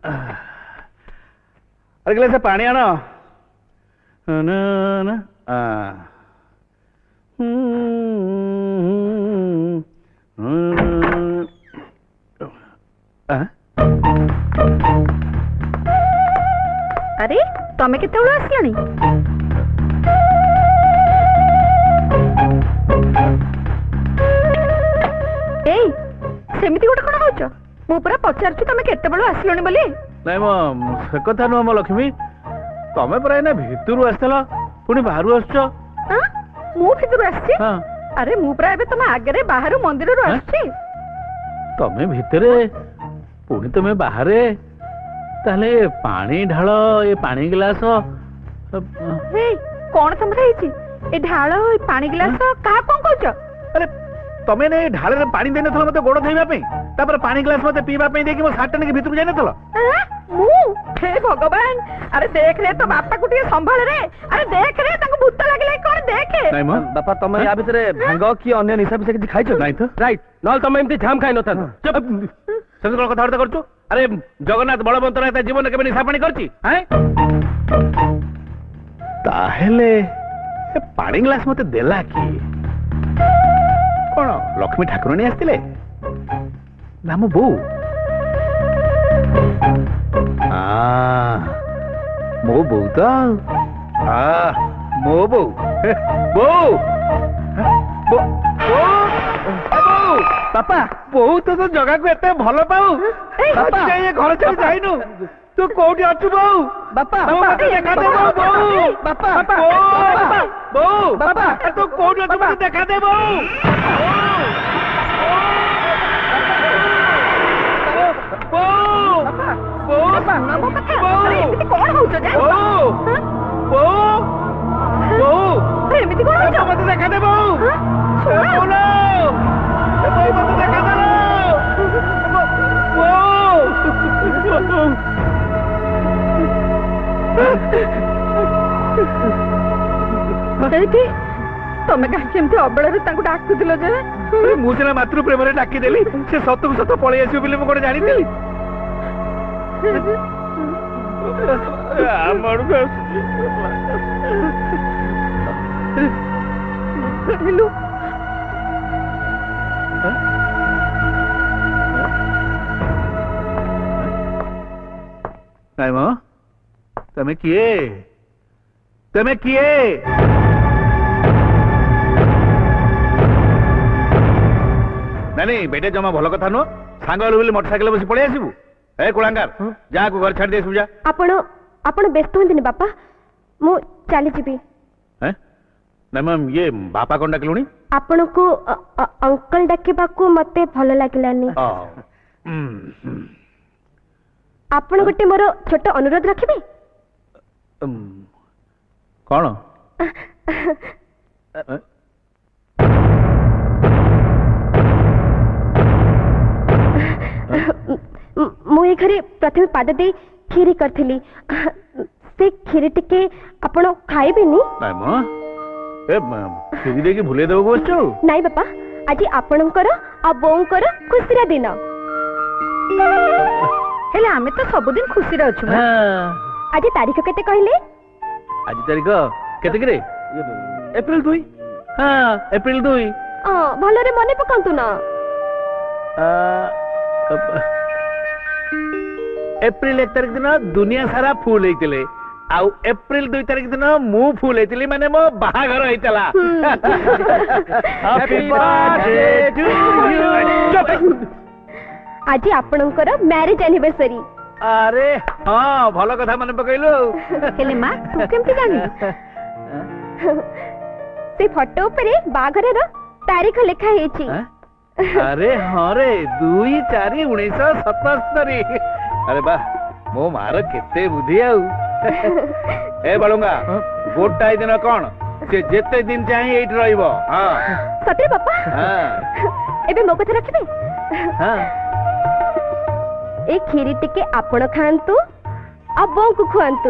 अरे गिलास पानी आनो ना ना अरे तमे केते बेला आसलानी ए सेमिति गोटे कोन होछ मु पूरा पचारछु तमे केते बेला आसलोनी बोली नहीं मो से कथा नुह मो लक्ष्मी तमे पर एना भितरु आसला पुनी बाहरु आछो हां मु भितरु आछी अरे मु पूरा एबे तमे आगरे बाहरु मंदिर रु आछी तमे भितरे पुनी तमे बाहरे ताले पानी ढाल ए पानी गिलास हे कोन तमरा हेची ए ढाल ए पानी गिलास का कोन कहछ अरे तमे ने ढाल रे पानी देने थलो मते गोड़ धइबा पे तापर पानी गिलास मते पीबा पे देकी मो साटन के भितर जाय न थलो मु हे भगवान अरे देख रे तो बापा को संभाल रे अरे देख रे ताको भूत लागले कोन देखे नहीं मां बापा तमे या भितरे भांग की अन्य निशा बिसे किछि खाइछो नहीं तो राइट नल तमे एमती झाम खाइ नथा चुप से कोन कथा हरता करछु अरे जगन्नाथ बलवंत राय जीवन केबे निशा पानी करछि हैं ताहेले ए पानी ग्लास मते देला की कोन लक्ष्मी ठाकुरानी आस्तिले नाम बो मो बो तो मो बो बो बो पापा बहुत तो जगह को एते भलो पाऊ पापा ये घर चली जाइनु तू कोठी अछु बो बापा मते देखा दे बो बापा बो बापा तू कोठी अछु मते देखा दे बो बो बो नमो कथा अरे एमिति कोन होछ जे बो बो बो अरे एमिति कोन होछ मते देखा दे बो बोलो मते देखा दे तमे कहीं अबड़े डाकुल जे मुझे मातृ प्रेम डाकी देली से सत को सत पलि आस मुझे जानी नहीं मो तमे किए नहीं बेटे जमा भल कथा नुह सांग बोली मोटरसाइकिल बस पलि आसबू ए कुलांगार जा को घर छाड़ दे सुजा आपण व्यस्त होंदिनी बापा मु चली जीबी नहीं मैम ये बापा कौन डाकिलुनी आपण को अंकल डाकिबा को मते भल लागिलानी आपण गोटे मोर छोट अनुरोध रखिबे कौन मु ए घरे प्रथम पाद दे खीरी करथिली से खीरी टिके आपण खाइबेनी नहीं मो ए खीरी दे के भूले देबो बसचो नहीं बापा आज आपणकर आ बोंकर खुशीरा दिन हेले आमे तो सब दिन खुशी रे अछु आज तारीख केते कहले आज तारीख केते करे अप्रैल 2 हां अप्रैल 2 भलो रे मने पकांतु ना अप्रैल 1 तारीख दिन दुनिया सारा फूल हेतिले आउ एप्रिल 2 तारिख दिन मु फुल हेतिली माने मो बाहाघर हेतला हैप्पी बर्थडे टू यू आज आपणकर मैरिज एनिवर्सरी अरे हां भलो कथा मन पकइलो हेले मां तू केमति जानि से फोटो ऊपर बाघर रो तारीख लिखा हेची अरे हाँ रे 2/4/1977 अरे बा मो मार केते बुद्धि आउ ए बळुंगा गोटाई दिन कोन से जेते दिन चाहि एट रहइबो हां सतरे पापा हां एबे मो कथा रखबे हां ए खीरी टिके आपण खांतु आ बों को खुआंतु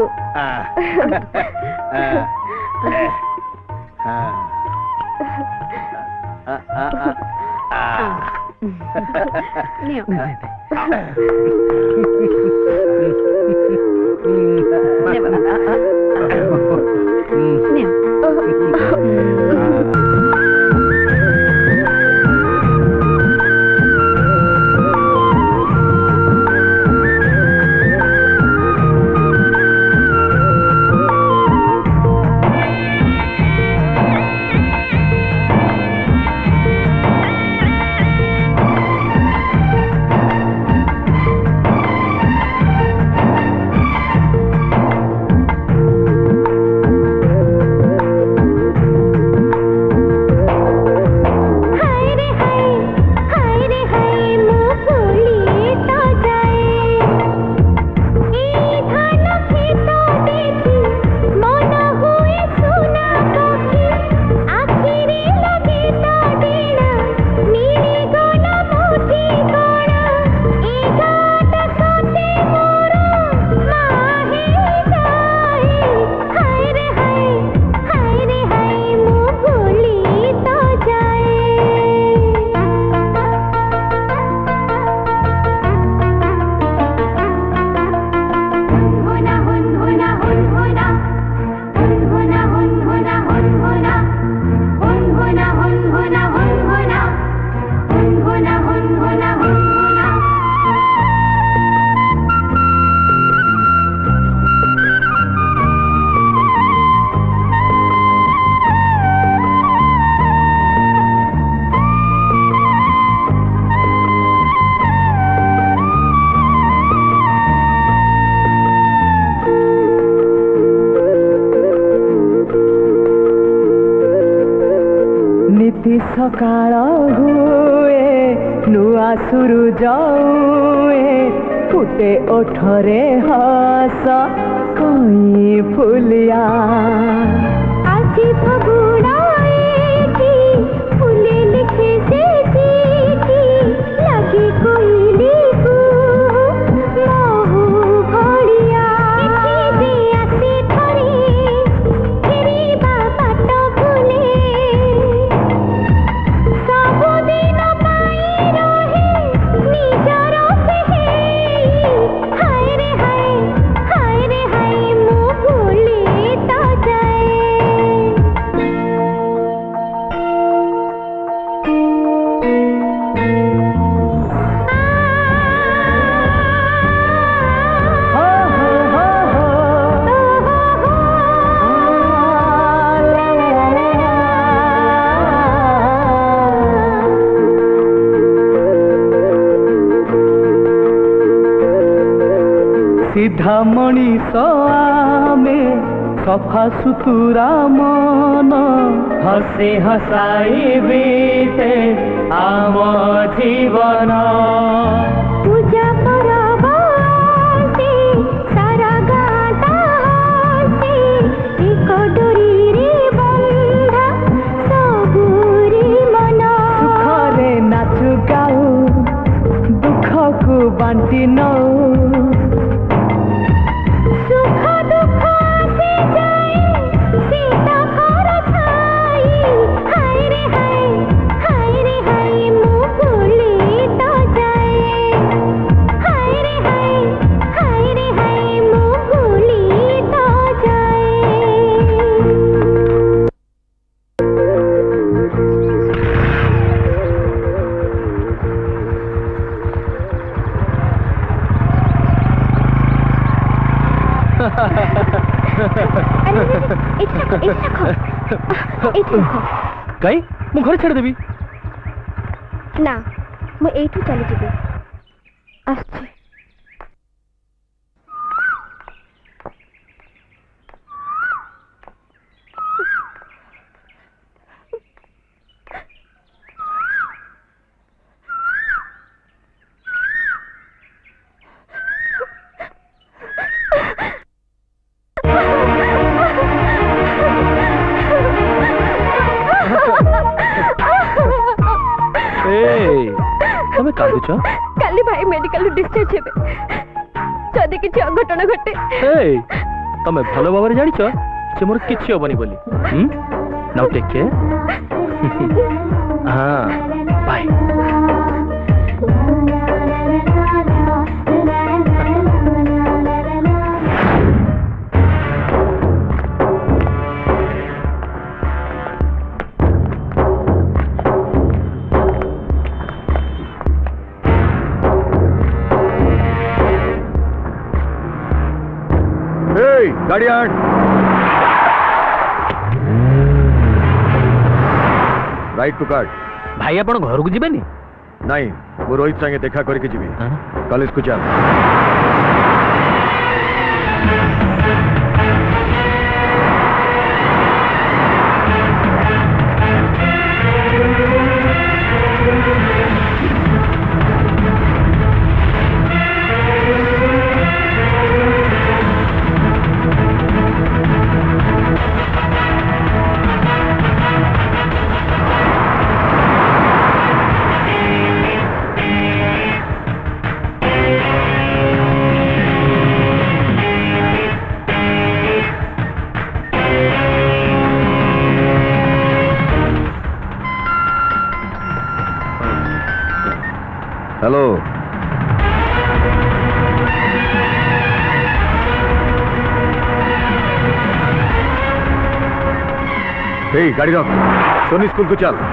सकाळ हुए नुआ सूरज हुए फुटे ओठरे हस कई फुलिया आसी फगुड़ाए की फूले लिखे से की लगी कोयली को महू घड़िया दे आसे थरे तेरी बाबा तो भूले सबुदिन पाई रहे निजर से हाय रे हाय मु भूले तो जाए सीधा मनीष आमे सफा सुतुरा मन हसे हसाई बीते आम जीवन पूजा परबासे सारा गाता से एक डोरी रे बंधा सबुरी मन सुखरे नाचु गाऊ दुख को बांटी नऊ सुख दुख से जाए सीता घर छाई हाय रे हाय मु भूले तो जाए कहीं मु घर छाड़ देबी ना मु एठू चली जीबी आछी तमें कांदुच काली भाई मेडिकल डिस्चार्ज हेबे जदि किछि अघटन घटे तमें भलो भाव में जानिछ जे मोर किछि होबनी बोली नाउ टेक केयर हां बाय गाड़ी आन राइट टू कार्ड भाई आपण घर को जीबेनी नहीं वो रोहित संगे देखा करके जीबी कॉलेज को चल हेलो गाड़ी रख सोनी स्कूल को चल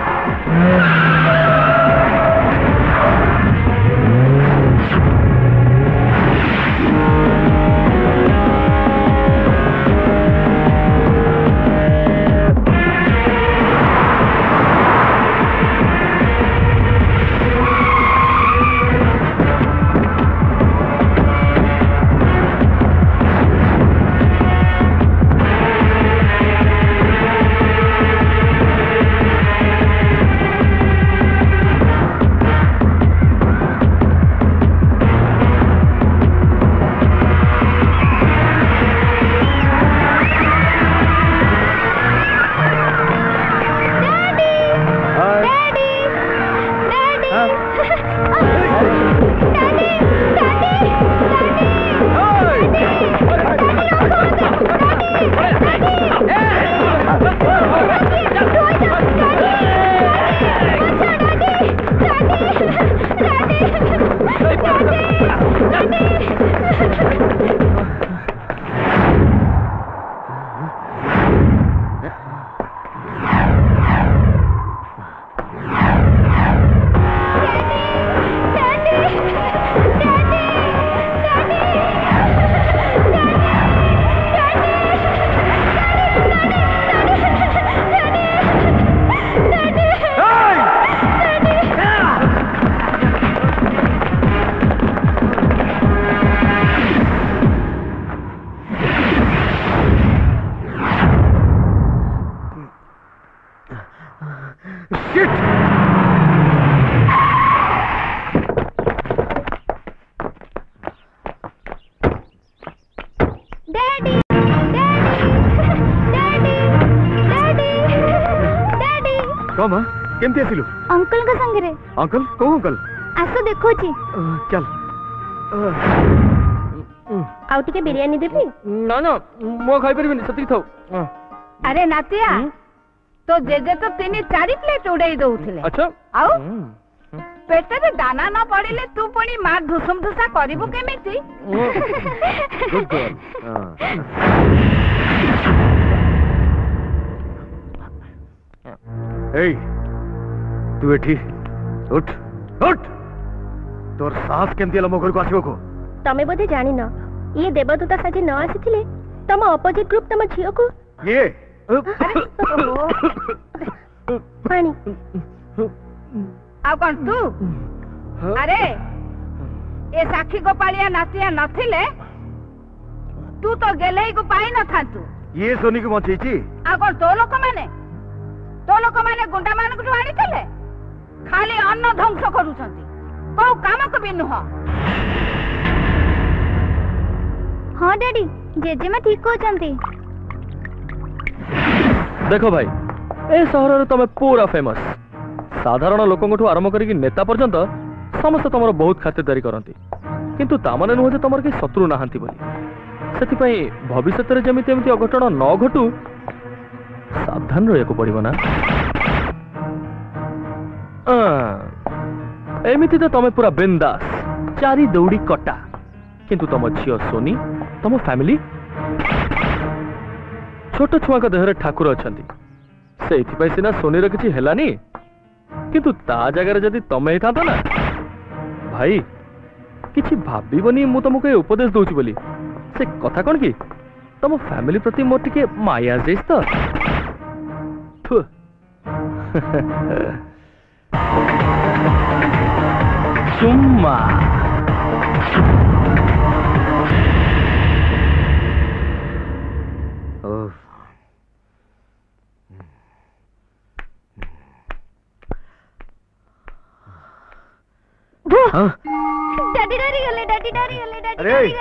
केमती आसिलु अंकल का संगे अंकल को अंकल आसो देखो छी चल आउ टिके बिरयानी देबी ना ना मो खाई परबिनी सती थाउ अरे नातिया तो जेजे तो 3-4 प्लेट उड़ाई दउथिले अच्छा आउ पेटे रे दाना न पड़िले तू पणी मां धुसुम धुसा करिवु केमिति गुड गर्ल ए तू एठी उठ उठ तोर सास केमती आला मो घर को आसीबो को तमे बोधे जानि न ये देवदूता साजी न आसीथिले तम अपोजिट ग्रुप तम झियो को ये पानी आ कौन तू? अरे ए साखी गोपालिया नातिया नथिले तू तो गेले को पाई न थांतु। ये सोनी को बचेची आ कौन तो लोक माने गुंडा मान को आनी चले खाली अन्न ध्वंस करूछंती को काम को भी नुह। हाँ डैडी जेजेमा ठीक कहते। देखो भाई ए सहर तुम पूरा फेमस साधारण लोक आरंभ करके नेता पर्यंत समस्त तुम बहुत खातिरदारी करती किंतु तामाने नुह तुम कहीं शत्रु नहांती बोली से भविष्य में जमी अघटन न घटू सावधान रहा पड़ो ना। एमती तो तुम पूरा बिंदास चारी दौड़ी कटा किंतु तुम झील सोनी तुम फैमिली छोट छुआ देहरे ठाकुर अच्छा से सीना सोनीर किसी हेलानी किंतु ता जगह जदि तमें था ना भाई किसी भाबनी मु तुमको ये उपदेश दूची बोली से कथा कौन कि तुम फैमिली प्रति मोर टिके माया जेस तो चुम्मा डैडी डरी गले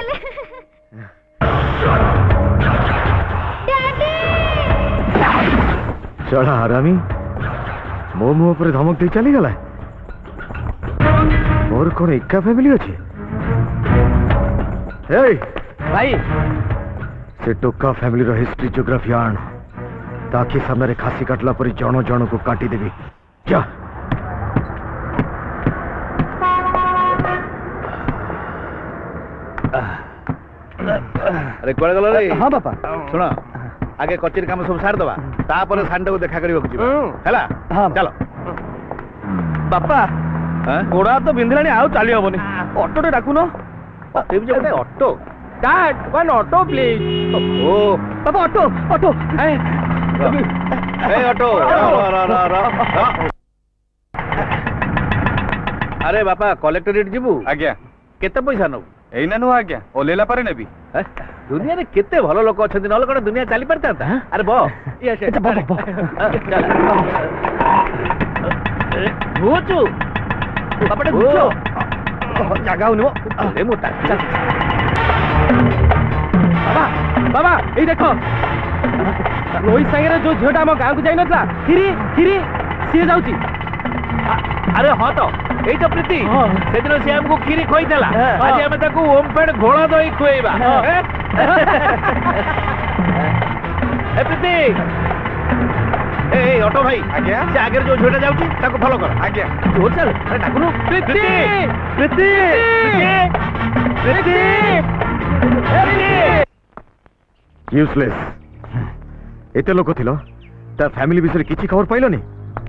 चढ़ा हरामी मो मुह पर धमक दे चली गला मोर कौन एका फैमिली अच्छे भाई से टोका फैमिली रो हिस्ट्री ज्योग्राफी आन ताकि सामने खासी काटला पर जण जण को काटी देवी क्या अरे कोड़े गलो रे। हाँ बापा सुनो आगे कचेरी काम सब सार दबा तापर सांडे को देखा करबा कुछ हैला। हां चलो बापा गोड़ा तो बिंदलानी आउ चली हबनी ऑटो रे डाकुनो auto dad one auto please. ओ बाबा ऑटो ऑटो ए ऑटो अरे बापा कलेक्टरेट जीवु आज्ञा केते पैसा नउ एइना नु आज्ञा ओलेला पारे नेबी दुनिया रे केते भलो लोक अछथि नले कोन दुनिया चली परता अरे बो ये चल भूचू बापटे भूचू जगह नु अरे मोटा चल बाबा बाबा ए देखो रोहित संगे जो झियोटा हम गाँव को जाई नथला खिरी सी जाउची। अरे हाँ तो यही तो प्रीति से दिन से हमको खीरी खोई थला आज हमें ताको ओमफेड घोड़ा दही खुएबा ए प्रीति ए ऑटो भाई आज्ञा से आगे जो झोटा जाउची ताको फॉलो कर आज्ञा जो चल अरे डाकुनु प्रीति प्रीति प्रीति यूजलेस एते लोक थिलो ता फैमिली विषय किछि खबर पाइलोनी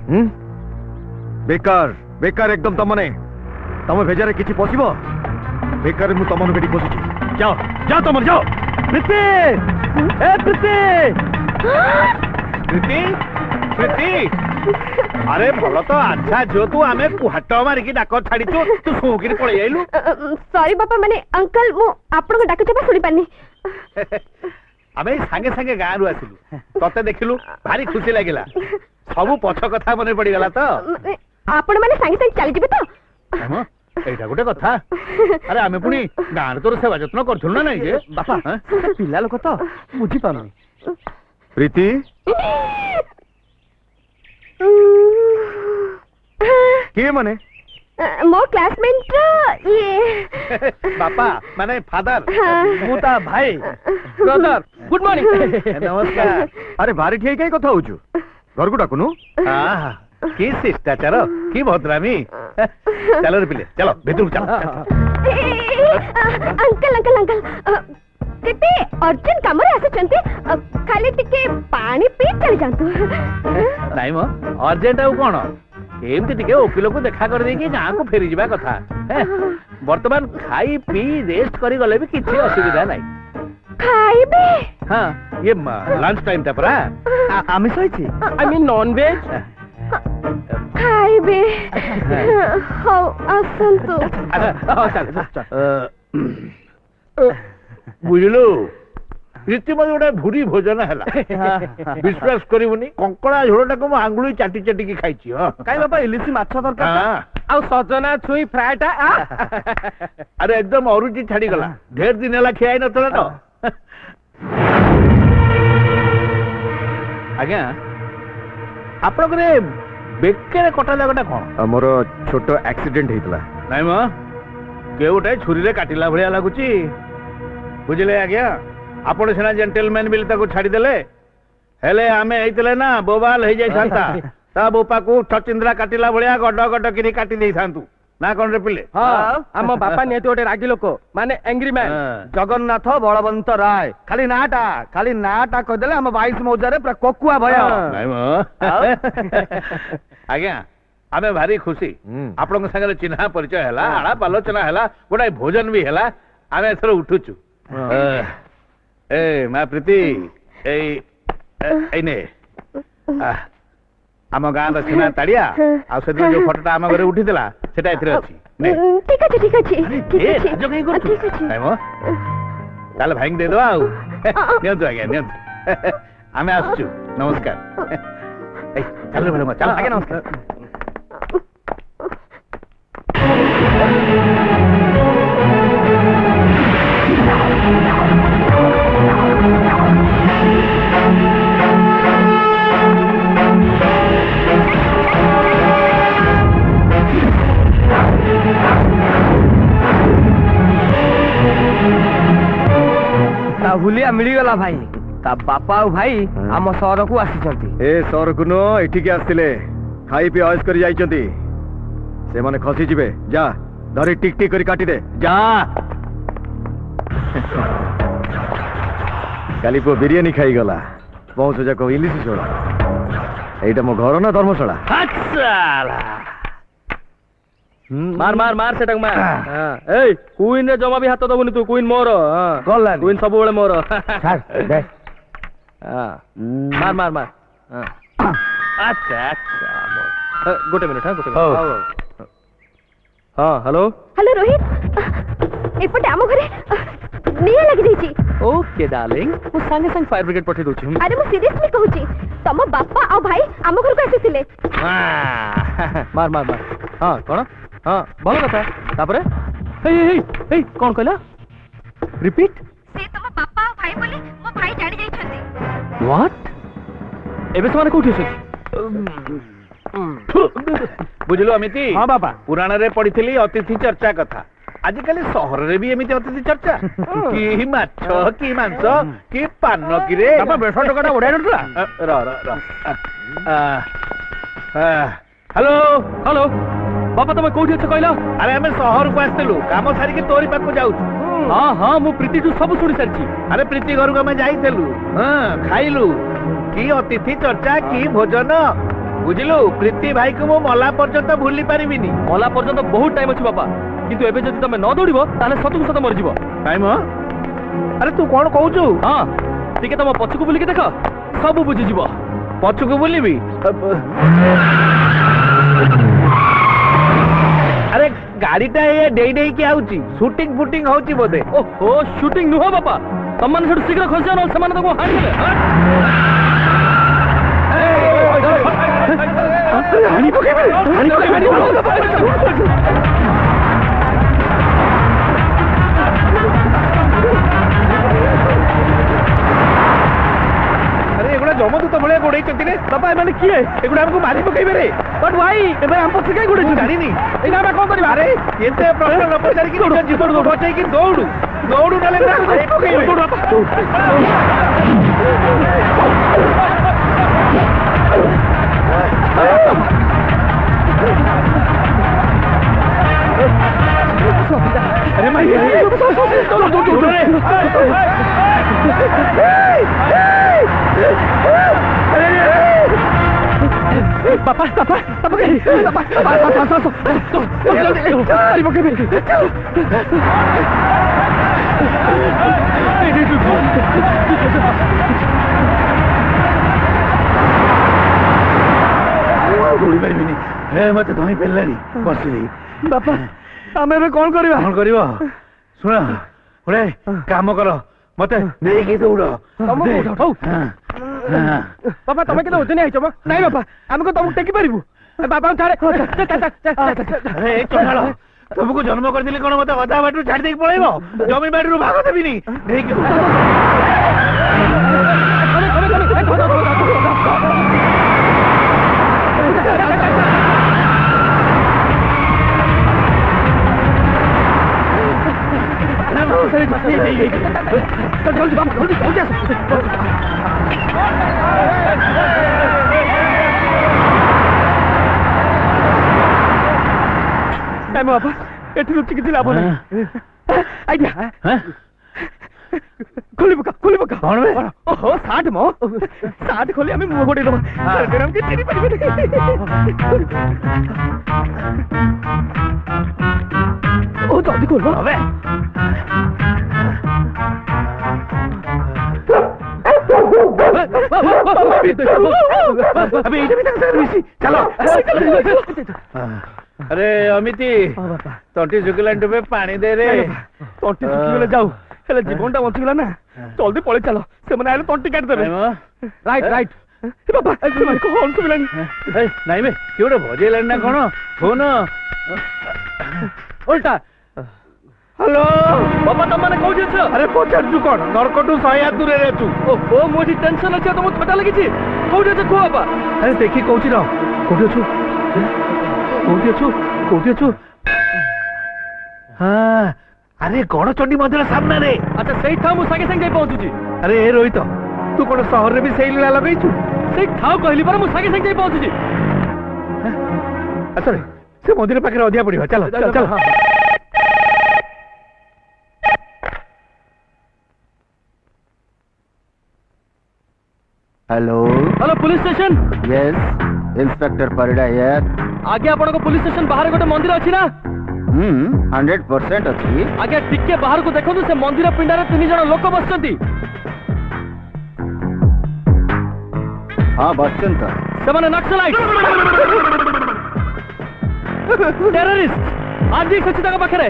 बेकार बेकार एकदम तमने तम भेजारे किछि पसिबो बेकार मु तमन बेटी पसिछि जाओ जाओ तमन जाओ प्रीति ए प्रीति प्रीति प्रीति अरे भलो तो अच्छा जो तू आमे कुहाट मारी की डाक छाड़ी तू सोकिर पळे आइलु सॉरी बापा माने अंकल मु आपन को डाके छपा सुनी पानी आमे संगे संगे गाँ रु आसिलु तते देखिलु भारी खुशी लागिला सबु पछ कथा मने पड़ी गला तो आपण माने संगे संगे चली जिबे तो एटा गोटे कथा अरे आमे पुनी गाँ तोर सेवा जत्न करथुल ना नहीं जे बापा पिला लोक तो बुझी पानी प्रीति के माने मो क्लासमेट ये बापा माने फादर मुता भाई ब्रदर गुड मॉर्निंग नमस्कार अरे बारी ठिया कई कथा होचु घर को डाकुनु हां की शिष्टाचार की भद्रामी चलो रे पिले चलो भीतर चलो अंकल अंकल अंकल केते अर्जेंट काम रे आसे चंती खाली टिके पानी पी चली जांतु नहीं मो अर्जेंट आउ कोन एमती टिके ओकिलो को देखा कर देकी गाँ को फेरी जिबा कथा वर्तमान खाई पी रेस्ट करी गले भी किछि असुविधा नहीं खाइबे हाँ ये लंच टाइम था परा आमिष होइछि आई मीन नॉन वेज खाइबे हो आसंतु बुझलु रीतिमत गोटे भूरी भोजन है विश्वास करिवनी कंकड़ा झोलटा को आंगुली चाटी चाटी की खाइछि काई बाबा इलिसी माछ दरकार आ सजना छुई फ्राईटा अरे एकदम अरुचि छाड़ी गला ढेर दिन हला खियाई नतला तो आज्ञा आपण करे बेकेरे कटा जगटा कोन हमर छोटो एक्सीडेंट हेतला नाइ म के गोटे छुरी रे काटिला भलिया लागुची बुझले आज्ञा आपण सेना जेंटलमैन बिल ताको छाड़ी देले हेले आमे हेतले ना बोबाल हे जाई थांता ता बोपा को छचिंद्रा काटिला भलिया गड गड किरी काटी देई थांतु ना कोन रे पिले हां हम बापा नेते गोटे रागी लोक माने एंग्री मैन जगन्नाथ बलवंत राय खाली नाटा कह देले हम 22 मौजारे पूरा कोकुआ भय नाइ म आज्ञा आमे भारी खुशी आपण संगे चिन्हा परिचय हला आलाप आलोचना हला गोटा भोजन भी हला आमे एथर उठुचु ए मा प्रीति ए ने आम गाँव सीना ताड़िया आ से जो फोटोटा आम घरे उठी देला सेटा एथरे अछि ने ठीक अछि ए जो कहीं करछु नाही मो ताले भाई दे दो आ नियंतु आगे नियंतु आमे आसछु नमस्कार ए चल रे बड़े चल आगे नमस्कार हुलिया मिलीगला भाई ता बापा और भाई आम सहर को आसी ए सहर को नो एठिके आसिले खाई पी आयस करी जाइचंती से माने खसी जिवे जा धरी टिक टिक करी काटी दे जा काली को बिरयानी खाई गला पहुंच जाको इलिसी छोड़ा एटा मो घर ना धर्मशाला अच्छा मार मार मार सेटक मार ए क्वीन रे जमा भी हाथ दबुनी तू क्वीन मोर गला क्वीन सब बेले मोर दे मार मार मार अच्छा अच्छा गोटे मिनिट हां गोटे मिनिट हां हेलो हेलो रोहित एपटे आम घरे निया लगी जाईची ओके डार्लिंग मु संगे संग फायर ब्रिगेड पठे दोची अरे मु सीरियसली कहूची तम बापा और भाई आम घर को आसीथिले मार मार मार हां कोन हां भलो कथा तापरे हे कोन कहला रिपीट से तम बापा और भाई बोले मो भाई जानी जाई छथि व्हाट एबे समान कोठी छै बुझलो अमिति हां बाबा पुराण रे पढ़िथिली अतिथि चर्चा कथा आजिकली सहर रे भी एमिति अतिथि चर्चा की माछ की मांस की पान की रे बाबा बेसर टकाटा उड़ाई नथला र हेलो हेलो बाबा तमे कोठी छ कहला अरे हमें सहर को आस्तेलु काम सारी के तोरी पाक जाऊ हां हां मु प्रीति तू सब सुनी सरची अरे प्रीति घर को मैं जाइतेलु हां खाइलु की अतिथि चर्चा की भोजन बुझिलु प्रीति भाई को मो मला पर्यंत भूली पारिबिनी मला पर्यंत बहुत टाइम अछि बाबा किंतु एबे जदि तमे न दौड़िबो ताले सतु सत मर जिवो टाइम अरे तू कोन कहउछु हां ठीक है तम पछकु बुली के देख सब बुझि जिवो पछकु बुलीबी अरे गाड़ीटा ये डेई डेई के आउची शूटिंग फुटिंग होची बोधे ओहो शूटिंग नुह बापा तमन सेठ शीघ्र खस जानो समान तो हां देबे हानी पकेबे अरे एगुडा जमदूत भले गोड़े चंती रे बाबा माने किए एगुडा हमको मारी पकेबे रे बट भाई एबे हम पछ के गोड़े जानी नहीं एना में कोन करिबा अरे एते प्रश्न न पचारी कि निज जीवन को बचाई कि दौड़ू दौड़ू ना ले मारी पकेबे अरे माई पापा पापा पापा के पापा गोली पारिबिनी हे मते धई पेलानी बसिली बापा आमे बे कोन करबा सुन ओरे काम कर मते नेई के दौड़ बापा तमे के उठने आइछ नहीं बापा हमको तुम टेकी पारिबू बापा छाड़े अरे चढ़ालो तुमको जन्म कर दिले कोन मते अधा बाटू छाड़ देक पळेबो जमी बाटू भाग देबिनी नेई के बापा एठी लुचि के लाभ नहीं आइडिया खोली पका कौन बे ओहो 60 मो 60 खोली हमें मुंह गोडी दबा गरम के चिनी पड़ी ओ जल्दी खोल अबे अबे इधर भी तक सर्विस चलो अरे अमिति तंटी सुखिलांटू में पानी दे रे तंटी सुखिले जाऊ हेले जीवनटा बंचिगला ना जल्दी पळे चलो से मने आले तंटी काट देबे राइट ए बाबा से मार को होन सुबिलानी नाही बे केवडे भजेलानी ना कोन फोन उल्टा हेलो बाबा तुम मैंने कौन छ अरे पचारजु कोन नरकटू 100 हाथ दूर रे तू ओ मोजी टेंशन अछि तुम छटा लगी छी कौन छ को बाबा अरे देखी कहूची न कोठी छु हां अरे गण चंडी मंदिर सामने रे अच्छा सही था मु संगे संगे पहुंचू छी अरे ए रोहित तू कोन शहर रे भी सही लीला लगई छु सही ठाव कहली पर मु संगे संगे पहुंचू छी अच्छा रे से मंदिर पाखे अधिया पड़िबा चलो चलो hello police station yes inspector Parida here आगे आपण को पुलिस स्टेशन बाहर गोटे मंदिर अछि ना 100% अछि आगे टिके बाहर को देखो से मंदिर पिंडा रे 3 जण लोक बसचंती हां बसचंत से माने नक्सलाइट टेररिस्ट आदि सचिता का पाखरे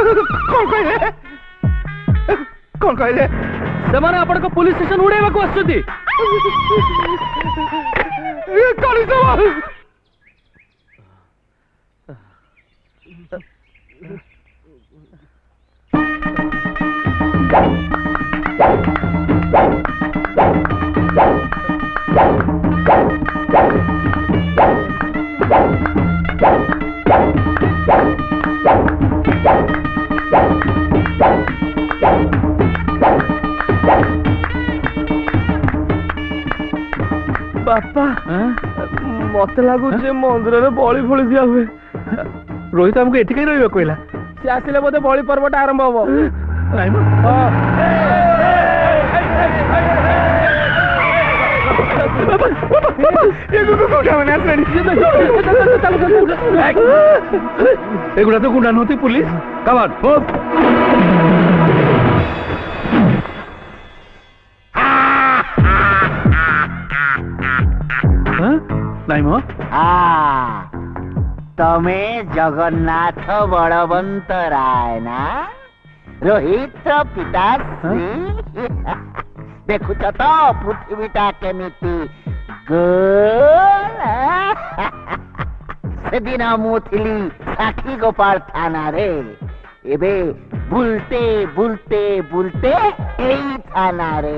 कौन कहले से माने आपण को पुलिस स्टेशन उड़ेबा को आछंती काली सवाल बापा मत लागू मंदिर में बड़ी फली दिया हुए रोहित हमको एठी कहीं रहिबा कहला से आसिले बोधे बड़ी पर्वटा आरंभ हबो नाही म एगुड़ा तो गुंडा नहोती पुलिस कमान नाही म तमे जगन्नाथ बलवंत राय ना रोहित पिताश्री देखुच तो पृथ्वीटा केमिति गोल से दिन मु थिली साखी गोपाल थाना रे एबे बुलते बुलते बुलते एई थाना रे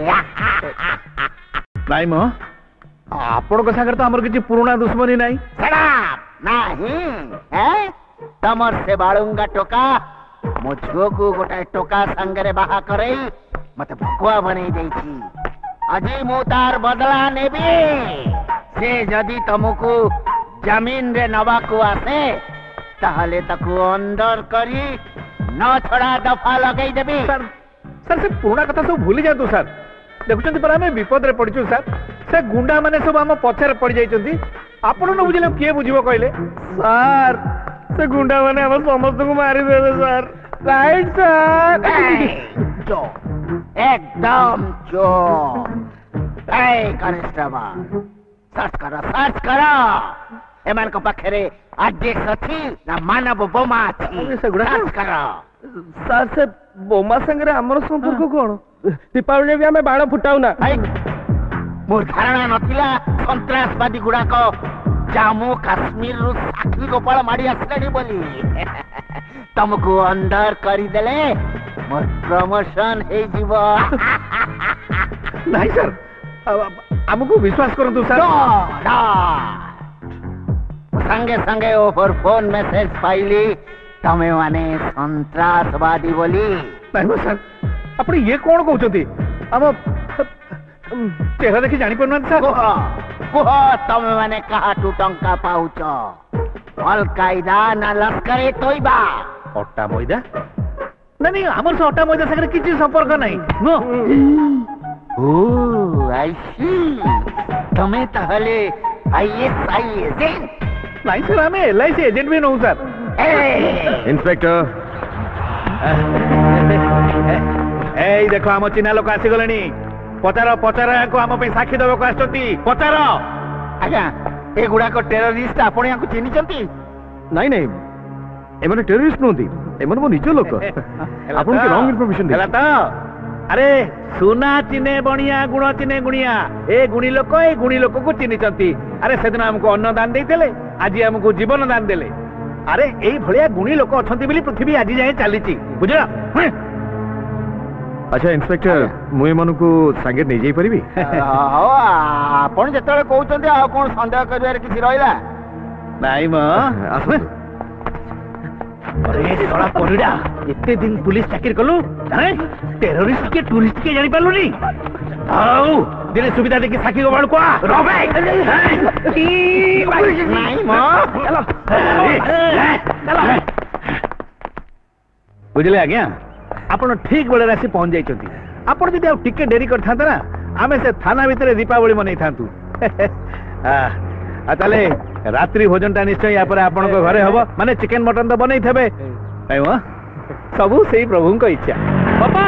नाही म आपण को सागर तो हमर किछि पुराना दुश्मनी नाही नहीं है तमर से बाळुंगा टोका मो झुओ को गोटा टोका संगरे बाहा करे मते भकुआ बनै देछि अजी मु तार बदला नेबी से जदी तुमको जमीन रे नवा को आसे ताहले तको अंदर करी न छोड़ा दफा लगई देबी सर से पुराना कथा सब भूली जातु सर देखुचंती पर हमें विपद रे पड़िछु सर से गुंडा माने सब हम पछर पड़ जाइचंती आपण न बुझिले किए बुझिबो कहले सर से गुंडा माने हम समस्त को मारी देबे सर राइट सर एकदम चुप। ए कनेस्टेबल सर्च करो एमान को पाखरे आदेश अछि ना मानव बोमा अछि सर्च करो। सर से बोमा संगे हमर संपर्क कोन दीपावली भी हमें बाण फुटाउ ना मोर धारणा नथिला सन्त्रासवादी गुड़ाक जम्मू काश्मीर रु साखी गोपाल माड़ी आसलानी बोली तुमको अंदर करी देले मोर प्रमोशन हे जीव। नहीं सर हमको विश्वास करंतु सर। संगे संगे ओवर फोन मैसेज पाइली तमे माने सन्त्रासवादी बोली। नहीं सर अपनी ये कौन कहते हम चेहरा देखी जानी पड़ना सर। कुह तमे माने कहा टू टंका पाउच अल कायदा ना लश्करे तोइबा अट्टा मैदा नहीं हमर से अट्टा मैदा सागरे किछि संपर्क नहीं नो। ओ आई सी तमे तहले आईएसआई एजेंट नहीं सर हमें एलआईसी एजेंट भी नहीं सर। इंस्पेक्टर ए देखो हम चिन्हा लोक आसी गलेनी पचार पचार को हम पे साक्षी देबो को आछती पचार। आज्ञा ए गुडा को टेररिस्ट आपण याकु चिन्हि चंती नहीं नहीं एमने टेररिस्ट नोंती एमने मो निज लोक आपण के रॉन्ग इंफॉर्मेशन देला तो। अरे सुना चिने बणिया गुण चिने गुणिया ए गुणी लोक को चिन्हि चंती। अरे सेदिन हमको अन्न दान देइतेले आज हमको जीवन दान देले। अरे एई भलिया गुणी लोक अछंती बोली पृथ्वी आज जाए चलीची बुझला। अच्छा इंस्पेक्टर मुए मन को संगे नहीं जाई परिबी हां आपण जतले कहउचंती आ कोन संदेह करिवार किछि रहिला नाही म अरे थोड़ा परिडा इतने दिन पुलिस चाकरी कलु हैं टेररिस्ट के टूरिस्ट के जानि पालु नी आओ दिले सुविधा देखि साखी गोबाळ को रोबे नाही म चलो बुझले आज्ञा आपण ठीक बेले राशि पहुंच जाइछंती। आपण जदि आ टिके डेरी कर ना आमे से थाना भितरे दीपावली मनै थांतु। ताले रात्रि भोजन टा निश्चय या पर आपण को घरे हबो माने चिकन मटन तो बनै थबे नै हो सबु सेही प्रभु को इच्छा। पापा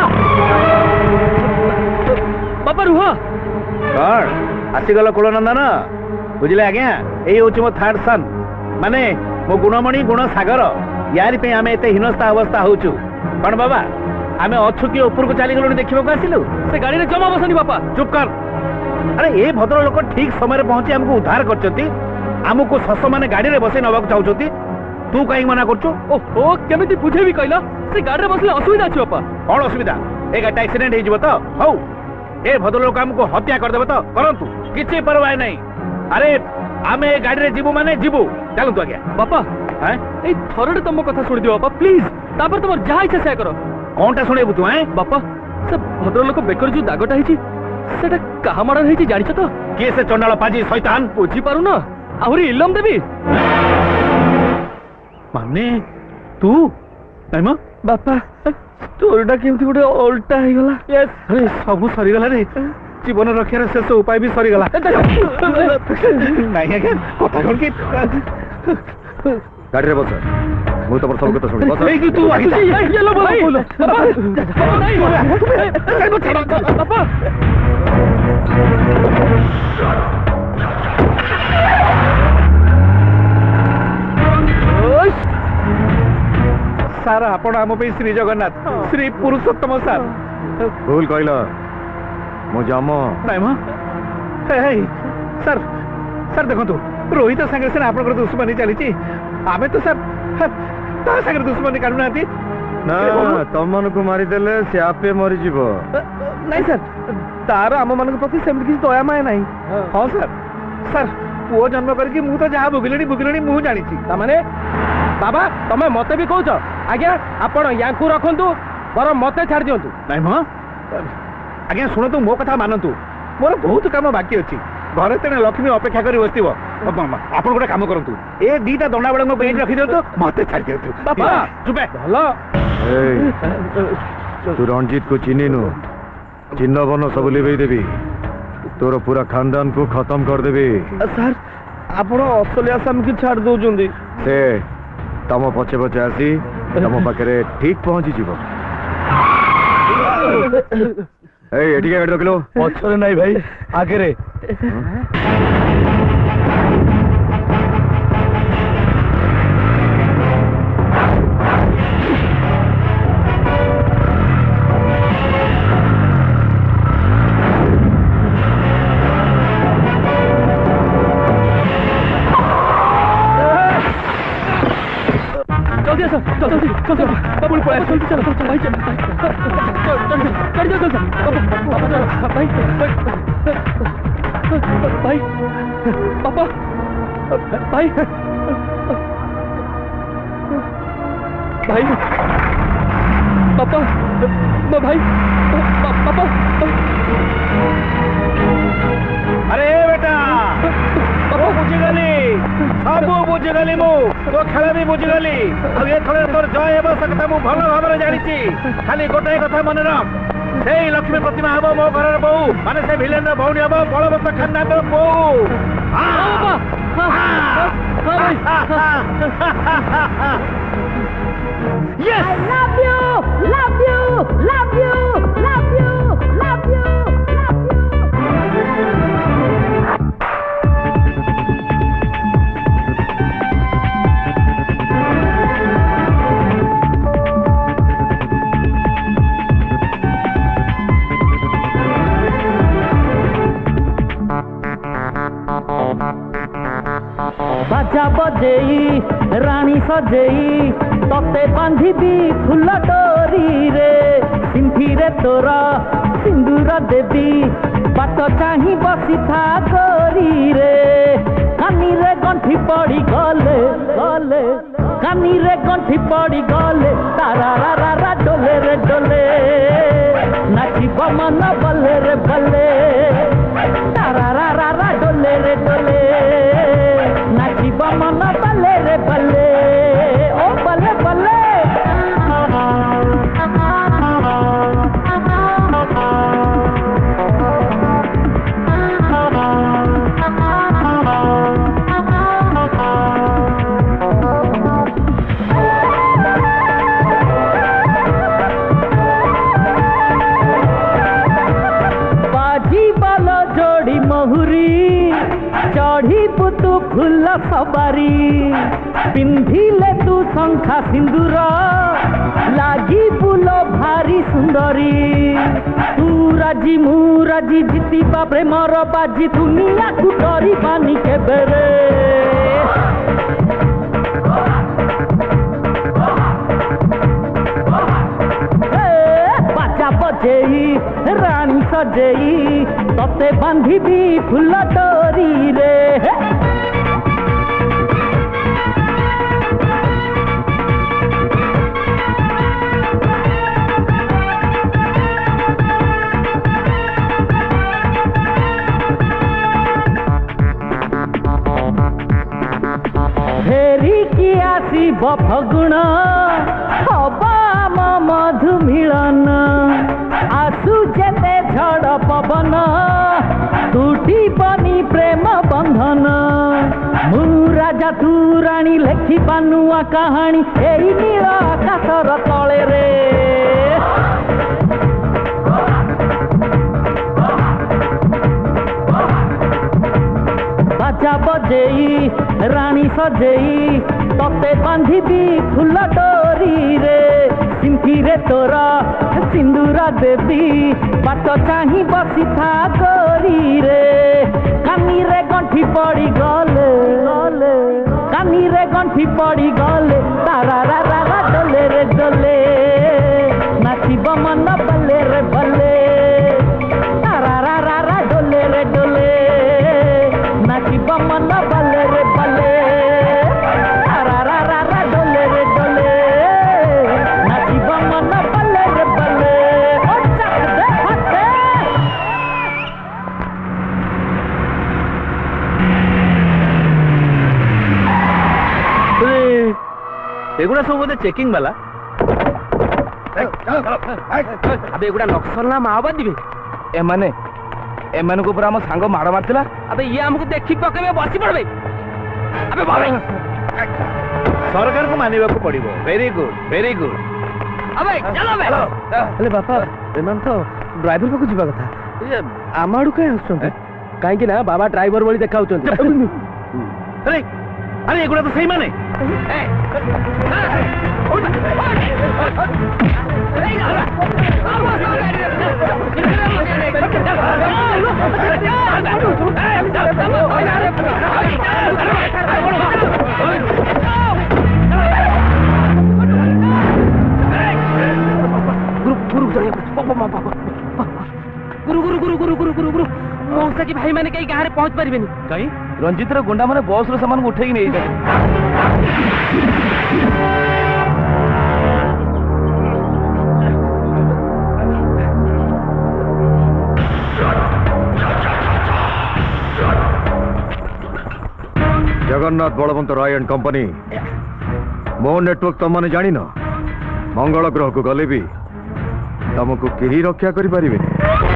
पापा रुह कौन आसी गलो कुलनंदन बुझले आज्ञा एई होची मो थर्ड सन माने मो गुणमणि गुण सागर यारी पे आमे एते हिनस्ता अवस्था होचु कौन बाबा आमे अच्छु कि ऊपर को चली गलो देखिबो को आसिलु से गाड़ी रे जमा बसनी बापा चुप कर। अरे ए भद्र लोक ठीक समय रे पहुंची हमको उद्धार करचंती हमको सस माने गाड़ी रे बसे नबाक चाहउचंती तू काई मना करचु। ओहो केमिति बुझेबी कहला से गाड़ी रे बसले असुविधा अछि बापा। कौन असुविधा ए गाड़ी एक्सीडेंट हे जिवो तो हौ ए भद्र लोक हमको हत्या कर देबो तो परंतु किछि परवाह नहीं। अरे आमे गाड़ी रे जीवो माने जीवो चलु तो आज्ञा बापा हैं ए थोरडे तुम कथा सुनि दियो बापा प्लीज तापर तुम जहा इच्छा से करो कोनटा सुनेबु तू हैं बापा से भद्र लोक बेकर जो दागटा हिची सेटा कहा मर्डर हिची जानिछ तो के से चंडाल पाजी शैतान बुझी पारु ना आहुरी इलम देबी माने तू नै म बापा स्टोरीटा केमती गोटे उल्टा हे गला। यस अरे सब सरी गला रे जीवन रक्षार शेष उपाय भी सरी गला नहीं आज्ञा कथा कोन की गाड़ी रे बस मु तमर सब कथा सुनि बस ए कि तू आगे ये लो बोल पापा नहीं पापा सार आपण आम पे श्री जगन्नाथ श्री पुरुषोत्तम सार भूल कहला मो जाम नहीं म सर सर देखो रोहित संगे से आप दुश्मनी चली आमे तो सर ता संगे दुश्मनी काढु नाती ना तम मन को मारी देले से आपे मरि जीवो नहीं सर तार आम मान प्रति सेमति किसी दया माया नहीं। हाँ सर सर पुओ जन्म करके मु तो जहाँ भोगिले मु जानी तामाने बाबा तमे मते भी कहूच आज्ञा आपण यांकू रखंतु बर मते छाड़ दियंतु नहीं म आज्ञा शुणु मो कथा मानतु मोर बहुत काम बाकी अछि घरे तेने लक्ष्मी अपेक्षा करी बसथिबो आपण गोटे काम करंतु ए दीटा दंडा बळ को पेज रखि दियंतु मते छाड़ दियंतु बाबा चुपे भलो तू रणजीत को चिन्हिनु चिन्ह बन सब लिबे देबी तोर पूरा खानदान को खत्म कर देबी। सर आपण असली आसाम की छाड़ दोजुंदी से तम पछे पछे आसी तम पाखरे ठीक पहुंची जीवो ଏଠି ଗାଡ଼ି ରଖିଲୁ ପଛରେ ନାଇଁ ଭାଇ ଆଗରେ बाबू पड़ा जल्दी चलो भाई चल गाड़ी जाओ जल्दी भाई भाई पापा भाई भाई पापा भाई पापा अरे बेटा बुझीगली सब बुझीगली मु तो खेल भी बुझीगली अब ये थोड़े तोर जय एवं सकता मु भल भाव जानी खाली गोटाए कथा मन रख से लक्ष्मी प्रतिमा हम मो घर बो माने से भिलेन भौणी हम बलवंत खानदान बो Yes! I love you! Love you! Love you! Love you! Love you! बाजा बजेई रानी सजेई तते बांधिबी फुल डोरी रे सिंधी रे तोरा सिंदूर देवी बाट चाही बसी था गोरी रे कानी रे गंठी पड़ी गले गले कानी रे गंठी पड़ी गले तारा रा रा रा डोले रे डोले नाचिब मन बले रे बले तारा रा रा रा डोले रे डोले नाचिब मन बले रे बले ओ बले बले चढ़ी पुतु फुल सवारी पिंधिले तू शंखा सिंदूर लागी बुलो भारी सुंदरी तू राजी मु राजी जीतिबा प्रेमर बाजी दुनिया को डरी बानी के बेरे बाजा बजेई रानी सजेई तते बांधिबी फुल डोरी रे फेरी की आसीब फगुण हबा मधु मिलन आसु जेते झड़ पवन टूटी बनी प्रेम बंधन मु राजा तू रानी लेखी पानुआ कहानी एई नील आकाशर तले रे बाजा बजेई रानी सजेई तते बांधिबी फुल डोरी रे सिंधी रे तोरा सिंदूर देवी बाट चाही बसी था गोरी रे कानी रे गंठी पड़ी गले गले कानी रे गंठी पड़ी गले तारा रा रा रा डोले रे डोले नाचिब मन बले रे बले तारा रा रा रा डोले रे डोले नाचिब मन बले रे बले तारा रा रा रा डोले रे डोले नाचिब मन बले रे बले ओ चक दे हटे एगुड़ा सब बोधे चेकिंग वाला अबे एगुड़ा नक्सल ना माओवादी भी एमाने एमान को पूरा हम सांग माड़ मारथिला अबे ये हमको देखि पकेबे बसी पड़बे अबे बाबे सरकार को मानिबा को पड़िबो वेरी गुड अबे चलो बे अरे बापा एमान तो ड्राइवर पाखु जीवा कथा ये आम आड़ू कहीं आसुଛନ୍ତି काहेकि ना बाबा ड्राइवर भली देखाउଛନ୍ତି अरे अरे एगुड़ा तो सही माने गुरु मौसा की भाई मैंने कहीं गाँव पहुंच पारे कहीं रंजित गुंडा मैंने बस रो सामान उठे नहीं जगन्नाथ बलवंत राय एंड कंपनी मो नेटवर्क तुम मैंने जान मंगल ग्रह को गले भी तुमको केही रक्षा करि परिबेनी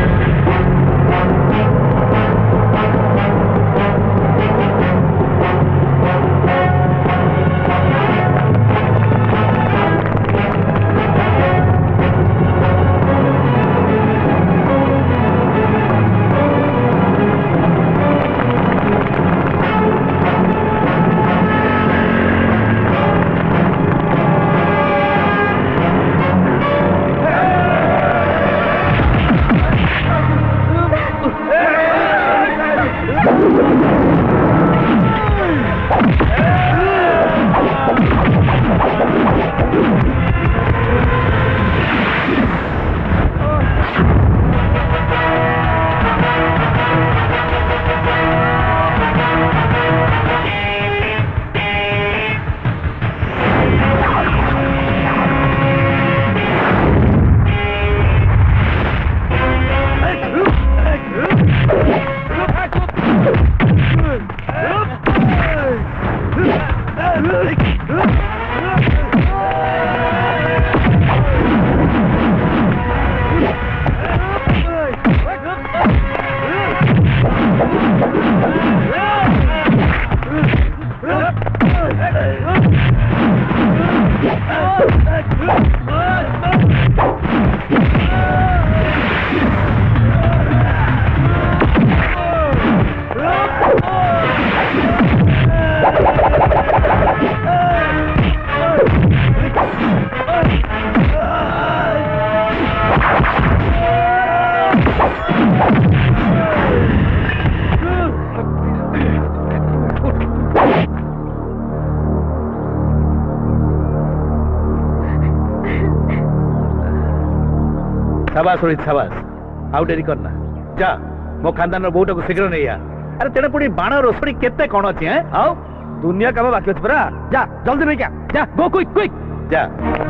शाबाश रोहित शाबाश आउ डेरी करना जा मो खानदान बोटा को शीघ्र नहीं आ अरे तेरे पुणी बाण रोसड़ी केते कौन अच्छी है आओ दुनिया काम बाकी अच्छी परा जा जल्दी नहीं क्या जा गो क्विक क्विक जा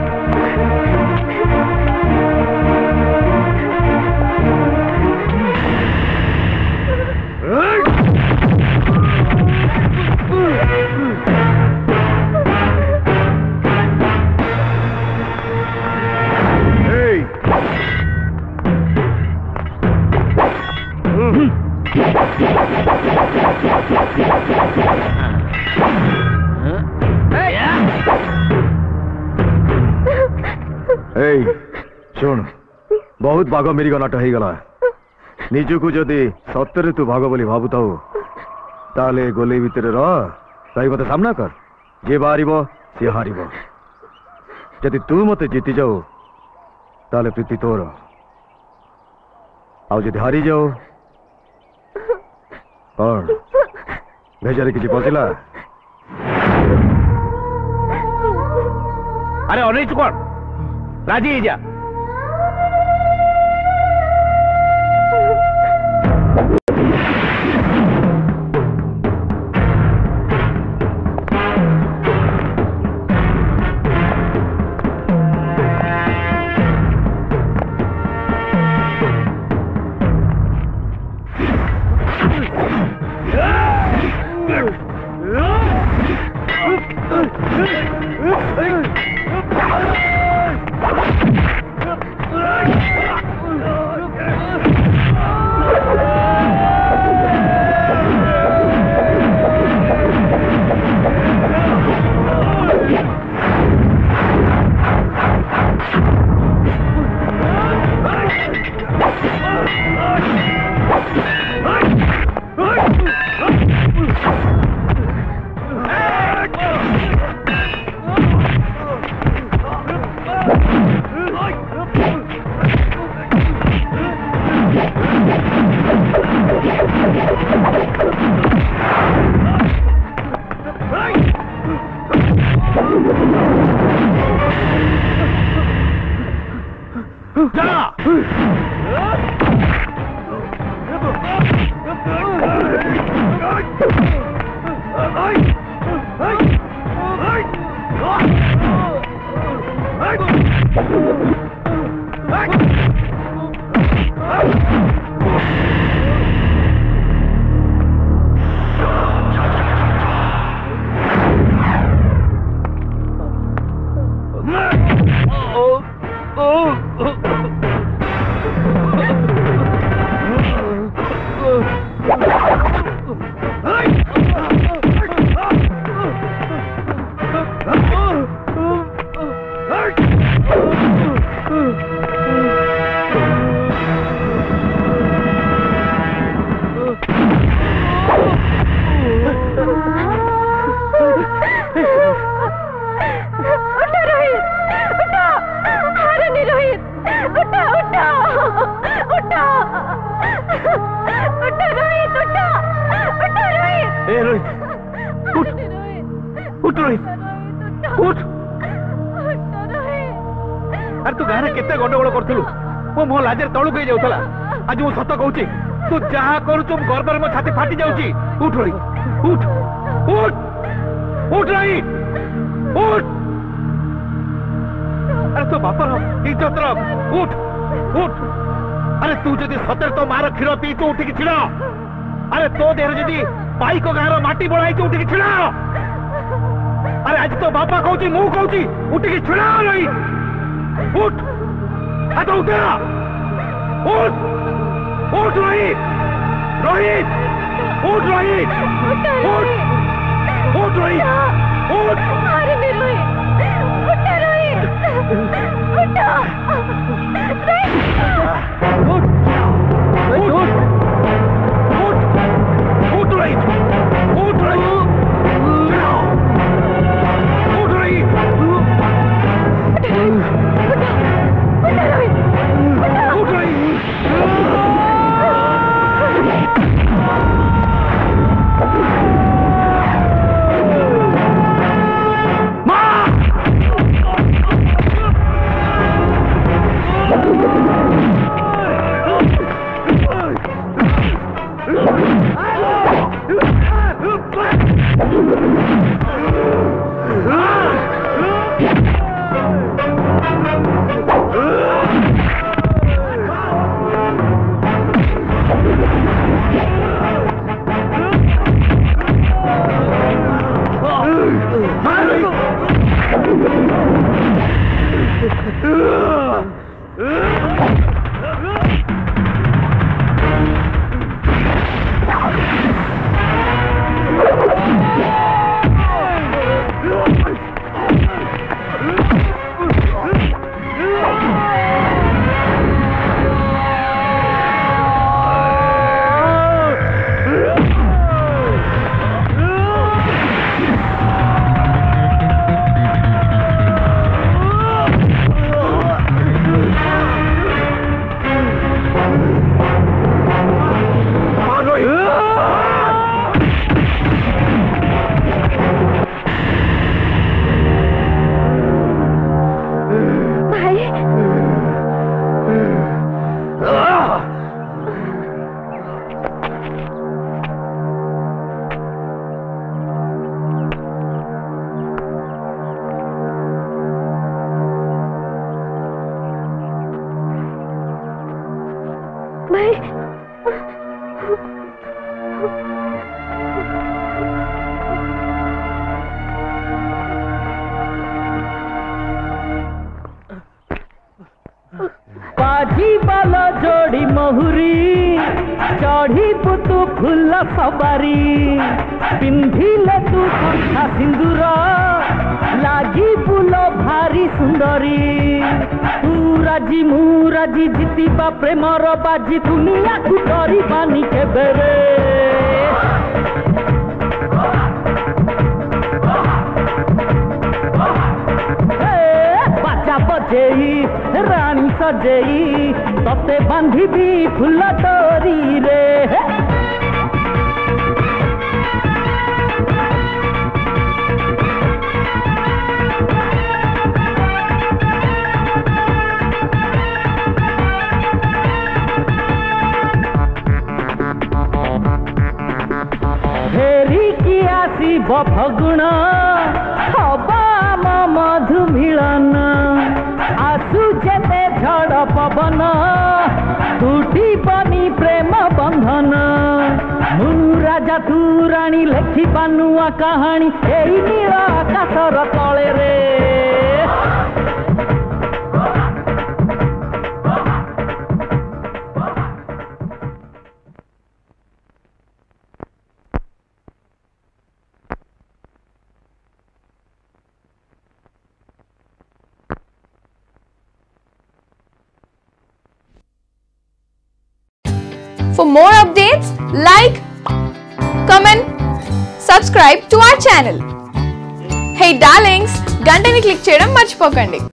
शुण बहुत भाग मेरी गनाट हो गला निजकू जदि सत्य तू भाग बोली भावुताऊ ताले गोले भितर रही मत सामना कर जे बाहर सी हार जदि तू मत जीति जाऊ ताले प्रीति तोर आउ जदि हारी जाऊ कौन भेजारे किसी पहुंचला अरे अनिच कौन राजी जा उठ उठ रोहित उठ अरे तू गाँव केते गंडगोल करथिलु मो मो लाजर तळु गई जाउतला आज मो सत कहूची तू जहा करू तुम गर्व मो छाती फाटी जाउची उठ रोहित उठ उठ उठ रोहित उठ अरे तो बापर इज्जत रख उठ उठ अरे तू जदि सतर तो मार क्षीर पी तू उठिक छिड़ अरे तो देह जदि पाइक गाँव माटी बड़ाई तू उठिक छिड़ अरे आज तो बापा कहूची मु कहूची उठिक छिड़ रोहित उठ आ तो उठ उठ उठ रोहित रोहित उठ रोहित उठ उठ रोहित उठ अरे नहीं रोहित उठ रोहित बाजी बाला जोड़ी महुरी चढ़ी पुतु फूल सवारी पिंधिले तू कंठा सिंदूर लागी बुलो भारी सुंदरी तू राजी मु राजी जीतिबा प्रेमर बाजी दुनिया को डरी बानी के बेरे बाजा बजेई रानी सजेई तते बांधिबी फूल तोरी रे फेरी की आसीब फगुण हबा आम मधु मिलन आसु जेते झड़ पवन टूटी बनी प्रेम बंधन मु राजा तू रानी लेखी पानुआ कहानी एई नील आकाशर तले रे For more updates, like, comment, subscribe to our channel. Hey darlings, గంటని click చేయడం మర్చిపోకండి.